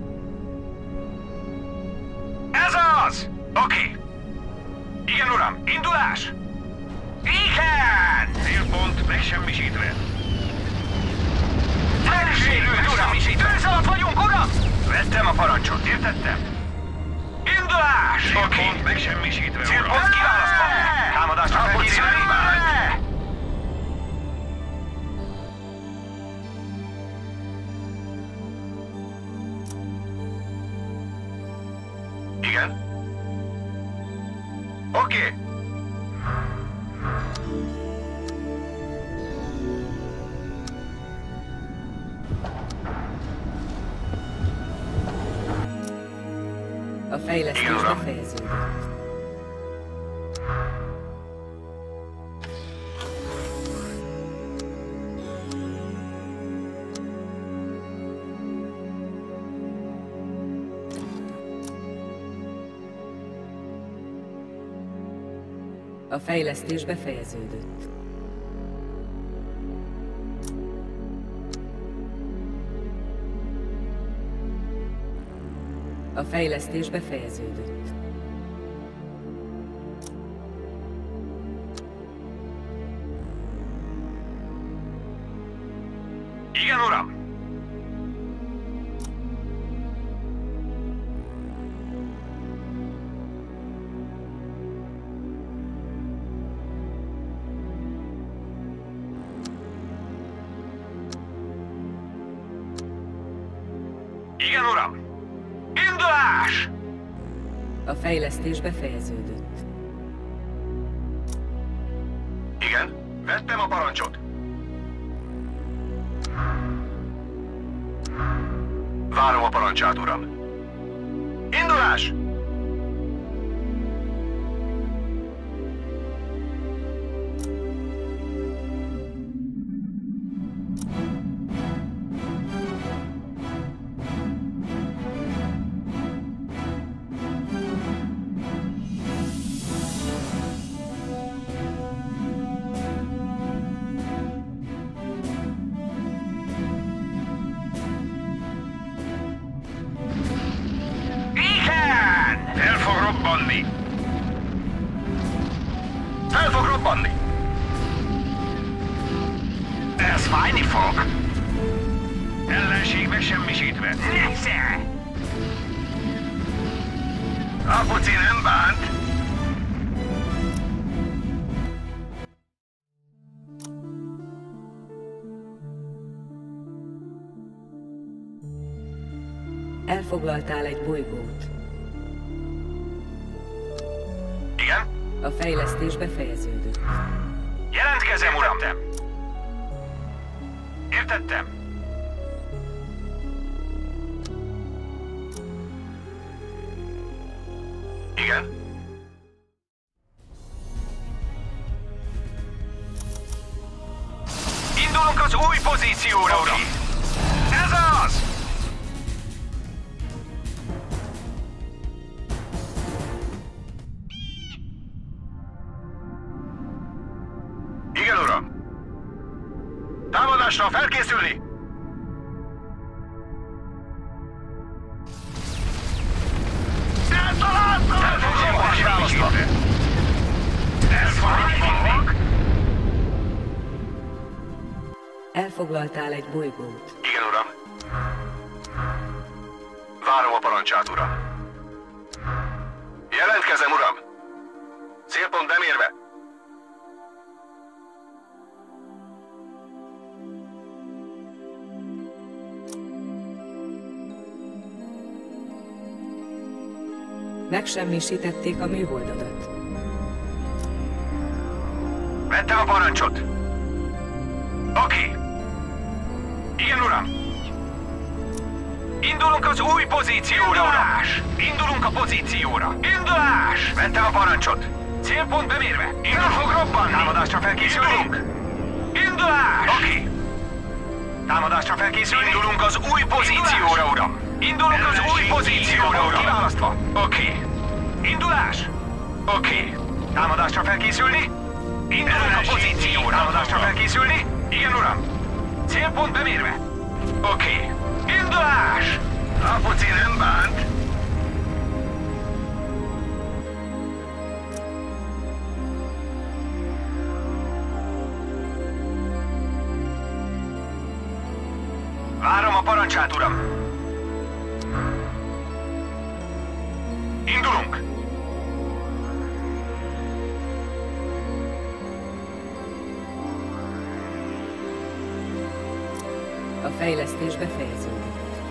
Ez az! Oké. Okay. Igen, uram. Indulás! Igen! Célpont megsemmisítve. Megsérült, uram! Tűz alatt vagyunk, uram! Vettem a parancsot, értettem? Indulás! Oké. Okay. Megsemmisítve, uram. Célpont kiválasztva. Támadásra felkészülni. Igen? Oké. Okay. A fejlesztés befejeződött. A fejlesztés befejeződött. A fejlesztés befejeződött. Igen, uram! Igen, uram! Indulás! A fejlesztés befejeződött. Igen, vettem a parancsot. Várom a parancsát, uram. Indulás! robbanni! Fel fog robbanni! Ez fájni fog! Ellenség megsemmisítve. Nesze! A foci nem bánt! Elfoglaltál egy bolygót. Igen? A fejlesztés befejeződött. Jelentkezem, uram! Értettem. Igen? Indulunk az új pozícióra, uram! Ez az! Igen, uram! Támadásra felkészülni! Eltaláltam! Elfoglaltál választva! Elfoglaltál! Elfoglaltál egy bolygót. Igen, uram. Várom a parancsát, uram. Jelentkezem, uram! Célpont bemérve! Megsemmisítették a műholdadat. Vettem a parancsot. Oké. Igen, uram. Indulunk az új pozícióra, Indulás! uram. Indulunk a pozícióra. Indulás! Vettem a parancsot. Célpont bemérve. Indul fog robbanni. Támadásra felkészülünk. Indulás! Oké. Támadásra felkészülni. Indulunk az új pozícióra, uram. Indulunk az új pozícióra, uram. Kiválasztva. Oké. Indulás! Oké. Támadásra felkészülni. Indulunk a pozícióra. Támadásra felkészülni. Igen, uram. Célpont bemérve. Oké. Indulás! A foci nem bánt! Várom a parancsát, uram. Indulunk! A fejlesztés befejeződött.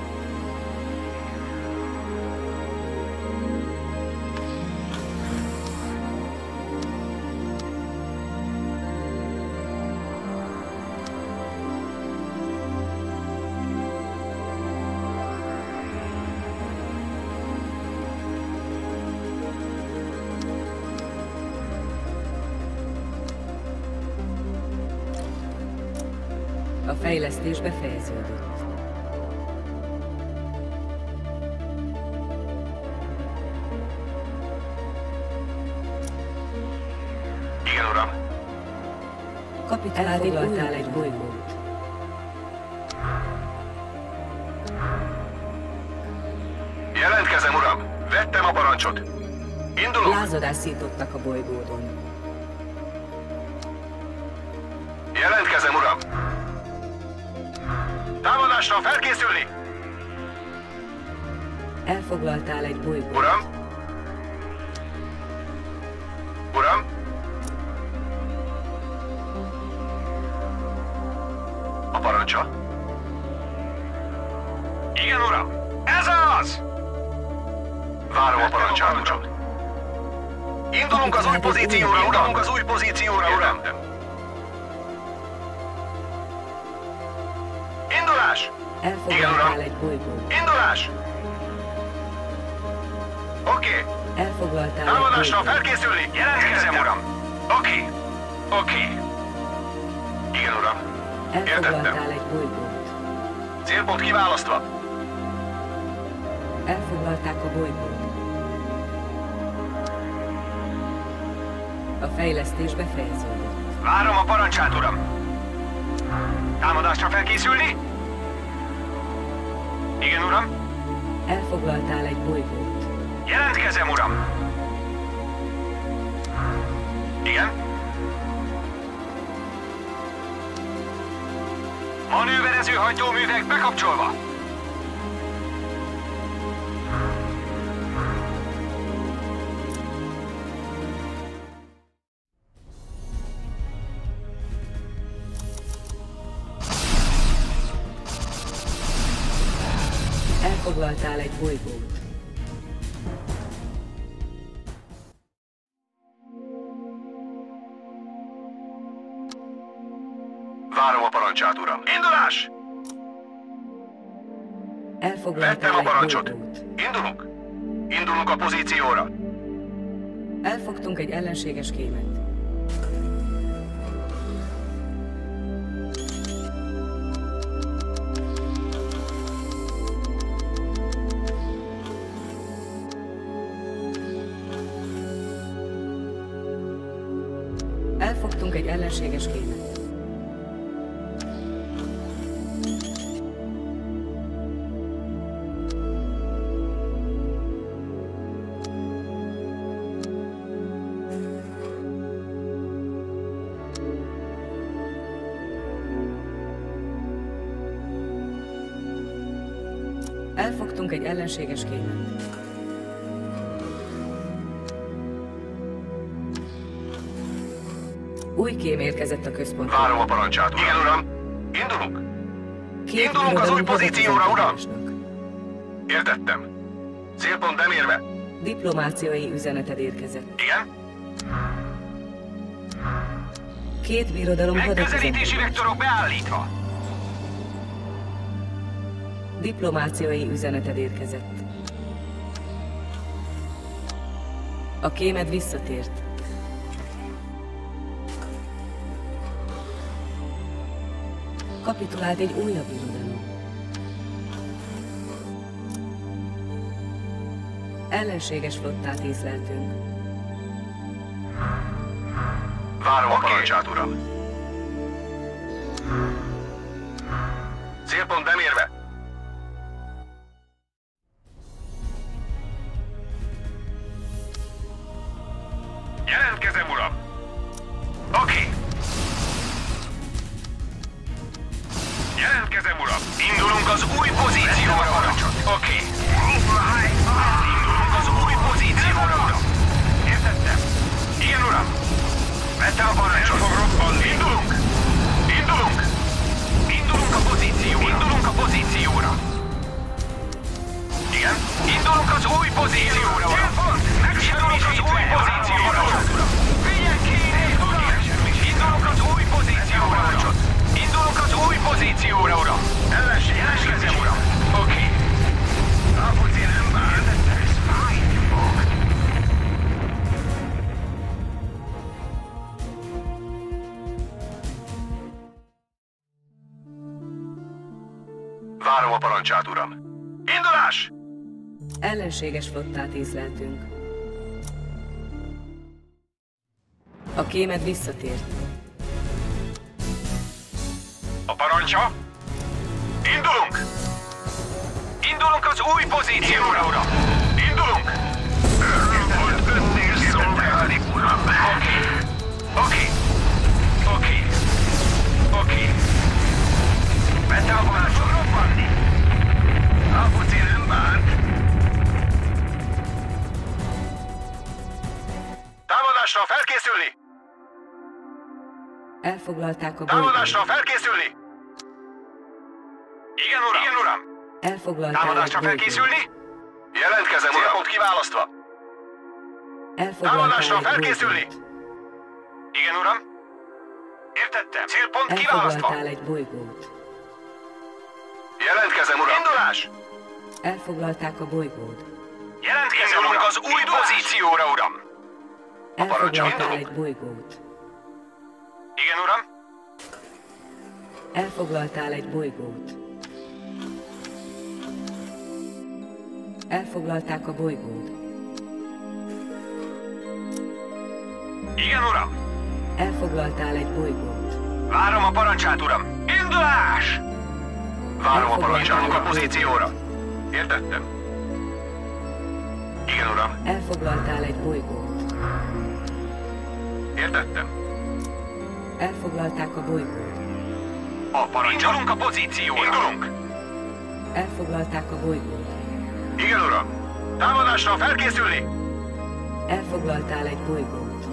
A fejlesztés befejeződött. Igen, uram. Kapitán, elfoglaltál egy bolygót. Jelentkezem, uram. Vettem a parancsot. Indulunk. Lázadást szítottak a bolygódon. Jelentkezem, uram. Támadásra felkészülni! Elfoglaltál egy bolygót. Uram? Uram? A parancsa? Igen, uram. Ez az! Várom a parancsát, uram. Indulunk az új pozícióra, uram! Indulunk az új pozícióra, uram! Indulás! Elfoglaltál egy bolygót. Indulás! Oké. Elfoglaltál Támadásra egy bolygót. felkészülni! Jelentkezem, uram. Oké. Oké. Igen, uram. Elfoglaltál egy bolygót. Célpont kiválasztva. Elfoglalták a bolygót. A fejlesztés befejeződött. Várom a parancsát, uram. Támadásra felkészülni? Igen, uram. Elfoglaltál egy bolygót. Jelentkezem, uram. Igen? Manőverező hajtóművek bekapcsolva! Elfoglaltál egy bolygót. Várom a parancsát, uram. Indulás! Elfoglaltál Vettem a egy parancsot. bolygót. Indulunk! Indulunk a pozícióra! Elfogtunk egy ellenséges kémet. Elfogtunk egy ellenséges kémet. Elfogtunk egy ellenséges kémet. Új kém érkezett a központba. Várom a parancsát, uram. Igen, uram. Indulunk! Két Indulunk az új birodalom pozícióra, uram! hadatüzentmásnak. Értettem. Célpont nem érve. Diplomáciai üzeneted érkezett. Igen? Két birodalom Megközelítési hadatüzentmásnak. vektorok beállítva! Diplomáciai üzeneted érkezett. A kémed visszatért. Kapitulált egy újabb birodalom. Ellenséges flottát észleltünk. Várom a Oké. parancsát, uram. Célpont nem érve. Jelentkezem, uram! Oké! Jelentkezem, uram! Indulunk az új pozícióra, uram! Oké! Indulunk az új pozícióra, uram! Értettem? Igen, uram! Vettem a parancsot! Fog robbanni! Indulunk! Indulunk! Indulunk a pozícióra! Indulunk a pozícióra! Igen? Indulunk az új pozícióra, uram! Indulunk az új pozícióra, uram! Figyelj ki! Indulunk az új pozícióra, uram! Indulunk az új pozícióra, uram! Ellenség, jelentkezem, uram! Oké. Apuci nem bár. Ez fájni fog. Várom a parancsát, uram. Indulás! Ellenséges flottát észleltünk. A kémed visszatért. A parancsa? Indulunk! Indulunk az új pozícióra, uram! Indulunk! Volt önnél szolgálni, uram! Oké. Oké. Oké. Oké. Vettem a parancsot robbanni! Apuci nem bánt! Támadásra felkészülni! Elfoglalták a Támadásra bolygót. felkészülni! Igen, uram! Igen, uram! Elfoglaltál Támadásra egy bolygót. felkészülni? Jelentkezem, uram! Célpont kiválasztva! Elfoglaltál Támadásra egy felkészülni! bolygót. Igen, uram! Értettem. Célpont kiválasztva. Elfoglaltál egy bolygót. Jelentkezem, uram! Indulás! Elfoglalták a bolygót. Jelentkezem, uram! az új pozícióra, uram! Elfoglaltál indulunk. egy bolygót. Igen, uram? Elfoglaltál egy bolygót. Elfoglalták a bolygót. Igen, uram! Elfoglaltál egy bolygót. Várom a parancsát, uram! Indulás! Várom a parancsát a pozícióra. Értettem. Igen, uram. Elfoglaltál egy bolygót. Értettem. Elfoglalták a bolygót. A parancsot. Indulunk a pozícióra. Indulunk. Elfoglalták a bolygót. Igen, uram. Támadásra felkészülni. Elfoglaltál egy bolygót.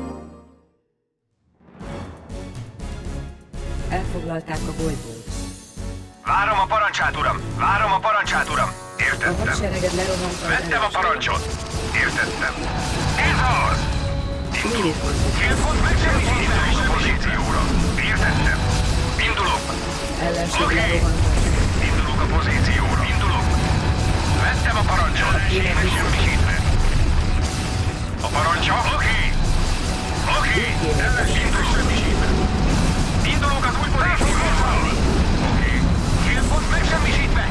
Elfoglalták a bolygót. Várom a parancsát, uram. Várom a parancsát, uram. A Értettem. hadsereged lerohant az Vettem a ellenséget. parancsot. Értettem. Ez az! Miért mondtad? Célpont megsemmisítve! Indulunk a pozícióra. Értettem. Indulok. Ellenség Oké. lerohant. Indulunk a pozícióra. Indulok! Vettem a parancsot! Kéne Megsemmisítve! A parancsa? Oké! Oké! Ellenség megsemmisítve. Indulunk az új pozícióra! Oké. Célpont megsemmisítve!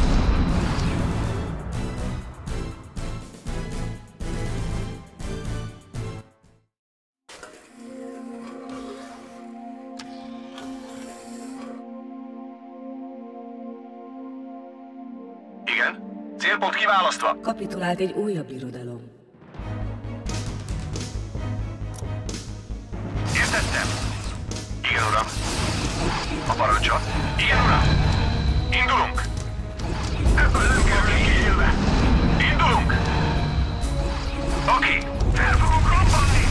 Igen. Célpont kiválasztva. Kapitulált egy újabb birodalom. Értettem. Igen, uram. A parancsa? Igen, uram! Indulunk! Ebből nem kell kiélve. Indulunk! Oké! Fel fogunk robbanni!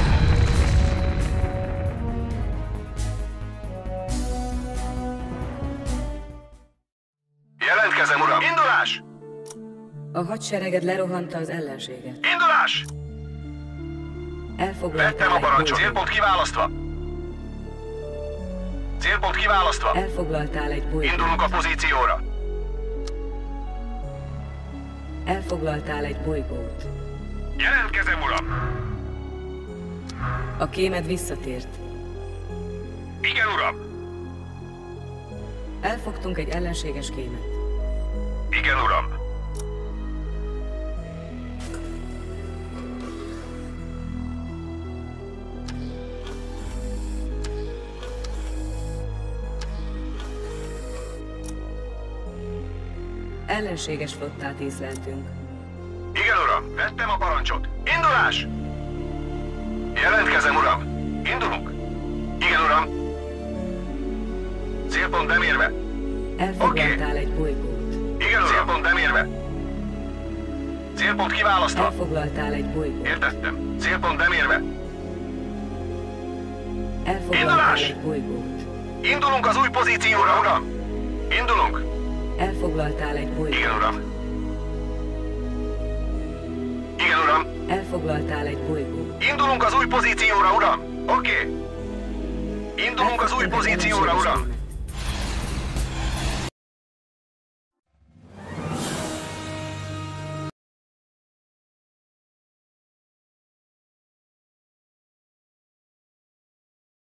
Jelentkezem, uram. Indulás! A hadsereged lerohanta az ellenséget. Indulás! Elfoglaltál Vettem a egy parancsot. bolygót. Célpont kiválasztva. Célpont kiválasztva. Elfoglaltál egy bolygót. Indulunk a pozícióra. Elfoglaltál egy bolygót. Jelentkezem, uram! A kémed visszatért. Igen, uram! Elfogtunk egy ellenséges kémet. Igen, uram. Ellenséges flottát észleltünk. Igen, uram. Vettem a parancsot. Indulás! Jelentkezem, uram. Indulunk. Igen, uram. Célpont bemérve. Elfoglaltál egy bolygót. Igen, uram. Célpont bemérve. Célpont kiválasztva. Elfoglaltál egy bolygót. Értettem. Célpont bemérve. Elfoglaltál Indulás! egy bolygót. Indulunk az új pozícióra, uram. Indulunk. Elfoglaltál egy bolygót. Igen, uram. Igen, uram. Elfoglaltál egy bolygót. Indulunk az új pozícióra, uram. Oké. Indulunk az új Elfogtunk egy pozícióra, ellenséges uram. kémet.